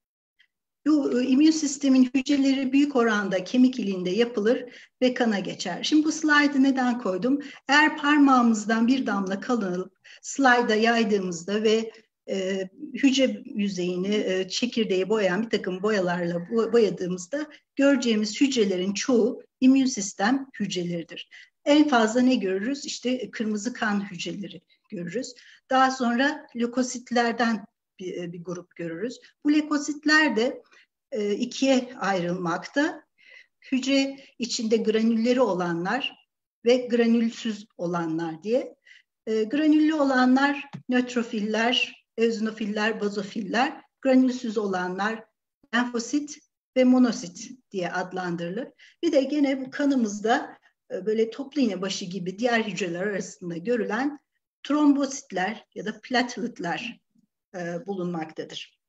bu immün sistemin hücreleri büyük oranda kemik iliğinde yapılır ve kana geçer. Şimdi bu slaydı neden koydum? Eğer parmağımızdan bir damla kan alıp slayda yaydığımızda ve e, hücre yüzeyini, e, çekirdeği boyayan bir takım boyalarla boyadığımızda göreceğimiz hücrelerin çoğu immün sistem hücreleridir. En fazla ne görürüz? İşte kırmızı kan hücreleri görürüz. Daha sonra lökositlerden bir, bir grup görürüz. Bu lökositler de e, ikiye ayrılmakta. Hücre içinde granülleri olanlar ve granülsüz olanlar diye. E, granüllü olanlar nötrofiller, eozinofiller, bazofiller. Granülsüz olanlar lenfosit ve monosit diye adlandırılır. Bir de gene bu kanımızda e, böyle toplu iğne başı gibi diğer hücreler arasında görülen trombositler ya da plateletler e, bulunmaktadır.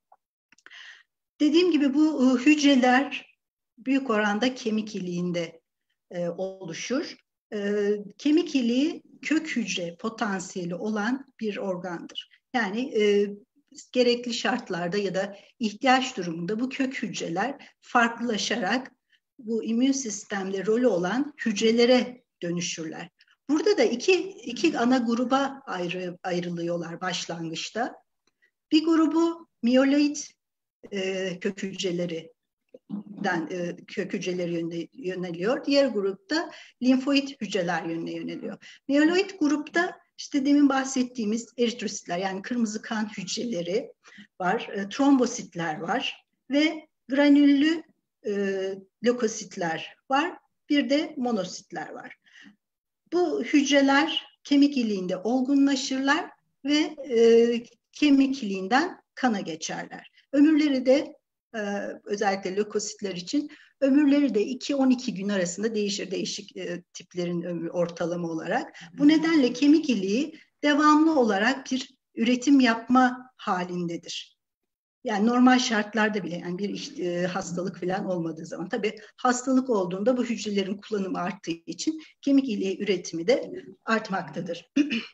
Dediğim gibi bu e, hücreler büyük oranda kemik iliğinde e, oluşur. E, kemik iliği kök hücre potansiyeli olan bir organdır. Yani e, gerekli şartlarda ya da ihtiyaç durumunda bu kök hücreler farklılaşarak bu immün sistemde rolü olan hücrelere dönüşürler. Burada da iki, iki ana gruba ayrı, ayrılıyorlar başlangıçta. Bir grubu miyoloid e, kök hücrelerinden e, kök hücreleri yönde, yöneliyor. Diğer grupta limfoid hücreler yönüne yöneliyor. Miyoloid grupta işte demin bahsettiğimiz eritrositler yani kırmızı kan hücreleri var, e, trombositler var ve granüllü e, lökositler var. Bir de monositler var. Bu hücreler kemik iliğinde olgunlaşırlar ve e, kemik iliğinden kana geçerler. Ömürleri de e, özellikle lökositler için ömürleri de iki on iki gün arasında değişir değişik e, tiplerin ömrü ortalama olarak. Bu nedenle kemik iliği devamlı olarak bir üretim yapma halindedir. Yani normal şartlarda bile yani bir e, hastalık falan olmadığı zaman tabii hastalık olduğunda bu hücrelerin kullanımı arttığı için kemik iliği üretimi de artmaktadır.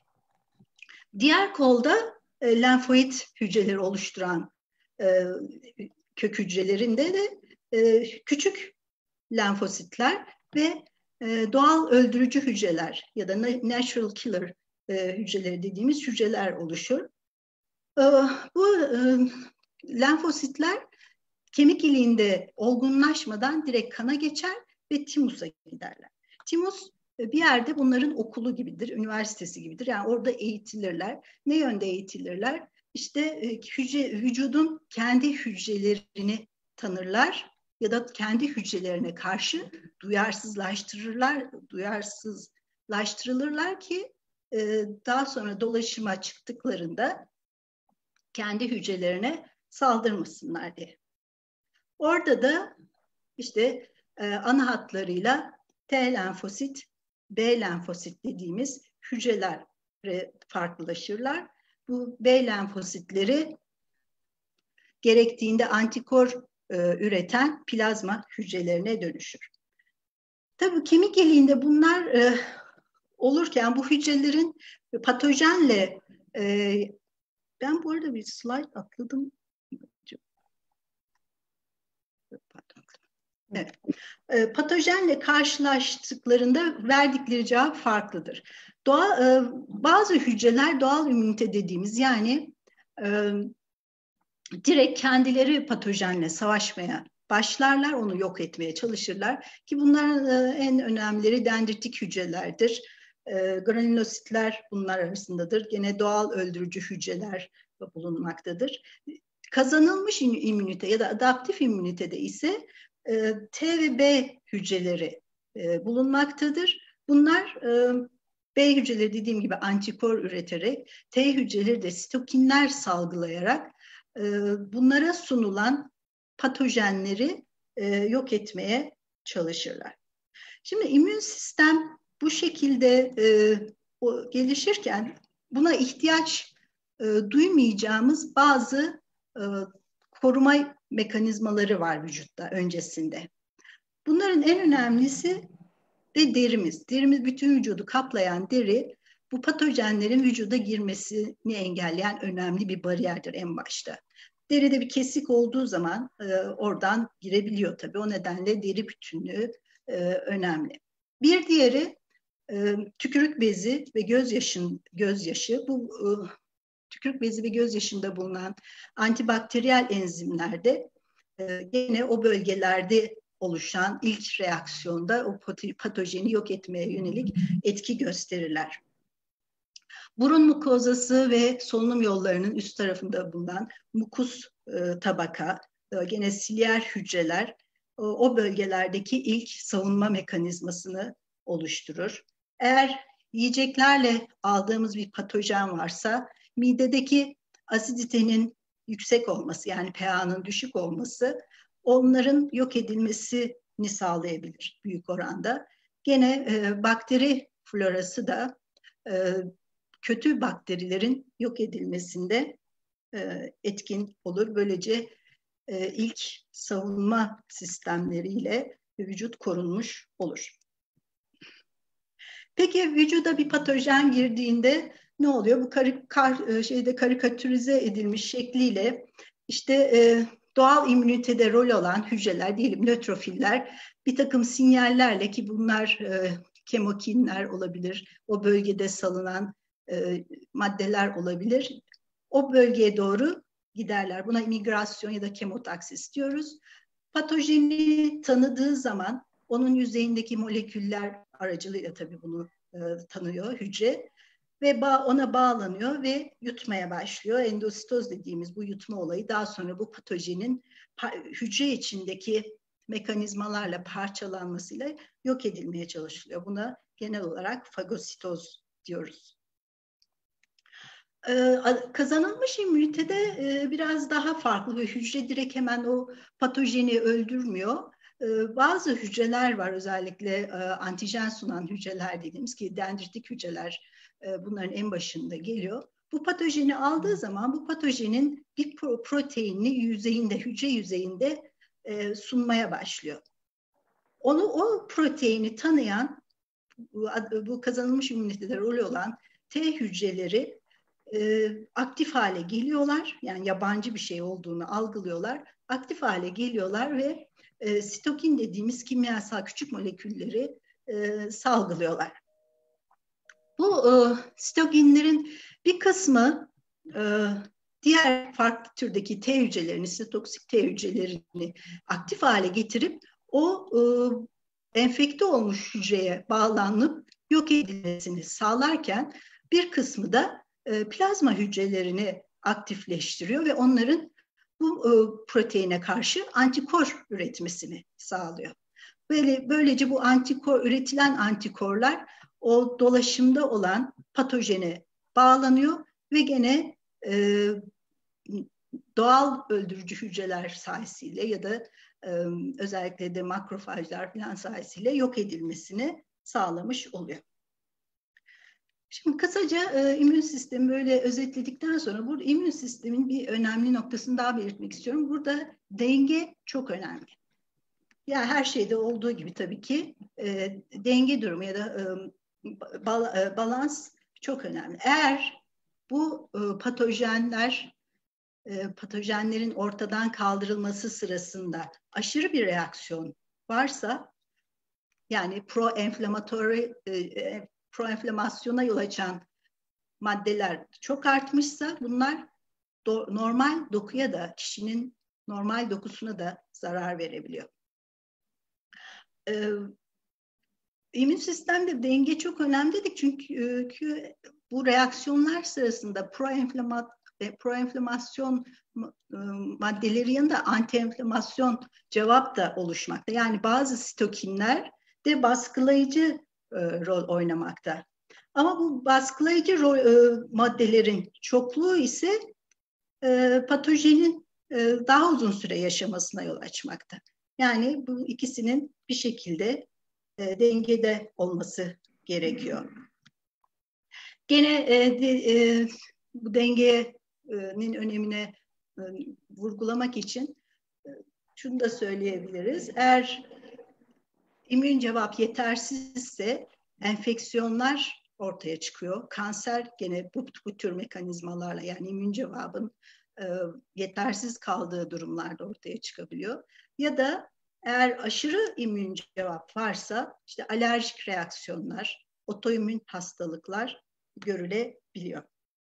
Diğer kolda e, lenfoid hücreleri oluşturan e, kök hücrelerinde de e, küçük lenfositler ve e, doğal öldürücü hücreler ya da natural killer e, hücreleri dediğimiz hücreler oluşur. E, bu e, lenfositler kemik iliğinde olgunlaşmadan direkt kana geçer ve timusa giderler. Timus bir yerde bunların okulu gibidir, üniversitesi gibidir. Yani orada eğitilirler. Ne yönde eğitilirler? İşte hücre, vücudun kendi hücrelerini tanırlar ya da kendi hücrelerine karşı duyarsızlaştırırlar, duyarsızlaştırılırlar ki daha sonra dolaşıma çıktıklarında kendi hücrelerine saldırmasınlar diye. Orada da işte ana hatlarıyla T lenfosit, B lenfosit dediğimiz hücreler farklılaşırlar. Bu B lenfositleri gerektiğinde antikor e, üreten plazma hücrelerine dönüşür. Tabii kemik iliğinde bunlar e, olurken bu hücrelerin patojenle e, ben bu arada bir slide atladım. Evet. E, patojenle karşılaştıklarında verdikleri cevap farklıdır. Doğa, e, bazı hücreler doğal immünite dediğimiz, yani e, direkt kendileri patojenle savaşmaya başlarlar, onu yok etmeye çalışırlar. Ki bunların e, en önemlileri dendritik hücrelerdir. E, granülositler bunlar arasındadır. Gene doğal öldürücü hücreler bulunmaktadır. Kazanılmış immünite ya da adaptif immünitede ise e, T ve B hücreleri e, bulunmaktadır. Bunlar e, B hücreleri dediğim gibi antikor üreterek, T hücreleri de sitokinler salgılayarak e, bunlara sunulan patojenleri e, yok etmeye çalışırlar. Şimdi immün sistem bu şekilde e, o, gelişirken buna ihtiyaç e, duymayacağımız bazı e, koruma mekanizmaları var vücutta öncesinde. Bunların en önemlisi de derimiz. Derimiz, bütün vücudu kaplayan deri, bu patojenlerin vücuda girmesini engelleyen önemli bir bariyerdir en başta. Deride bir kesik olduğu zaman e, oradan girebiliyor tabii. O nedenle deri bütünlüğü e, önemli. Bir diğeri e, tükürük bezi ve gözyaşın, gözyaşı. Bu e, tükürük bezi ve gözyaşında bulunan antibakteriyel enzimlerde e, gene o bölgelerde oluşan ilk reaksiyonda o patojeni yok etmeye yönelik etki gösterirler. Burun mukozası ve solunum yollarının üst tarafında bulunan mukus e, tabaka, e, gene silyer hücreler o, o bölgelerdeki ilk savunma mekanizmasını oluşturur. Eğer yiyeceklerle aldığımız bir patojen varsa midedeki asiditenin yüksek olması, yani pH'nın düşük olması onların yok edilmesini sağlayabilir büyük oranda. Gene e, bakteri florası da e, kötü bakterilerin yok edilmesinde e, etkin olur. Böylece e, ilk savunma sistemleriyle vücut korunmuş olur. Peki vücuda bir patojen girdiğinde ne oluyor? Bu kar, kar, şeyde karikatürize edilmiş şekliyle işte e, doğal immünitede rol alan hücreler, diyelim nötrofiller, bir takım sinyallerle, ki bunlar e, kemokinler olabilir, o bölgede salınan e, maddeler olabilir, o bölgeye doğru giderler. Buna imigrasyon ya da kemotaksis diyoruz. Patojeni tanıdığı zaman onun yüzeyindeki moleküller aracılığıyla tabii bunu e, tanıyor hücre ve ba ona bağlanıyor ve yutmaya başlıyor. Endositoz dediğimiz bu yutma olayı daha sonra bu patojenin hücre içindeki mekanizmalarla parçalanmasıyla yok edilmeye çalışılıyor. Buna genel olarak fagositoz diyoruz. Ee, kazanılmış immünitede e, biraz daha farklı ve hücre direkt hemen o patojeni öldürmüyor. Ee, bazı hücreler var, özellikle e, antijen sunan hücreler dediğimiz, ki dendritik hücreler e, bunların en başında geliyor. Bu patojeni aldığı zaman bu patojenin bir pro proteinini yüzeyinde, hücre yüzeyinde e, sunmaya başlıyor. Onu, o proteini tanıyan, bu, bu kazanılmış immünitede rolü olan T hücreleri e, aktif hale geliyorlar. Yani yabancı bir şey olduğunu algılıyorlar. Aktif hale geliyorlar ve e, sitokin dediğimiz kimyasal küçük molekülleri e, salgılıyorlar. Bu e, sitokinlerin bir kısmı e, diğer farklı türdeki T hücrelerini, sitotoksik T hücrelerini aktif hale getirip o e, enfekte olmuş hücreye bağlanıp yok edilmesini sağlarken bir kısmı da e, plazma hücrelerini aktifleştiriyor ve onların bu e, proteine karşı antikor üretmesini sağlıyor. Böyle, böylece bu antikor, üretilen antikorlar o dolaşımda olan patojene bağlanıyor ve gene e, doğal öldürücü hücreler sayesinde ya da e, özellikle de makrofajlar falan sayesinde yok edilmesini sağlamış oluyor. Şimdi kısaca e, immün sistemi böyle özetledikten sonra burada immün sistemin bir önemli noktasını daha belirtmek istiyorum. Burada denge çok önemli. Yani her şeyde olduğu gibi tabii ki e, denge durumu ya da e, bal, e, balans çok önemli. Eğer bu e, patojenler, e, patojenlerin ortadan kaldırılması sırasında aşırı bir reaksiyon varsa, yani pro-enflamatörü e, proenflamasyona yol açan maddeler çok artmışsa bunlar do, normal dokuya da, kişinin normal dokusuna da zarar verebiliyor. Ee, İmmün sistemde denge çok önemli dedik çünkü bu reaksiyonlar sırasında proenflama, proenflamasyon maddeleri yanında antienflamasyon cevap da oluşmakta. Yani bazı sitokinler de baskılayıcı e, rol oynamakta. Ama bu baskılayıcı rol, e, maddelerin çokluğu ise e, patojenin e, daha uzun süre yaşamasına yol açmakta. Yani bu ikisinin bir şekilde e, dengede olması gerekiyor. Gene e, de, e, bu dengenin önemine e, vurgulamak için e, şunu da söyleyebiliriz. Eğer immün cevap yetersizse enfeksiyonlar ortaya çıkıyor. Kanser gene bu, bu tür mekanizmalarla, yani immün cevabın e, yetersiz kaldığı durumlarda ortaya çıkabiliyor. Ya da eğer aşırı immün cevap varsa işte alerjik reaksiyonlar, otoimmün hastalıklar görülebiliyor.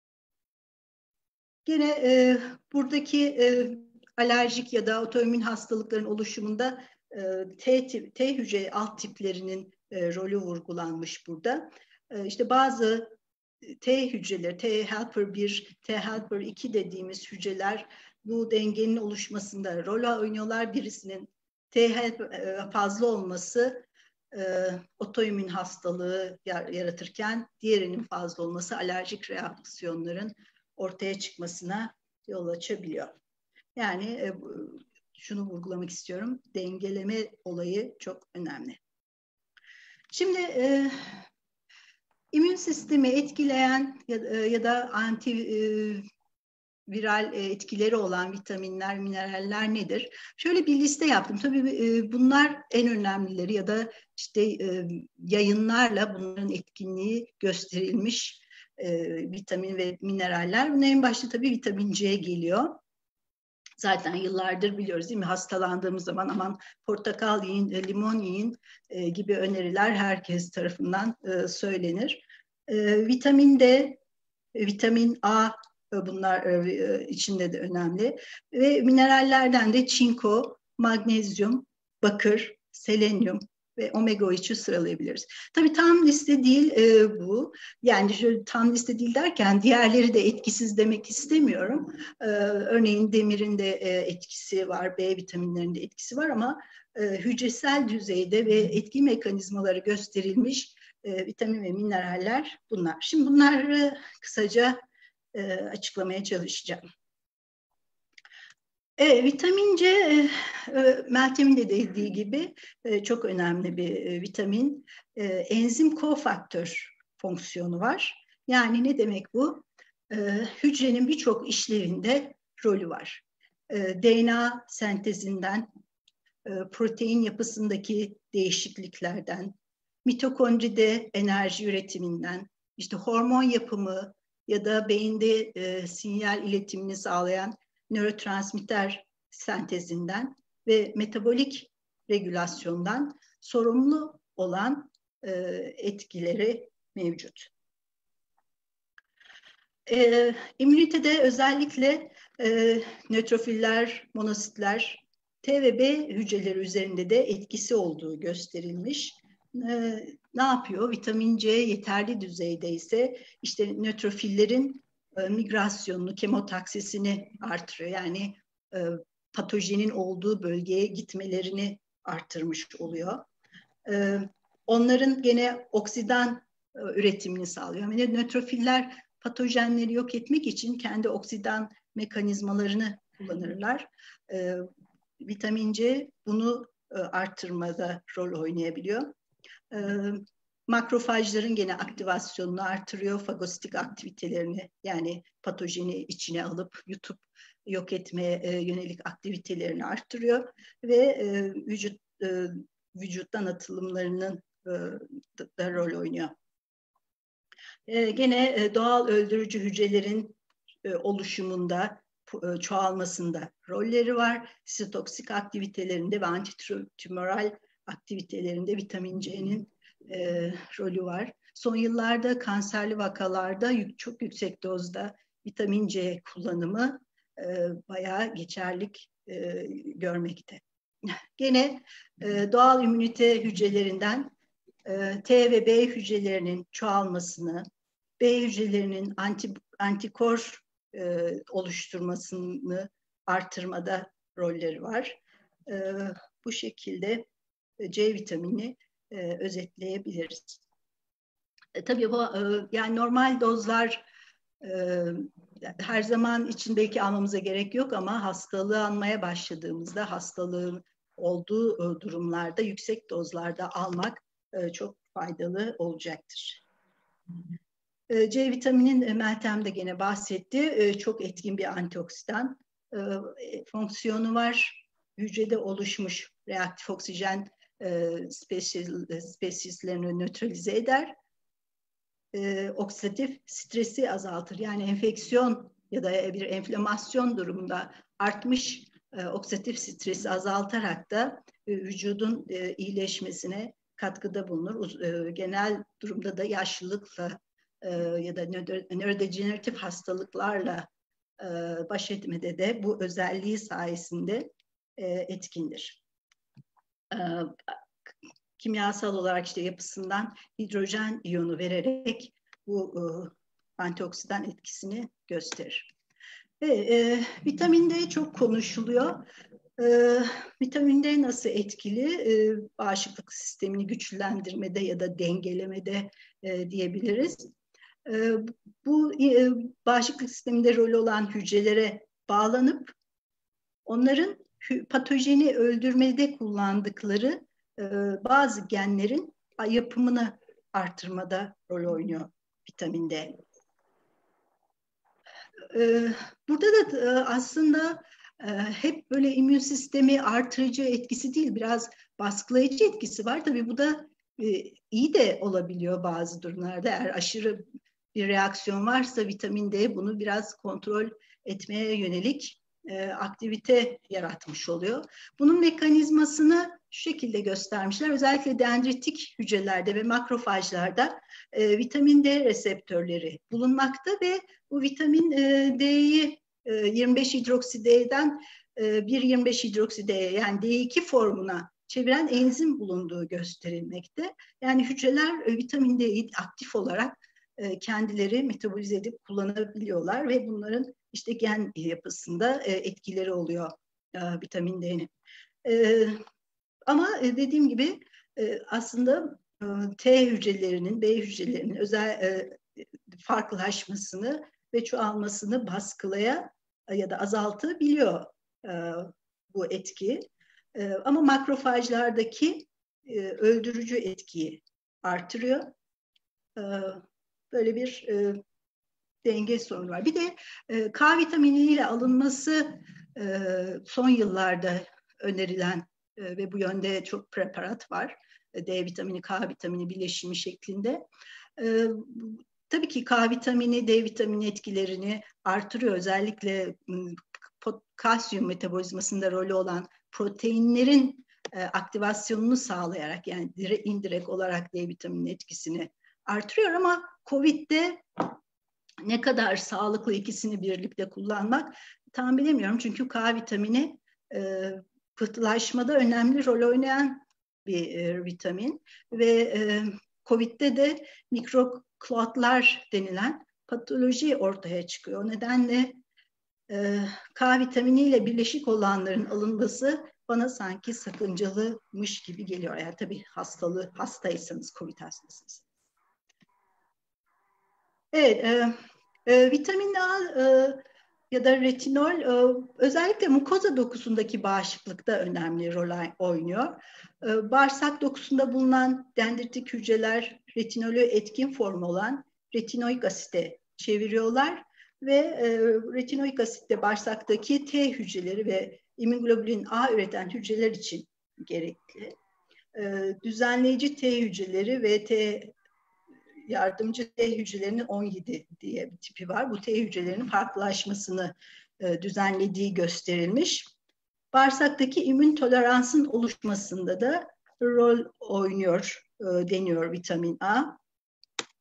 Gene e, buradaki e, alerjik ya da otoimmün hastalıkların oluşumunda e, T, T hücre alt tiplerinin e, rolü vurgulanmış burada. E, işte bazı T hücreleri, T helper bir, T helper iki dediğimiz hücreler bu dengenin oluşmasında rol oynuyorlar. Birisinin T helper fazla olması e, otoimmün hastalığı yaratırken diğerinin fazla olması alerjik reaksiyonların ortaya çıkmasına yol açabiliyor. Yani e, şunu vurgulamak istiyorum. Dengeleme olayı çok önemli. Şimdi e, immün sistemi etkileyen ya, ya da anti e, viral etkileri olan vitaminler, mineraller nedir? Şöyle bir liste yaptım. Tabii e, bunlar en önemlileri ya da işte e, yayınlarla bunların etkinliği gösterilmiş e, vitamin ve mineraller. Bunun en başta tabii vitamin C geliyor. Zaten yıllardır biliyoruz değil mi? Hastalandığımız zaman aman portakal yiyin, limon yiyin e, gibi öneriler herkes tarafından e, söylenir. E, vitamin D, vitamin A bunlar e, içinde de önemli. Ve minerallerden de çinko, magnezyum, bakır, selenyum ve omega üçü sıralayabiliriz. Tabii tam liste değil e, bu. Yani şöyle tam liste değil derken diğerleri de etkisiz demek istemiyorum. E, örneğin demirin de e, etkisi var, B vitaminlerinde etkisi var ama e, hücresel düzeyde ve etki mekanizmaları gösterilmiş e, vitamin ve mineraller bunlar. Şimdi bunları kısaca e, açıklamaya çalışacağım. E, vitamin C, e, e, Meltem'in de dediği gibi e, çok önemli bir e, vitamin. E, enzim kofaktör fonksiyonu var. Yani ne demek bu? E, hücrenin birçok işlevinde rolü var. E, D N A sentezinden, e, protein yapısındaki değişikliklerden, mitokondride enerji üretiminden, işte hormon yapımı ya da beyinde e, sinyal iletimini sağlayan nörotransmitter sentezinden ve metabolik regülasyondan sorumlu olan e, etkileri mevcut. E, immünitede özellikle e, nötrofiller, monositler, T ve B hücreleri üzerinde de etkisi olduğu gösterilmiş. E, ne yapıyor? Vitamin C yeterli düzeyde ise işte nötrofillerin e, migrasyonunu, kemotaksisini artırıyor. Yani e, patojenin olduğu bölgeye gitmelerini artırmış oluyor. E, onların gene oksidan e, üretimini sağlıyor. Yani nötrofiller patojenleri yok etmek için kendi oksidan mekanizmalarını kullanırlar. E, vitamin C bunu e, arttırmada rol oynayabiliyor. E, makrofajların gene aktivasyonunu artırıyor, fagositik aktivitelerini yani patojeni içine alıp yutup yok etmeye e, yönelik aktivitelerini arttırıyor ve e, vücut e, vücuttan atılımlarının e, da, da rol oynuyor. E, gene e, doğal öldürücü hücrelerin e, oluşumunda, e, çoğalmasında rolleri var. Sitotoksik aktivitelerinde ve antitümöral aktivitelerinde vitamin C'nin e, rolü var. son yıllarda kanserli vakalarda yük, çok yüksek dozda vitamin C kullanımı e, bayağı geçerlilik e, görmekte. Gene e, doğal immünite hücrelerinden e, T ve B hücrelerinin çoğalmasını, B hücrelerinin anti, antikor e, oluşturmasını artırmada rolleri var. E, bu şekilde C vitamini e, özetleyebiliriz. E, tabii bu e, yani normal dozlar e, her zaman için belki almamıza gerek yok ama hastalığı almaya başladığımızda hastalığın olduğu e, durumlarda yüksek dozlarda almak e, çok faydalı olacaktır. E, C vitaminin e, Meltem de gene bahsetti. E, çok etkin bir antioksidan e, fonksiyonu var. Hücrede oluşmuş reaktif oksijen e, spesislerini nötralize eder. E, oksidatif stresi azaltır. Yani enfeksiyon ya da bir enflamasyon durumunda artmış e, oksidatif stresi azaltarak da e, vücudun e, iyileşmesine katkıda bulunur. E, genel durumda da yaşlılıkla e, ya da nörodejeneratif hastalıklarla e, baş etmede de bu özelliği sayesinde e, etkindir. E, kimyasal olarak işte yapısından hidrojen iyonu vererek bu e, antioksidan etkisini gösterir. Ve e, vitamin D çok konuşuluyor. E, vitamin D nasıl etkili? E, bağışıklık sistemini güçlendirmede ya da dengelemede e, diyebiliriz. E, bu e, bağışıklık sisteminde rol olan hücrelere bağlanıp onların patojeni öldürmede kullandıkları e, bazı genlerin yapımını artırmada rol oynuyor vitamin D. E, burada da e, aslında e, hep böyle immün sistemi artırıcı etkisi değil, biraz baskılayıcı etkisi var. Tabii bu da e, iyi de olabiliyor bazı durumlarda. Eğer aşırı bir reaksiyon varsa vitamin D bunu biraz kontrol etmeye yönelik e, aktivite yaratmış oluyor. Bunun mekanizmasını şu şekilde göstermişler. Özellikle dendritik hücrelerde ve makrofajlarda e, vitamin D reseptörleri bulunmakta ve bu vitamin e, D'yi e, yirmi beş hidroksideden e, bir yirmi beş hidroksideye yani D iki formuna çeviren enzim bulunduğu gösterilmekte. Yani hücreler e, vitamin D'yi aktif olarak e, kendileri metabolize edip kullanabiliyorlar ve bunların işte gen yapısında e, etkileri oluyor e, vitamin D'nin. E, ama e, dediğim gibi e, aslında e, T hücrelerinin, B hücrelerinin özel e, farklılaşmasını ve çoğalmasını baskılaya ya da azaltabiliyor e, bu etki. E, ama makrofajlardaki e, öldürücü etkiyi artırıyor. E, böyle bir e, denge sorunu var. Bir de e, K vitaminiyle alınması e, son yıllarda önerilen e, ve bu yönde çok preparat var. E, D vitamini, K vitamini bileşimi şeklinde. E, tabii ki K vitamini, D vitamini etkilerini artırıyor. Özellikle kalsiyum metabolizmasında rolü olan proteinlerin e, aktivasyonunu sağlayarak yani direkt, indirekt olarak D vitamini etkisini artırıyor ama Covid'de ne kadar sağlıklı ikisini birlikte kullanmak tam bilemiyorum. Çünkü K vitamini e, pıhtılaşmada önemli rol oynayan bir e, vitamin ve e, Covid'de de mikroklotlar denilen patoloji ortaya çıkıyor. O nedenle e, K vitaminiyle birleşik olanların alınması bana sanki sakıncalımış gibi geliyor. Yani tabii hastalığı, hastaysanız, Covid hastasınız. Evet, e, e, vitamin A e, ya da retinol e, özellikle mukoza dokusundaki bağışıklıkta önemli rol oynuyor. E, bağırsak dokusunda bulunan dendritik hücreler retinolü etkin formu olan retinoik asite çeviriyorlar ve e, retinoik asitte bağırsaktaki T hücreleri ve immunoglobulin A üreten hücreler için gerekli. E, düzenleyici T hücreleri ve T yardımcı T hücrelerinin on yedi diye bir tipi var. Bu T hücrelerinin farklılaşmasını e, düzenlediği gösterilmiş. Bağırsaktaki immün toleransın oluşmasında da rol oynuyor e, deniyor vitamin A.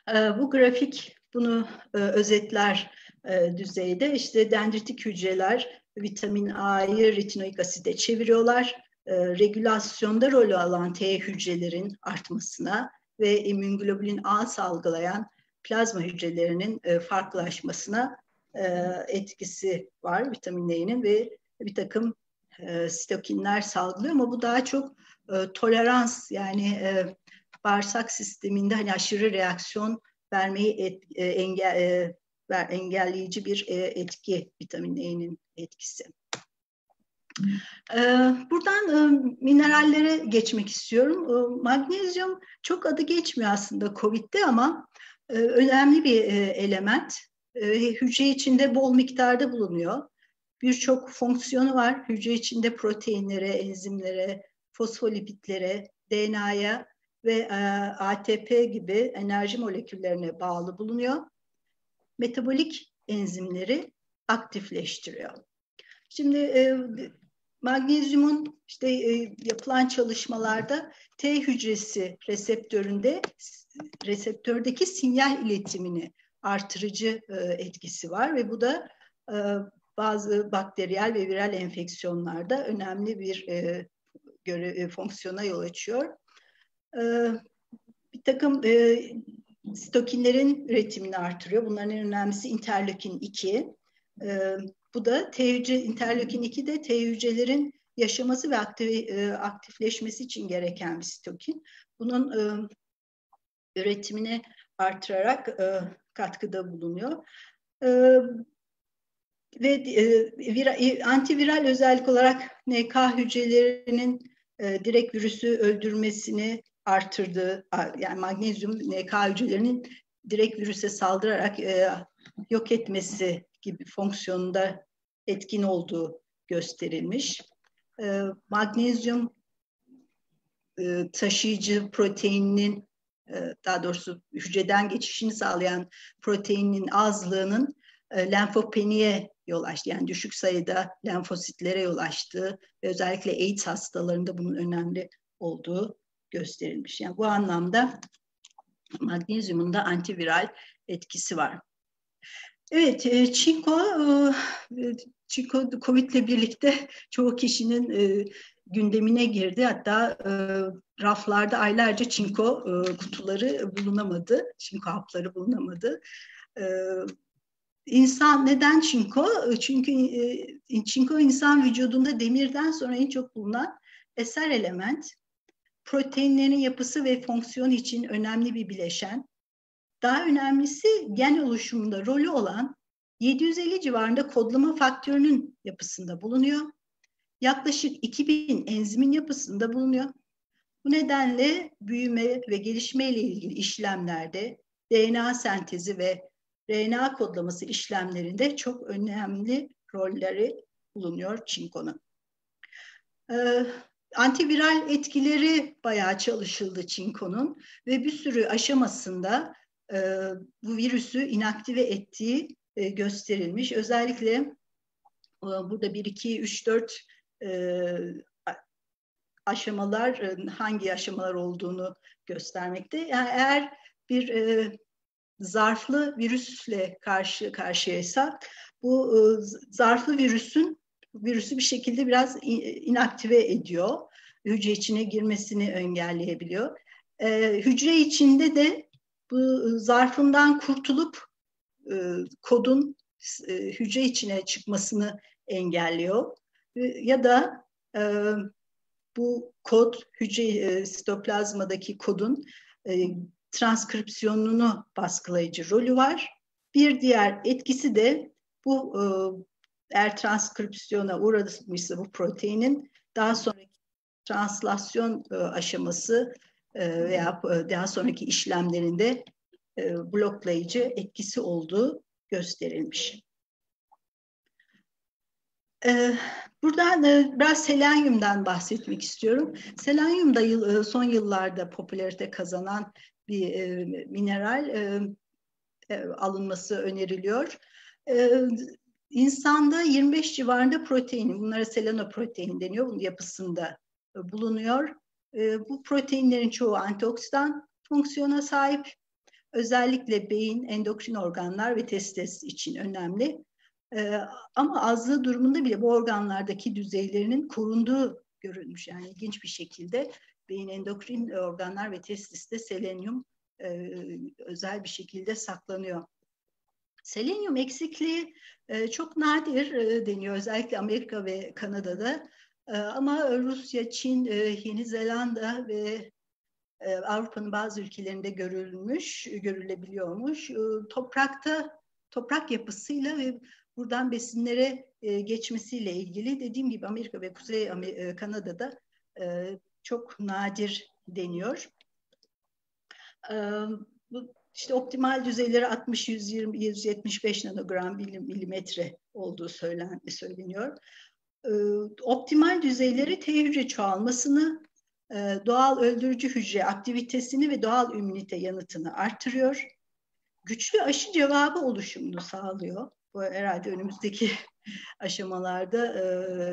Bu grafik bunu özetler düzeyde. İşte dendritik hücreler vitamin A'yı retinoik asite çeviriyorlar. Regülasyonda rol alan T hücrelerin artmasına ve immünoglobulin A salgılayan plazma hücrelerinin farklılaşmasına etkisi var vitamin D'nin ve bir takım sitokinler salgılıyor ama bu daha çok tolerans, yani bağırsak sisteminde hani aşırı reaksiyon vermeyi et, engel, engelleyici bir etki vitamin D'nin etkisi. Buradan minerallere geçmek istiyorum. Magnezyum çok adı geçmiyor aslında COVID'de ama önemli bir element. Hücre içinde bol miktarda bulunuyor. Birçok fonksiyonu var. Hücre içinde proteinlere, enzimlere, fosfolipitlere, D N A'ya ve A T P gibi enerji moleküllerine bağlı bulunuyor. Metabolik enzimleri aktifleştiriyor. Şimdi e, magnezyumun işte e, yapılan çalışmalarda T hücresi reseptöründe reseptördeki sinyal iletimini artırıcı e, etkisi var ve bu da e, bazı bakteriyel ve viral enfeksiyonlarda önemli bir e, göre, e, fonksiyona yol açıyor. E, bir takım e, sitokinlerin üretimini artırıyor. Bunların en önemlisi interleukin iki. E, bu da T hücre, interleukin iki de T hücrelerin yaşaması ve aktif, e, aktifleşmesi için gereken bir sitokin. Bunun e, üretimini artırarak e, katkıda bulunuyor. E, ve e, vira, antiviral özellik olarak N K hücrelerinin e, direkt virüsü öldürmesini artırdığı, yani magnezyum N K hücrelerinin direkt virüse saldırarak e, yok etmesi gibi fonksiyonunda etkin olduğu gösterilmiş. E, magnezyum e, taşıyıcı proteininin, e, daha doğrusu hücreden geçişini sağlayan proteinin azlığının e, lenfopeniye yol açtı. Yani düşük sayıda lenfositlere yol açtığı ve özellikle AIDS hastalarında bunun önemli olduğu gösterilmiş. Yani bu anlamda magnezyumun da antiviral etkisi var. Evet, e, çinko, e, çinko COVID ile birlikte çoğu kişinin e, gündemine girdi. Hatta e, raflarda aylarca çinko e, kutuları bulunamadı, çinko hapları bulunamadı. E, İnsan neden çinko? Çünkü e, çinko insan vücudunda demirden sonra en çok bulunan eser element. Proteinlerin yapısı ve fonksiyonu için önemli bir bileşen. Daha önemlisi gen oluşumunda rolü olan yedi yüz elli civarında kodlama faktörünün yapısında bulunuyor. Yaklaşık iki bin enzimin yapısında bulunuyor. Bu nedenle büyüme ve gelişme ile ilgili işlemlerde D N A sentezi ve R N A kodlaması işlemlerinde çok önemli rolleri bulunuyor çinkonun. Ee, antiviral etkileri bayağı çalışıldı çinkonun ve bir sürü aşamasında e, bu virüsü inaktive ettiği e, gösterilmiş. Özellikle e, burada bir, iki, üç, dört e, aşamalar, e, hangi aşamalar olduğunu göstermekte. Yani eğer bir e, zarflı virüsle karşı karşıyaysak bu e, zarflı virüsün virüsü bir şekilde biraz inaktive ediyor. Hücre içine girmesini engelleyebiliyor. E, hücre içinde de bu zarfından kurtulup e, kodun e, hücre içine çıkmasını engelliyor. E, ya da e, bu kod hücre e, sitoplazmadaki kodun e, transkripsiyonunu baskılayıcı rolü var. Bir diğer etkisi de bu e, eğer transkripsiyona uğramışsa bu proteinin daha sonraki translasyon e, aşaması e, veya e, daha sonraki işlemlerinde e, bloklayıcı etkisi olduğu gösterilmiş. E, buradan e, biraz selenyumdan bahsetmek istiyorum. Selenyum da yıl, son yıllarda popülarite kazanan bir e, mineral e, e, alınması öneriliyor. E, insanda yirmi beş civarında protein, bunlara selenoprotein deniyor, bunun yapısında e, bulunuyor. E, bu proteinlerin çoğu antioksidan fonksiyona sahip. Özellikle beyin, endokrin organlar ve testis için önemli. Ee, ama azlığı durumunda bile bu organlardaki düzeylerinin korunduğu görülmüş. Yani ilginç bir şekilde beyin, endokrin organlar ve testiste selenyum e, özel bir şekilde saklanıyor. Selenyum eksikliği e, çok nadir e, deniyor, özellikle Amerika ve Kanada'da. E, ama Rusya, Çin, e, Yeni Zelanda ve e, Avrupa'nın bazı ülkelerinde görülmüş, görülebiliyormuş. E, toprakta, toprak yapısıyla ve buradan besinlere e, geçmesiyle ilgili dediğim gibi Amerika ve Kuzey Amerika, Kanada'da e, çok nadir deniyor. E, bu İşte optimal düzeyleri altmış yüz yirmi yüz yetmiş beş nanogram milimetre olduğu söylen, söyleniyor. Ee, optimal düzeyleri T hücre çoğalmasını, e, doğal öldürücü hücre aktivitesini ve doğal ümünite yanıtını artırıyor. Güçlü aşı cevabı oluşumunu sağlıyor. Bu herhalde önümüzdeki aşamalarda e,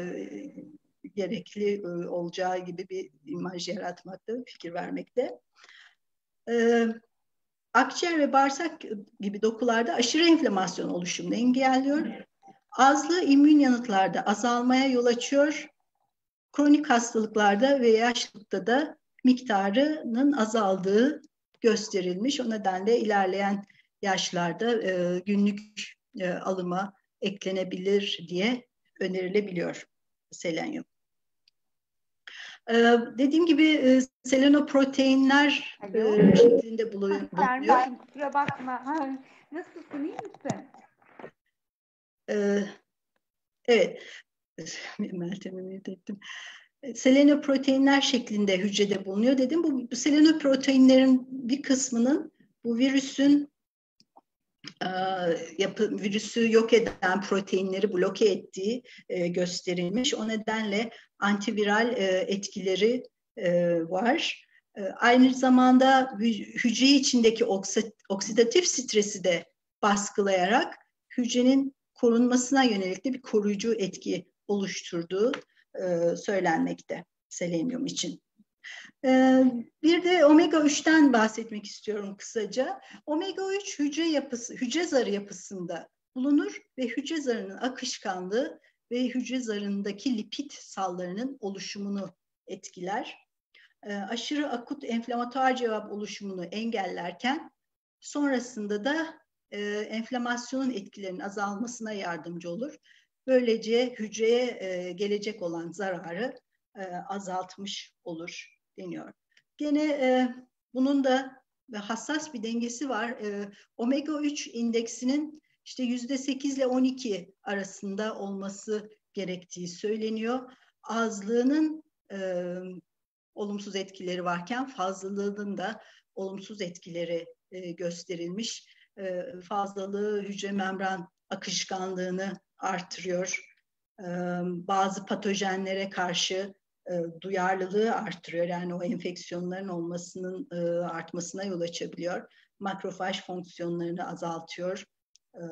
gerekli e, olacağı gibi bir imaj yaratmakta, fikir vermekte. Evet. Akciğer ve bağırsak gibi dokularda aşırı enflamasyon oluşumunu engelliyor. Azlığı immün yanıtlarda azalmaya yol açıyor. Kronik hastalıklarda ve yaşlılıkta da miktarının azaldığı gösterilmiş. O nedenle ilerleyen yaşlarda e, günlük e, alıma eklenebilir diye önerilebiliyor selenyum. Ee, dediğim gibi e, selenoproteinler e, şeklinde bulunuyor. Sermen, kusura bakma. Nasılsın, iyi misin? Ee, evet, Meltem'i met ettim. Selenoproteinler şeklinde hücrede bulunuyor dedim. Bu, bu selenoproteinlerin bir kısmının bu virüsün e, yapı, virüsü yok eden proteinleri bloke ettiği e, gösterilmiş. O nedenle antiviral e, etkileri e, var. E, aynı zamanda hücre içindeki oksidatif stresi de baskılayarak hücrenin korunmasına yönelik de bir koruyucu etki oluşturduğu e, söylenmekte selenyum için. Bir de omega üçten bahsetmek istiyorum kısaca. omega üç hücre yapısı, hücre zarı yapısında bulunur ve hücre zarının akışkanlığı ve hücre zarındaki lipid sallarının oluşumunu etkiler. Aşırı akut enflamatuar cevap oluşumunu engellerken sonrasında da enflamasyonun etkilerinin azalmasına yardımcı olur. Böylece hücreye gelecek olan zararı azaltmış olur deniyor. Gene e, bunun da hassas bir dengesi var. E, omega üç indeksinin işte yüzde sekiz ile on iki arasında olması gerektiği söyleniyor. Azlığının e, olumsuz etkileri varken fazlalığının da olumsuz etkileri e, gösterilmiş. E, fazlalığı hücre membran akışkanlığını artırıyor. E, bazı patojenlere karşı E, duyarlılığı artırıyor. Yani o enfeksiyonların olmasının e, artmasına yol açabiliyor. Makrofaj fonksiyonlarını azaltıyor e,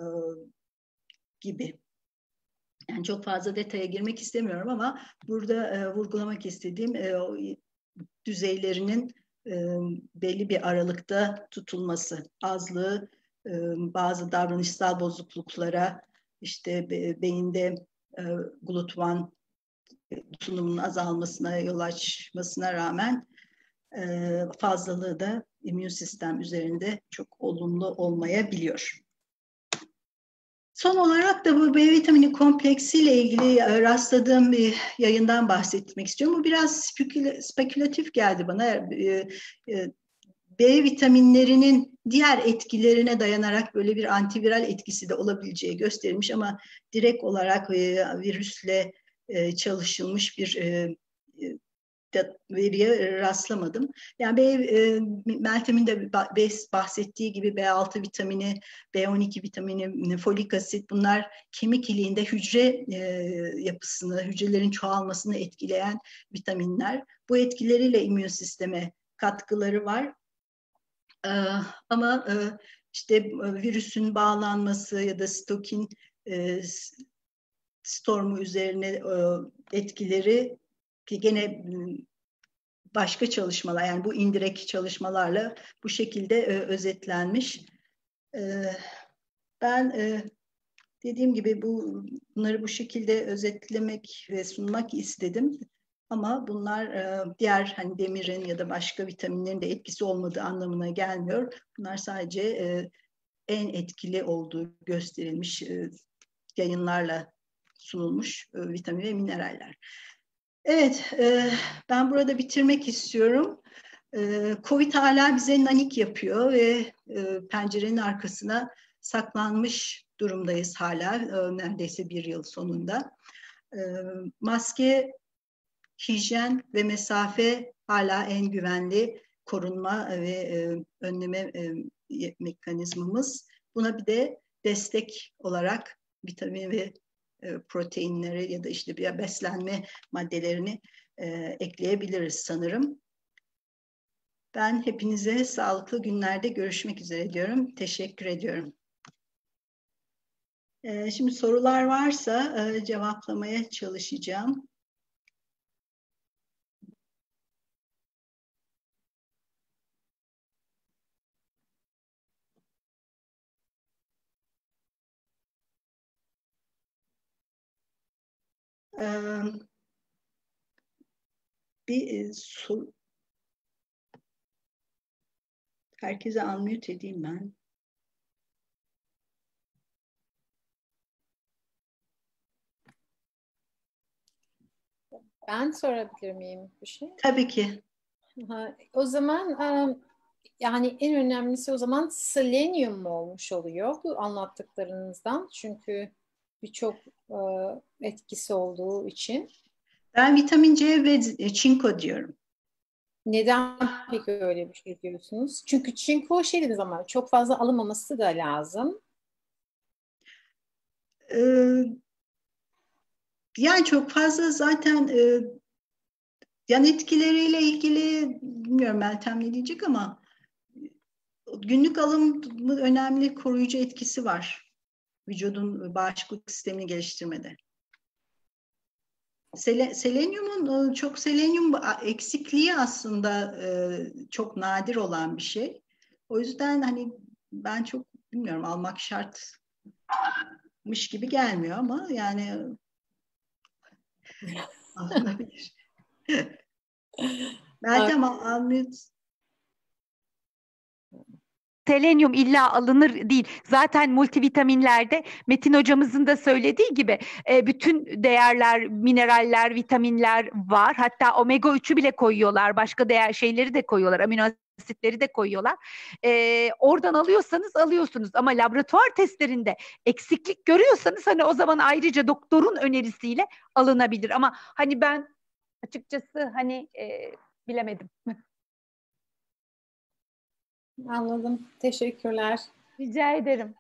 gibi. Yani çok fazla detaya girmek istemiyorum ama burada e, vurgulamak istediğim e, o düzeylerinin e, belli bir aralıkta tutulması, azlığı e, bazı davranışsal bozukluklara, işte be, beyinde e, glutuman sunumunun azalmasına yol açmasına rağmen e, fazlalığı da immün sistem üzerinde çok olumlu olmayabiliyor. Son olarak da bu B vitamini kompleksiyle ilgili rastladığım bir yayından bahsetmek istiyorum. Bu biraz spekülatif geldi bana. E, e, B vitaminlerinin diğer etkilerine dayanarak böyle bir antiviral etkisi de olabileceği gösterilmiş ama direkt olarak e, virüsle e, çalışılmış bir e, de, veriye rastlamadım. Yani B, e, Meltem'in de bahsettiği gibi B altı vitamini, B on iki vitamini, folik asit bunlar kemik iliğinde hücre e, yapısını, hücrelerin çoğalmasını etkileyen vitaminler. Bu etkileriyle immün sisteme katkıları var. E, ama e, işte virüsün bağlanması ya da stokin e, stormu üzerine e, etkileri ki gene başka çalışmalar, yani bu indirekt çalışmalarla bu şekilde e, özetlenmiş. E, ben e, dediğim gibi bu bunları bu şekilde özetlemek ve sunmak istedim. Ama bunlar e, diğer hani demirin ya da başka vitaminlerin de etkisi olmadığı anlamına gelmiyor. Bunlar sadece e, en etkili olduğu gösterilmiş e, yayınlarla sunulmuş e, vitamin ve mineraller. Evet, e, ben burada bitirmek istiyorum. E, Covid hala bize nanik yapıyor ve e, pencerenin arkasına saklanmış durumdayız hala, e, neredeyse bir yıl sonunda. E, maske, hijyen ve mesafe hala en güvenli korunma ve e, önleme e, mekanizmamız. Buna bir de destek olarak vitamin ve e, proteinleri ya da işte bir beslenme maddelerini e, ekleyebiliriz sanırım. Ben hepinize sağlıklı günlerde görüşmek üzere diyorum. Teşekkür ediyorum. E, şimdi sorular varsa e, cevaplamaya çalışacağım. Ee, bir soru. Herkese unmute edeyim ben. Ben sorabilir miyim bir şey? Tabii ki. Ha, o zaman yani en önemlisi o zaman selenyum olmuş oluyor bu anlattıklarınızdan. Çünkü birçok etkisi olduğu için. Ben vitamin C ve çinko diyorum. Neden peki öyle bir şey diyorsunuz? Çünkü çinko şey dediğiniz zaman çok fazla alınmaması da lazım. Ee, yani çok fazla zaten e, yan etkileriyle ilgili bilmiyorum Meltem ne diyecek ama günlük alımı önemli koruyucu etkisi var. Vücudun bağışıklık sistemini geliştirmede. Sele, selenyumun çok selenyum eksikliği aslında e, çok nadir olan bir şey. O yüzden hani ben çok bilmiyorum almak şartmış gibi gelmiyor ama yani alınabilir. Meltem almıyor. Selenyum illa alınır değil. Zaten multivitaminlerde Metin hocamızın da söylediği gibi e, bütün değerler, mineraller, vitaminler var. Hatta omega üçü bile koyuyorlar. Başka değer şeyleri de koyuyorlar. Amino asitleri de koyuyorlar. E, oradan alıyorsanız alıyorsunuz. Ama laboratuvar testlerinde eksiklik görüyorsanız hani o zaman ayrıca doktorun önerisiyle alınabilir. Ama hani ben açıkçası hani e, bilemedim. Anladım. Teşekkürler. Rica ederim.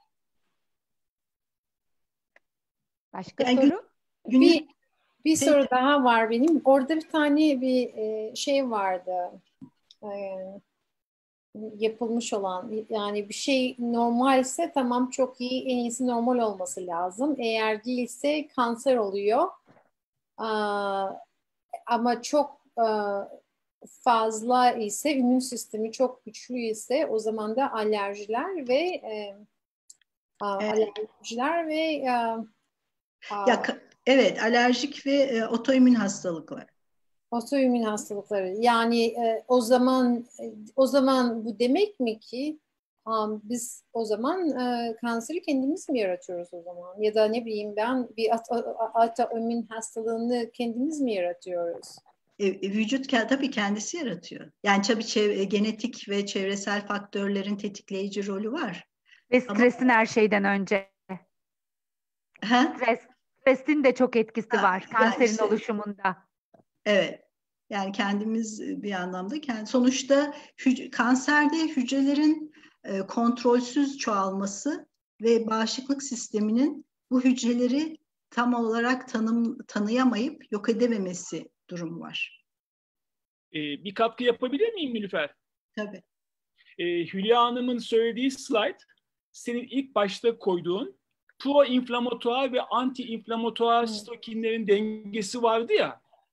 Başka Yani soru? Gün, bir bir soru daha var benim. Orada bir tane bir e, şey vardı. E, yapılmış olan yani bir şey normalse tamam çok iyi en iyisi normal olması lazım. Eğer değilse kanser oluyor. Aa, ama çok a, fazla ise immün sistemi çok güçlü ise o zaman da alerjiler ve e, a, evet. alerjiler ve a, a, Ya, evet alerjik ve e, otoimmün hastalıklar. otoimmün hastalıkları. Yani e, o zaman e, o zaman bu demek mi ki um, biz o zaman e, kanseri kendimiz mi yaratıyoruz o zaman? Ya da ne bileyim ben bir otoimmün hastalığını kendimiz mi yaratıyoruz? E, vücut tabii kendisi yaratıyor. Yani tabii çev- genetik ve çevresel faktörlerin tetikleyici rolü var. Ve stresin Ama... her şeyden önce. Ha? Stres, stresin de çok etkisi ha, var kanserin yani işte, oluşumunda. Evet. Yani kendimiz bir anlamda kendi sonuçta hüc- kanserde hücrelerin e, kontrolsüz çoğalması ve bağışıklık sisteminin bu hücreleri tam olarak tanım tanıyamayıp yok edememesi durumu var. Ee, bir katkı yapabilir miyim Nilüfer? Tabii. Ee, Hülya Hanım'ın söylediği slide senin ilk başta koyduğun pro-inflamatuar ve anti-inflamatuar hmm. sitokinlerin dengesi vardı ya.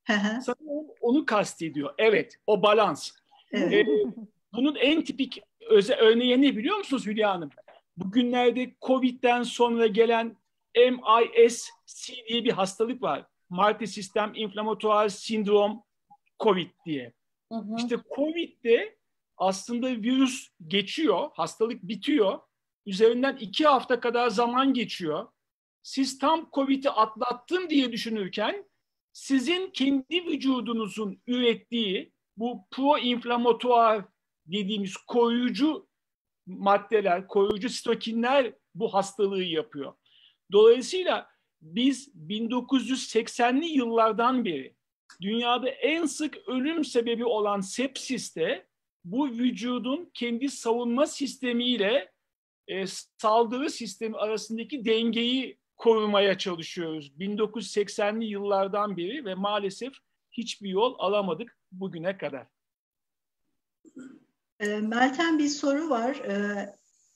Sanırım onu kastediyor. Evet, o balans. Evet. Ee, bunun en tipik öze, örneği ne biliyor musunuz Hülya Hanım? Bugünlerde Covid'den sonra gelen M I S C diye bir hastalık var. Multisystem inflamatuar sindrom Covid diye. Hı hı. İşte Covid'de aslında virüs geçiyor, hastalık bitiyor. Üzerinden iki hafta kadar zaman geçiyor. Siz tam Covid'i atlattım diye düşünürken sizin kendi vücudunuzun ürettiği bu proinflamatuar dediğimiz koruyucu maddeler, koruyucu sitokinler bu hastalığı yapıyor. Dolayısıyla biz bin dokuz yüz seksenli yıllardan beri dünyada en sık ölüm sebebi olan sepsiste bu vücudun kendi savunma sistemiyle e, saldırı sistemi arasındaki dengeyi korumaya çalışıyoruz. bin dokuz yüz seksenli yıllardan beri ve maalesef hiçbir yol alamadık bugüne kadar. E, Meltem, bir soru var. E,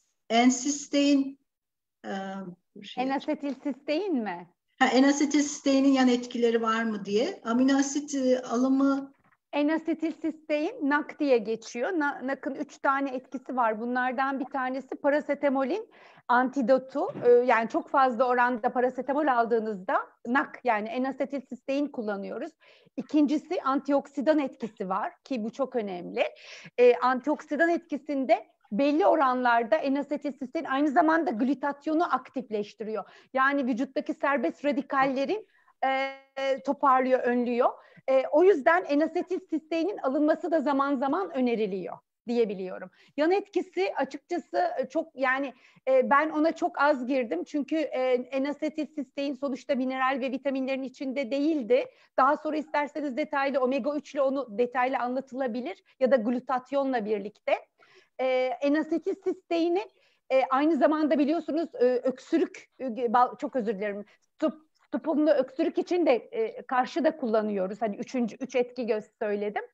Ensistein e, şey Enasetilsistein mi? Ha, enasetilsisteinin yan etkileri var mı diye. Amino asit e, alımı Enasetilsistein N A C diye geçiyor. N A C'ın üç tane etkisi var. Bunlardan bir tanesi parasetamolin antidotu. Ee, yani çok fazla oranda parasetamol aldığınızda N A C yani enasetilsistein kullanıyoruz. İkincisi antioksidan etkisi var ki bu çok önemli. Ee, antioksidan etkisinde belli oranlarda enasetilsistein aynı zamanda glutatyonu aktifleştiriyor. Yani vücuttaki serbest radikallerin e, toparlıyor, önlüyor. E, o yüzden enasetilsisteinin alınması da zaman zaman öneriliyor diyebiliyorum. Yan etkisi açıkçası çok yani e, ben ona çok az girdim çünkü e, enasetilsistein sonuçta mineral ve vitaminlerin içinde değildi. Daha sonra isterseniz detaylı omega üç ile onu detaylı anlatılabilir ya da glutatyonla birlikte. E, enasetilsisteini e, aynı zamanda biliyorsunuz e, öksürük e, çok özür dilerim. Stup Stupumlu öksürük için de e, karşı da kullanıyoruz. Hani üçüncü, üç etki göz söyledim.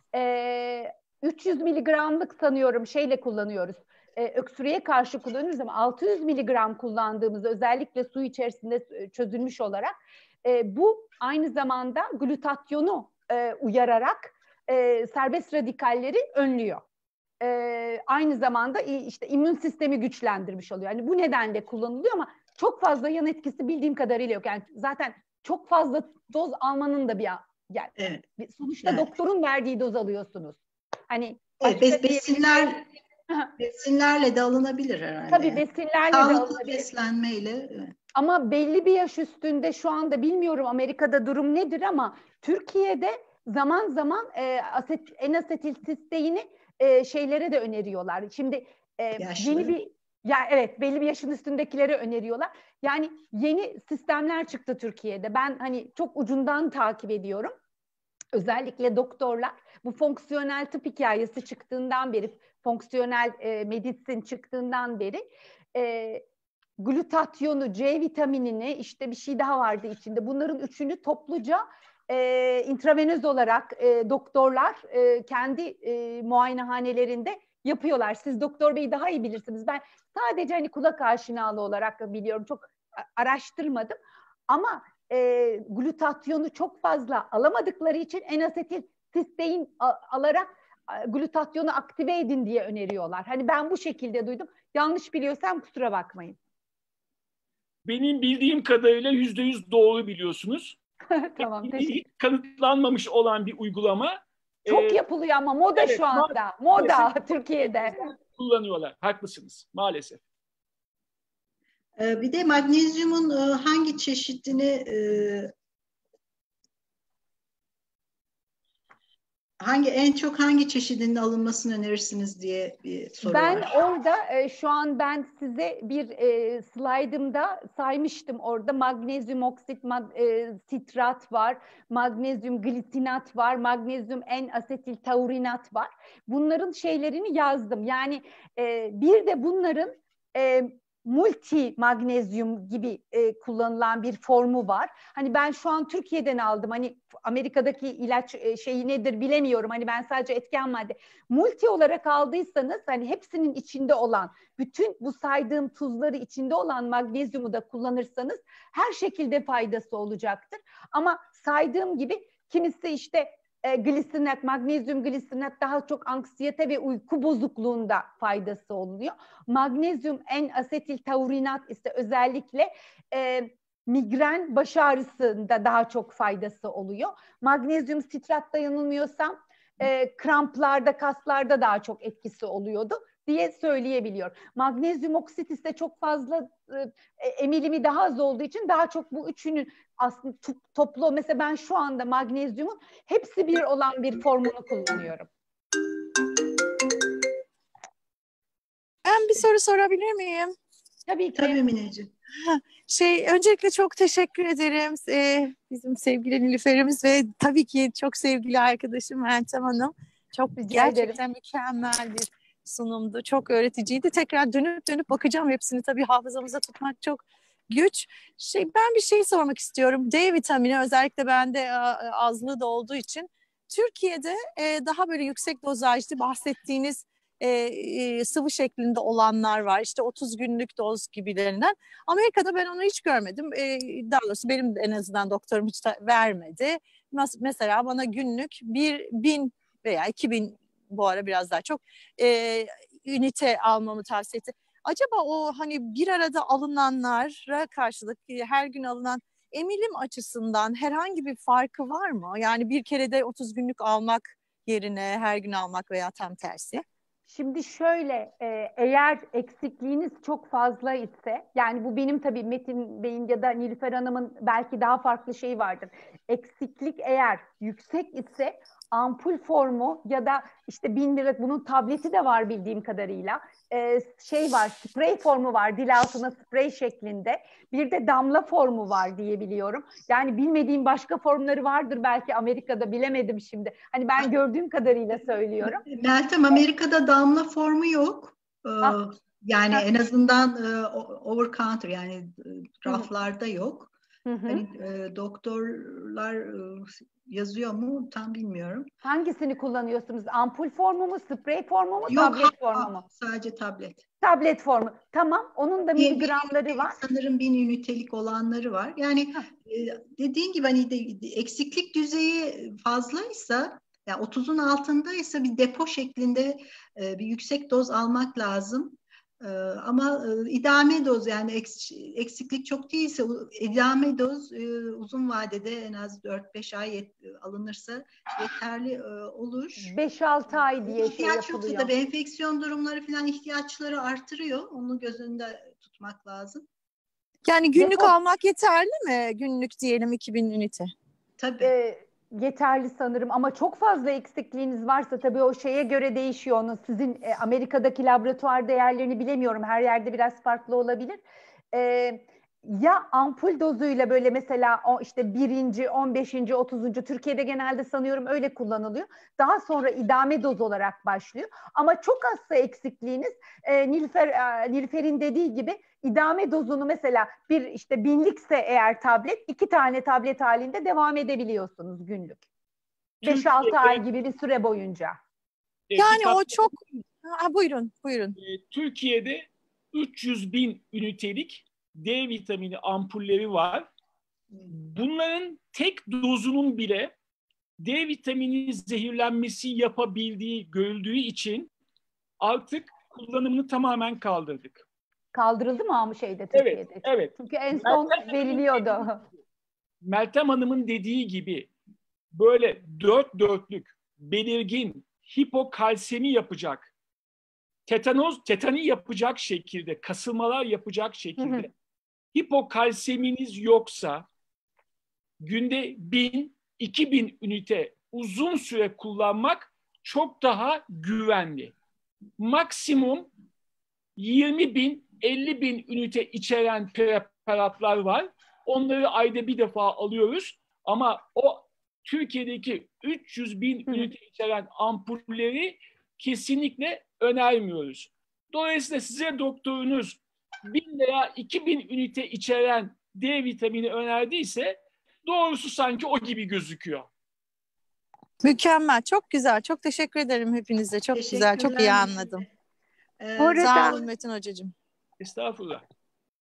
E, üç yüz miligramlık sanıyorum şeyle kullanıyoruz. E, öksürüğe karşı kullanıyoruz ama altı yüz miligram kullandığımızda özellikle su içerisinde çözülmüş olarak e, bu aynı zamanda glutatyonu e, uyararak e, serbest radikalleri önlüyor. E, aynı zamanda işte immün sistemi güçlendirmiş oluyor. Yani bu nedenle kullanılıyor ama çok fazla yan etkisi bildiğim kadarıyla yok. Yani zaten çok fazla doz almanın da bir yani evet. sonuçta evet. Doktorun verdiği doz alıyorsunuz. Hani evet, bes, besinler besinlerle de alınabilir herhalde. Tabii besinlerle Sağlıklı de alınabilir. Beslenmeyle. Evet. Ama belli bir yaş üstünde şu anda bilmiyorum Amerika'da durum nedir ama Türkiye'de zaman zaman e, aset, enasetilsisteini e, şeylere de öneriyorlar. Şimdi e, yeni bir ya evet belli bir yaşın üstündekilere öneriyorlar. Yani yeni sistemler çıktı Türkiye'de. Ben hani çok ucundan takip ediyorum. Özellikle doktorlar bu fonksiyonel tıp hikayesi çıktığından beri, fonksiyonel e, medisin çıktığından beri e, glutatyonu, C vitaminini işte bir şey daha vardı içinde. Bunların üçünü topluca e, intravenöz olarak e, doktorlar e, kendi e, muayenehanelerinde yapıyorlar. Siz doktor bey daha iyi bilirsiniz. Ben sadece hani kulak aşinalığı olarak biliyorum. Çok araştırmadım. Ama e, glutatyonu çok fazla alamadıkları için enasetilsistein alarak glutatyonu aktive edin diye öneriyorlar. Hani ben bu şekilde duydum. Yanlış biliyorsam kusura bakmayın. Benim bildiğim kadarıyla yüzde yüz doğru biliyorsunuz. Tamam. Hiç kanıtlanmamış olan bir uygulama. Çok ee, yapılıyor ama moda evet, şu anda. Moda Türkiye'de. Kullanıyorlar. Haklısınız maalesef. Bir de magnezyumun hangi çeşidini hangi en çok hangi çeşidinin alınmasını önerirsiniz diye bir soru ben var. Ben orada e, şu an ben size bir e, slaytımda saymıştım orada magnezyum oksit, mag, e, sitrat var, magnezyum glisinat var, magnezyum N-asetil taurinat var. Bunların şeylerini yazdım. Yani e, bir de bunların e, multi magnezyum gibi e, kullanılan bir formu var. Hani ben şu an Türkiye'den aldım. Hani Amerika'daki ilaç e, şeyi nedir bilemiyorum. Hani ben sadece etken madde. Multi olarak aldıysanız hani hepsinin içinde olan, bütün bu saydığım tuzları içinde olan magnezyumu da kullanırsanız her şekilde faydası olacaktır. Ama saydığım gibi Kimisi işte e, glisinat, magnezyum glisinat daha çok anksiyete ve uyku bozukluğunda faydası oluyor. Magnezyum N-asetil taurinat ise özellikle e, migren, baş ağrısında daha çok faydası oluyor. Magnezyum sitrat da yanılmıyorsam e, kramplarda, kaslarda daha çok etkisi oluyordu diye söyleyebiliyor. Magnezyum oksit ise çok fazla e, emilimi daha az olduğu için daha çok bu üçünün aslında toplu, mesela ben şu anda magnezyumun hepsi bir olan bir formunu kullanıyorum. Ben bir soru sorabilir miyim? Tabii ki. Tabii Mineciğim. Şey, öncelikle çok teşekkür ederim. Ee, bizim sevgili Nilüfer'imiz ve tabii ki çok sevgili arkadaşım Meltem Hanım. Çok Rica gerçekten ederim. mükemmel bir sunumdu. Çok öğreticiydi. Tekrar dönüp dönüp bakacağım hepsini. Tabii hafızamıza tutmak çok güç. Şey, ben bir şey sormak istiyorum. D vitamini özellikle bende azlığı da olduğu için Türkiye'de e, daha böyle yüksek dozajlı bahsettiğiniz E, e, sıvı şeklinde olanlar var. İşte otuz günlük doz gibilerinden. Amerika'da ben onu hiç görmedim. E, daha doğrusu benim de en azından doktorum hiç vermedi. Mes- mesela bana günlük bir bin veya iki bin, bu ara biraz daha çok e, ünite almamı tavsiye etti. Acaba o hani bir arada alınanlara karşılık her gün alınan emilim açısından herhangi bir farkı var mı? Yani bir kerede otuz günlük almak yerine her gün almak veya tam tersi. Şimdi şöyle, e, eğer eksikliğiniz çok fazla ise, yani bu benim tabii Metin Bey'in ya da Nilüfer Hanım'ın belki daha farklı şeyi vardır. Eksiklik eğer yüksek ise ampul formu ya da işte bin lira, bunun tableti de var bildiğim kadarıyla. E, şey var, sprey formu var, dil altına sprey şeklinde. Bir de damla formu var diye biliyorum. Yani bilmediğim başka formları vardır belki Amerika'da, bilemedim şimdi. Hani ben gördüğüm kadarıyla söylüyorum. Meltem, Amerika'da damla formu yok. Ee, Ah. yani Ha. en azından e, over counter, yani e, raflarda yok. Hı hı. Hani e, doktorlar e, yazıyor mu tam bilmiyorum. Hangisini kullanıyorsunuz? Ampul formu mu, sprey formu mu, Yok, tablet ha, formu mu? sadece tablet. Tablet formu. Tamam, onun da Bir, miligramları bir, var. sanırım bin ünitelik olanları var. Yani e, dediğin gibi hani de, eksiklik düzeyi fazlaysa, yani otuzun altındaysa bir depo şeklinde e, bir yüksek doz almak lazım. E, ama e, idame doz, yani eks, eksiklik çok değilse idame doz e, uzun vadede en az dört beş ay yet, alınırsa yeterli e, olur. beş altı ay diye şey İhtiyaç yapılıyor. yoksa da enfeksiyon durumları falan ihtiyaçları artırıyor. Onu göz önünde tutmak lazım. Yani günlük Depo- almak yeterli mi? Günlük diyelim iki bin ünite. Tabii. e, yeterli sanırım ama çok fazla eksikliğiniz varsa tabii o şeye göre değişiyor. Onun sizin e, Amerika'daki laboratuvar değerlerini bilemiyorum. Her yerde biraz farklı olabilir. E, ya ampul dozuyla böyle mesela o işte birinci, on beşinci, otuzuncu Türkiye'de genelde sanıyorum öyle kullanılıyor. Daha sonra idame doz olarak başlıyor. Ama çok azsa eksikliğiniz e, Nilüfer, e, Nilüfer'in dediği gibi idame dozunu mesela bir işte binlikse eğer tablet, iki tane tablet halinde devam edebiliyorsunuz günlük. beş altı ay gibi bir süre boyunca. E, Yani kitap- o çok... Ha, buyurun, buyurun. e, Türkiye'de üç yüz bin ünitelik D vitamini ampulleri var. Bunların tek dozunun bile D vitamini zehirlenmesi yapabildiği görüldüğü için artık kullanımını tamamen kaldırdık. Kaldırıldı mı ama şeyde Evet, Türkiye'de? evet. Çünkü en son Meltem veriliyordu. Meltem Hanım'ın dediği gibi böyle dört dörtlük, belirgin, hipokalsemi yapacak, tetanoz, tetani yapacak şekilde, kasılmalar yapacak şekilde hipokalseminiz yoksa günde bin, iki bin ünite uzun süre kullanmak çok daha güvenli. Maksimum yirmi bin, elli bin ünite içeren preparatlar var. Onları ayda bir defa alıyoruz. Ama o Türkiye'deki üç yüz bin ünite içeren ampulleri kesinlikle önermiyoruz. Dolayısıyla size doktorunuz bin veya iki bin ünite içeren D vitamini önerdiyse doğrusu sanki o gibi gözüküyor. Mükemmel, çok güzel. Çok teşekkür ederim hepinize. Çok güzel, çok iyi Teşekkürler. anladım. Ee, Bu arada- Sağ olun Metin Hocacığım. Estağfurullah.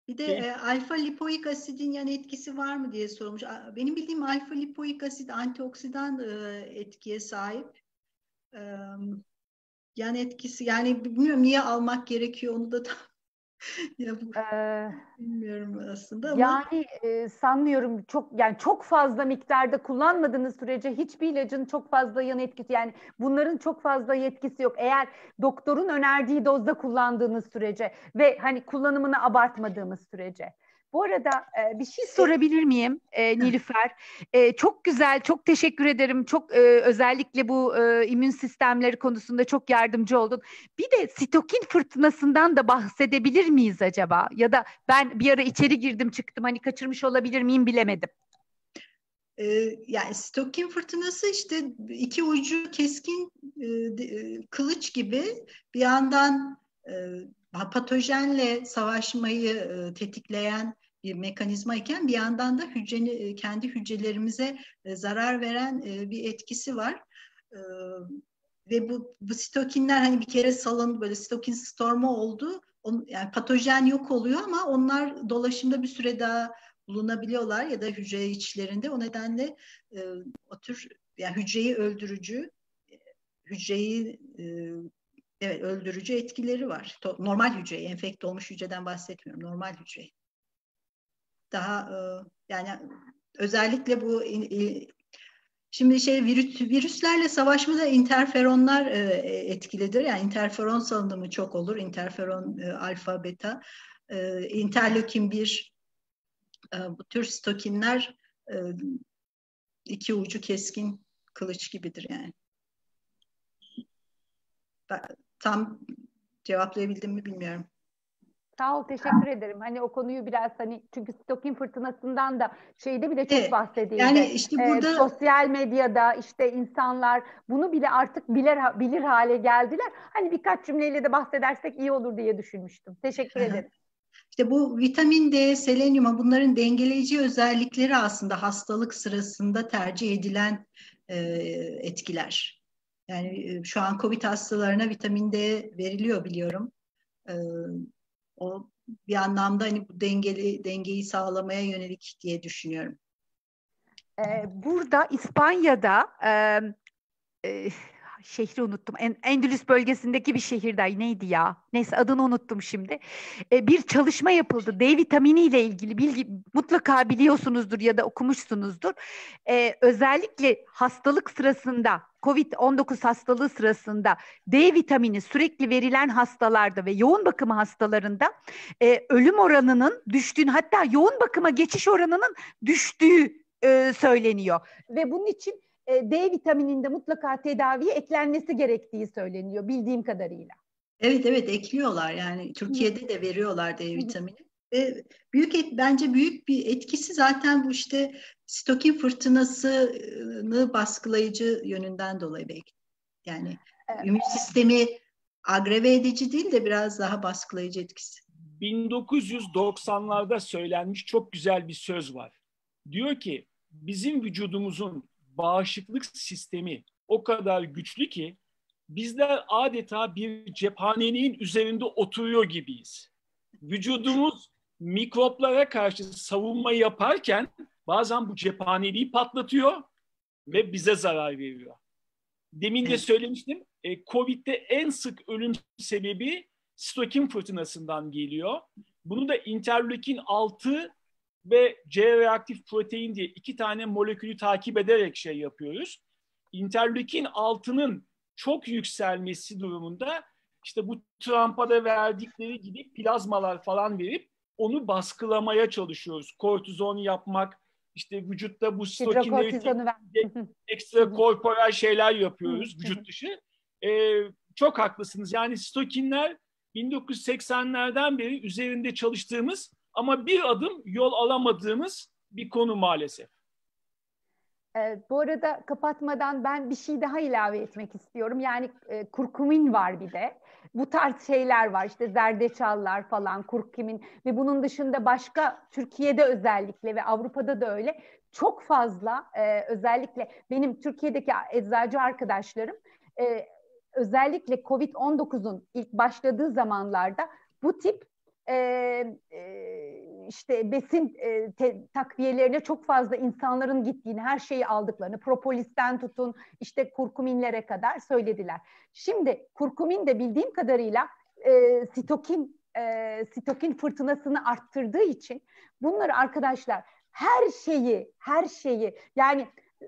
Bir de e, alfa lipoik asidin yan etkisi var mı diye sormuş. Benim bildiğim alfa lipoik asit antioksidan e, etkiye sahip. E, yan etkisi yani bilmiyorum niye almak gerekiyor onu da tam ya bu, Ee, bilmiyorum aslında ama yani e, sanmıyorum çok yani çok fazla miktarda kullanmadığınız sürece hiçbir ilacın çok fazla yan etkisi yani bunların çok fazla yetkisi yok. Eğer doktorun önerdiği dozda kullandığınız sürece ve hani kullanımını abartmadığımız sürece. Bu arada e, bir şey sorabilir miyim e, Nilüfer? E, çok güzel, çok teşekkür ederim. Çok e, özellikle bu e, immün sistemleri konusunda çok yardımcı oldun. Bir de sitokin fırtınasından da bahsedebilir miyiz acaba? Ya da ben bir ara içeri girdim çıktım hani kaçırmış olabilir miyim bilemedim. e, yani sitokin fırtınası işte iki ucu keskin e, de, kılıç gibi bir yandan e, patojenle savaşmayı e, tetikleyen bir mekanizma iken bir yandan da hücre, kendi hücrelerimize e, zarar veren e, bir etkisi var. E, ve bu, bu sitokinler hani bir kere salın böyle sitokin stormu oldu. On, yani patojen yok oluyor ama onlar dolaşımda bir süre daha bulunabiliyorlar ya da hücre içlerinde. O nedenle e, o tür yani hücreyi öldürücü, hücreyi e, evet öldürücü etkileri var. Normal hücreyi, enfekte olmuş hücreden bahsetmiyorum. Normal hücreyi. Daha e, yani özellikle bu e, şimdi şey virüs, virüslerle savaşmada interferonlar e, etkilidir. Yani interferon salınımı çok olur. Interferon e, alfa, beta, e, interleukin bir e, bu tür sitokinler e, iki ucu keskin kılıç gibidir yani. Ben, tam cevaplayabildim mi bilmiyorum. Sağ ol, teşekkür ederim. Hani o konuyu biraz hani çünkü sitokin fırtınasından da şeyde bile çok Evet, bahsedildi. yani işte burada Ee, sosyal medyada işte insanlar bunu bile artık bilir bilir hale geldiler. Hani birkaç cümleyle de bahsedersek iyi olur diye düşünmüştüm. Teşekkür ederim. İşte bu vitamin D, selenyum, bunların dengeleyici özellikleri aslında hastalık sırasında tercih edilen e, etkiler. Yani e, şu an COVID hastalarına vitamin D veriliyor biliyorum. E, o bir anlamda hani bu dengeli dengeyi sağlamaya yönelik diye düşünüyorum. Ee, burada İspanya'da e, e, şehri unuttum. En, Endülüs bölgesindeki bir şehirde neydi ya? Neyse adını unuttum şimdi. E, bir çalışma yapıldı. D vitamini ile ilgili bilgi mutlaka biliyorsunuzdur ya da okumuşsunuzdur. E, özellikle hastalık sırasında kovid on dokuz hastalığı sırasında D vitamini sürekli verilen hastalarda ve yoğun bakım hastalarında e, ölüm oranının düştüğünü hatta yoğun bakıma geçiş oranının düştüğü e, söyleniyor. Ve bunun için D vitamininde mutlaka tedaviye eklenmesi gerektiği söyleniyor bildiğim kadarıyla. Evet evet ekliyorlar yani Türkiye'de de veriyorlar D vitamini. Ve büyük et, bence büyük bir etkisi zaten bu işte sitokin fırtınasını baskılayıcı yönünden dolayı belki. Yani evet. İmmün sistemi agreve edici değil de biraz daha baskılayıcı etkisi. bin dokuz yüz doksanlarda söylenmiş çok güzel bir söz var. Diyor ki bizim vücudumuzun bağışıklık sistemi o kadar güçlü ki bizler adeta bir cephanenin üzerinde oturuyor gibiyiz. Vücudumuz mikroplara karşı savunma yaparken bazen bu cephaneliği patlatıyor ve bize zarar veriyor. Demin de söylemiştim, Covid'de en sık ölüm sebebi sitokin fırtınasından geliyor. Bunu da interleukin altı ve C reaktif protein diye iki tane molekülü takip ederek şey yapıyoruz. Interleukin altının çok yükselmesi durumunda işte bu Trump'a da verdikleri gibi plazmalar falan verip onu baskılamaya çalışıyoruz. Kortizon yapmak, işte vücutta bu sitokinleri ekstra korporal şeyler yapıyoruz vücut dışı. Ee, çok haklısınız. Yani sitokinler bin dokuz yüz seksenlerden beri üzerinde çalıştığımız ama bir adım yol alamadığımız bir konu maalesef. Evet, bu arada kapatmadan ben bir şey daha ilave etmek istiyorum. Yani e, kurkumin var bir de. Bu tarz şeyler var işte zerdeçallar falan, kurkumin ve bunun dışında başka Türkiye'de özellikle ve Avrupa'da da öyle çok fazla e, özellikle benim Türkiye'deki eczacı arkadaşlarım e, özellikle kovid on dokuzun ilk başladığı zamanlarda bu tip e, e, işte besin e, te, takviyelerine çok fazla insanların gittiğini, her şeyi aldıklarını, propolisten tutun işte kurkuminlere kadar söylediler. Şimdi kurkumin de bildiğim kadarıyla e, sitokin e, sitokin fırtınasını arttırdığı için bunları arkadaşlar her şeyi, her şeyi yani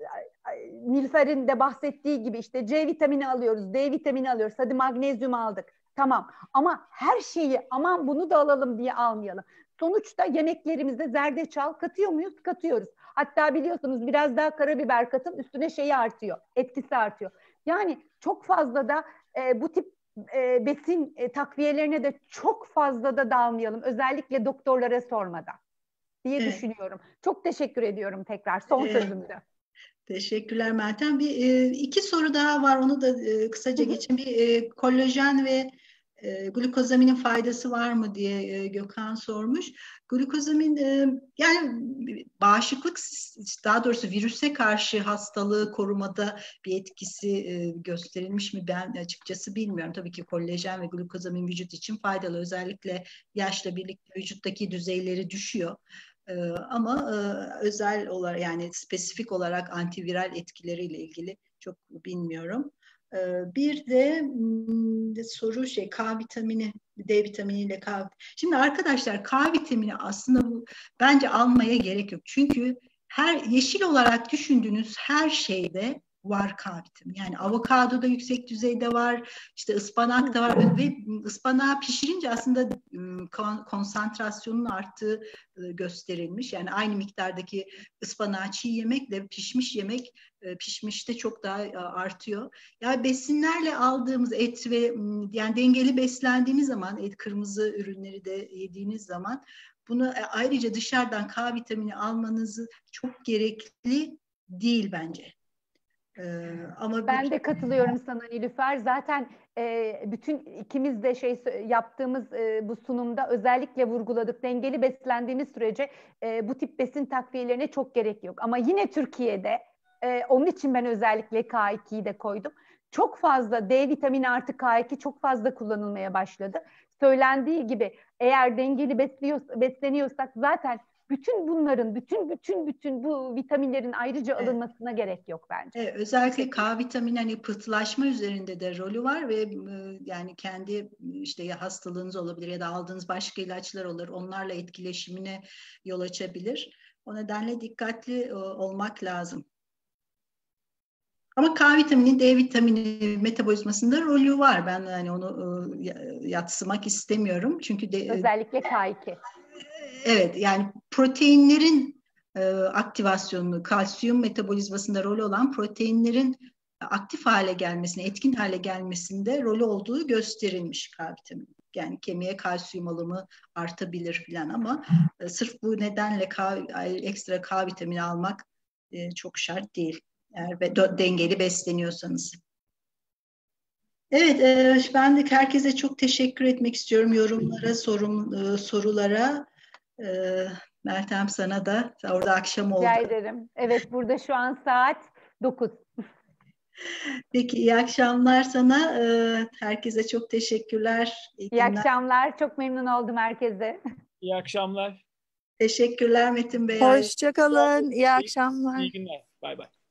Nilüfer'in de bahsettiği gibi işte C vitamini alıyoruz, D vitamini alıyoruz, hadi magnezyum aldık. Tamam ama her şeyi aman bunu da alalım diye almayalım. Sonuçta yemeklerimizde zerdeçal katıyor muyuz? Katıyoruz. Hatta biliyorsunuz biraz daha karabiber katın üstüne şeyi artıyor, etkisi artıyor. Yani çok fazla da e, bu tip e, besin e, takviyelerine de çok fazla da dalmayalım. Özellikle doktorlara sormadan diye evet. düşünüyorum. Çok teşekkür ediyorum tekrar son evet. sözümde. Teşekkürler Meltem. Bir e, iki soru daha var. Onu da e, kısaca geçeyim. Bir e, kolajen ve e, glukozaminin faydası var mı diye e, Gökhan sormuş. Glukozamin e, yani bağışıklık, daha doğrusu virüse karşı hastalığı korumada bir etkisi e, gösterilmiş mi ben açıkçası bilmiyorum. Tabii ki kolajen ve glukozamin vücut için faydalı. Özellikle yaşla birlikte vücuttaki düzeyleri düşüyor. Ee, ama e, özel olarak yani spesifik olarak antiviral etkileriyle ilgili çok bilmiyorum. Ee, bir de m, soru şey K vitamini, D vitaminiyle K. Şimdi arkadaşlar K vitamini aslında bu bence almaya gerek yok. Çünkü her yeşil olarak düşündüğünüz her şeyde var K vitamini. Yani avokadoda yüksek düzeyde var, işte ıspanakta var ve ıspanağı pişirince aslında konsantrasyonun arttığı gösterilmiş. Yani aynı miktardaki ıspanağı çiğ yemekle pişmiş yemek pişmişte çok daha artıyor. Yani besinlerle aldığımız et ve yani dengeli beslendiğiniz zaman et kırmızı ürünleri de yediğiniz zaman bunu ayrıca dışarıdan K vitamini almanızı çok gerekli değil bence. Ee, ama ben bir... de katılıyorum sana Nilüfer. Zaten e, bütün ikimiz de şey yaptığımız e, bu sunumda özellikle vurguladık. Dengeli beslendiğimiz sürece e, bu tip besin takviyelerine çok gerek yok. Ama yine Türkiye'de e, onun için ben özellikle K ikiyi de koydum. Çok fazla D vitamini artı K iki çok fazla kullanılmaya başladı. Söylendiği gibi eğer dengeli besliyor, besleniyorsak zaten bütün bunların, bütün bütün bütün bu vitaminlerin ayrıca evet. alınmasına gerek yok bence. Evet, özellikle K vitamini hani pıhtılaşma üzerinde de rolü var ve yani kendi işte ya hastalığınız olabilir ya da aldığınız başka ilaçlar olur. Onlarla etkileşimine yol açabilir. O nedenle dikkatli olmak lazım. Ama K vitamini, D vitamini metabolizmasında rolü var. Ben yani onu yatsımak istemiyorum. Çünkü de, özellikle K iki. Evet, yani proteinlerin e, aktivasyonunu, kalsiyum metabolizmasında rolü olan proteinlerin aktif hale gelmesine, etkin hale gelmesinde rolü olduğu gösterilmiş K vitamini. Yani kemiğe kalsiyum alımı artabilir falan ama e, sırf bu nedenle K, ekstra K vitamini almak e, çok şart değil. Eğer be, dengeli besleniyorsanız. Evet, e, ben de herkese çok teşekkür etmek istiyorum yorumlara, sorum, e, sorulara. E, Meltem sana da, orada akşam oldu. Rica ederim. Evet, burada şu an saat dokuz. Peki, iyi akşamlar sana. E, herkese çok teşekkürler. İyi, iyi akşamlar, çok memnun oldum herkese. İyi akşamlar. Teşekkürler Metin Bey. Hoşça kalın, iyi akşamlar. İyi günler, bay bay.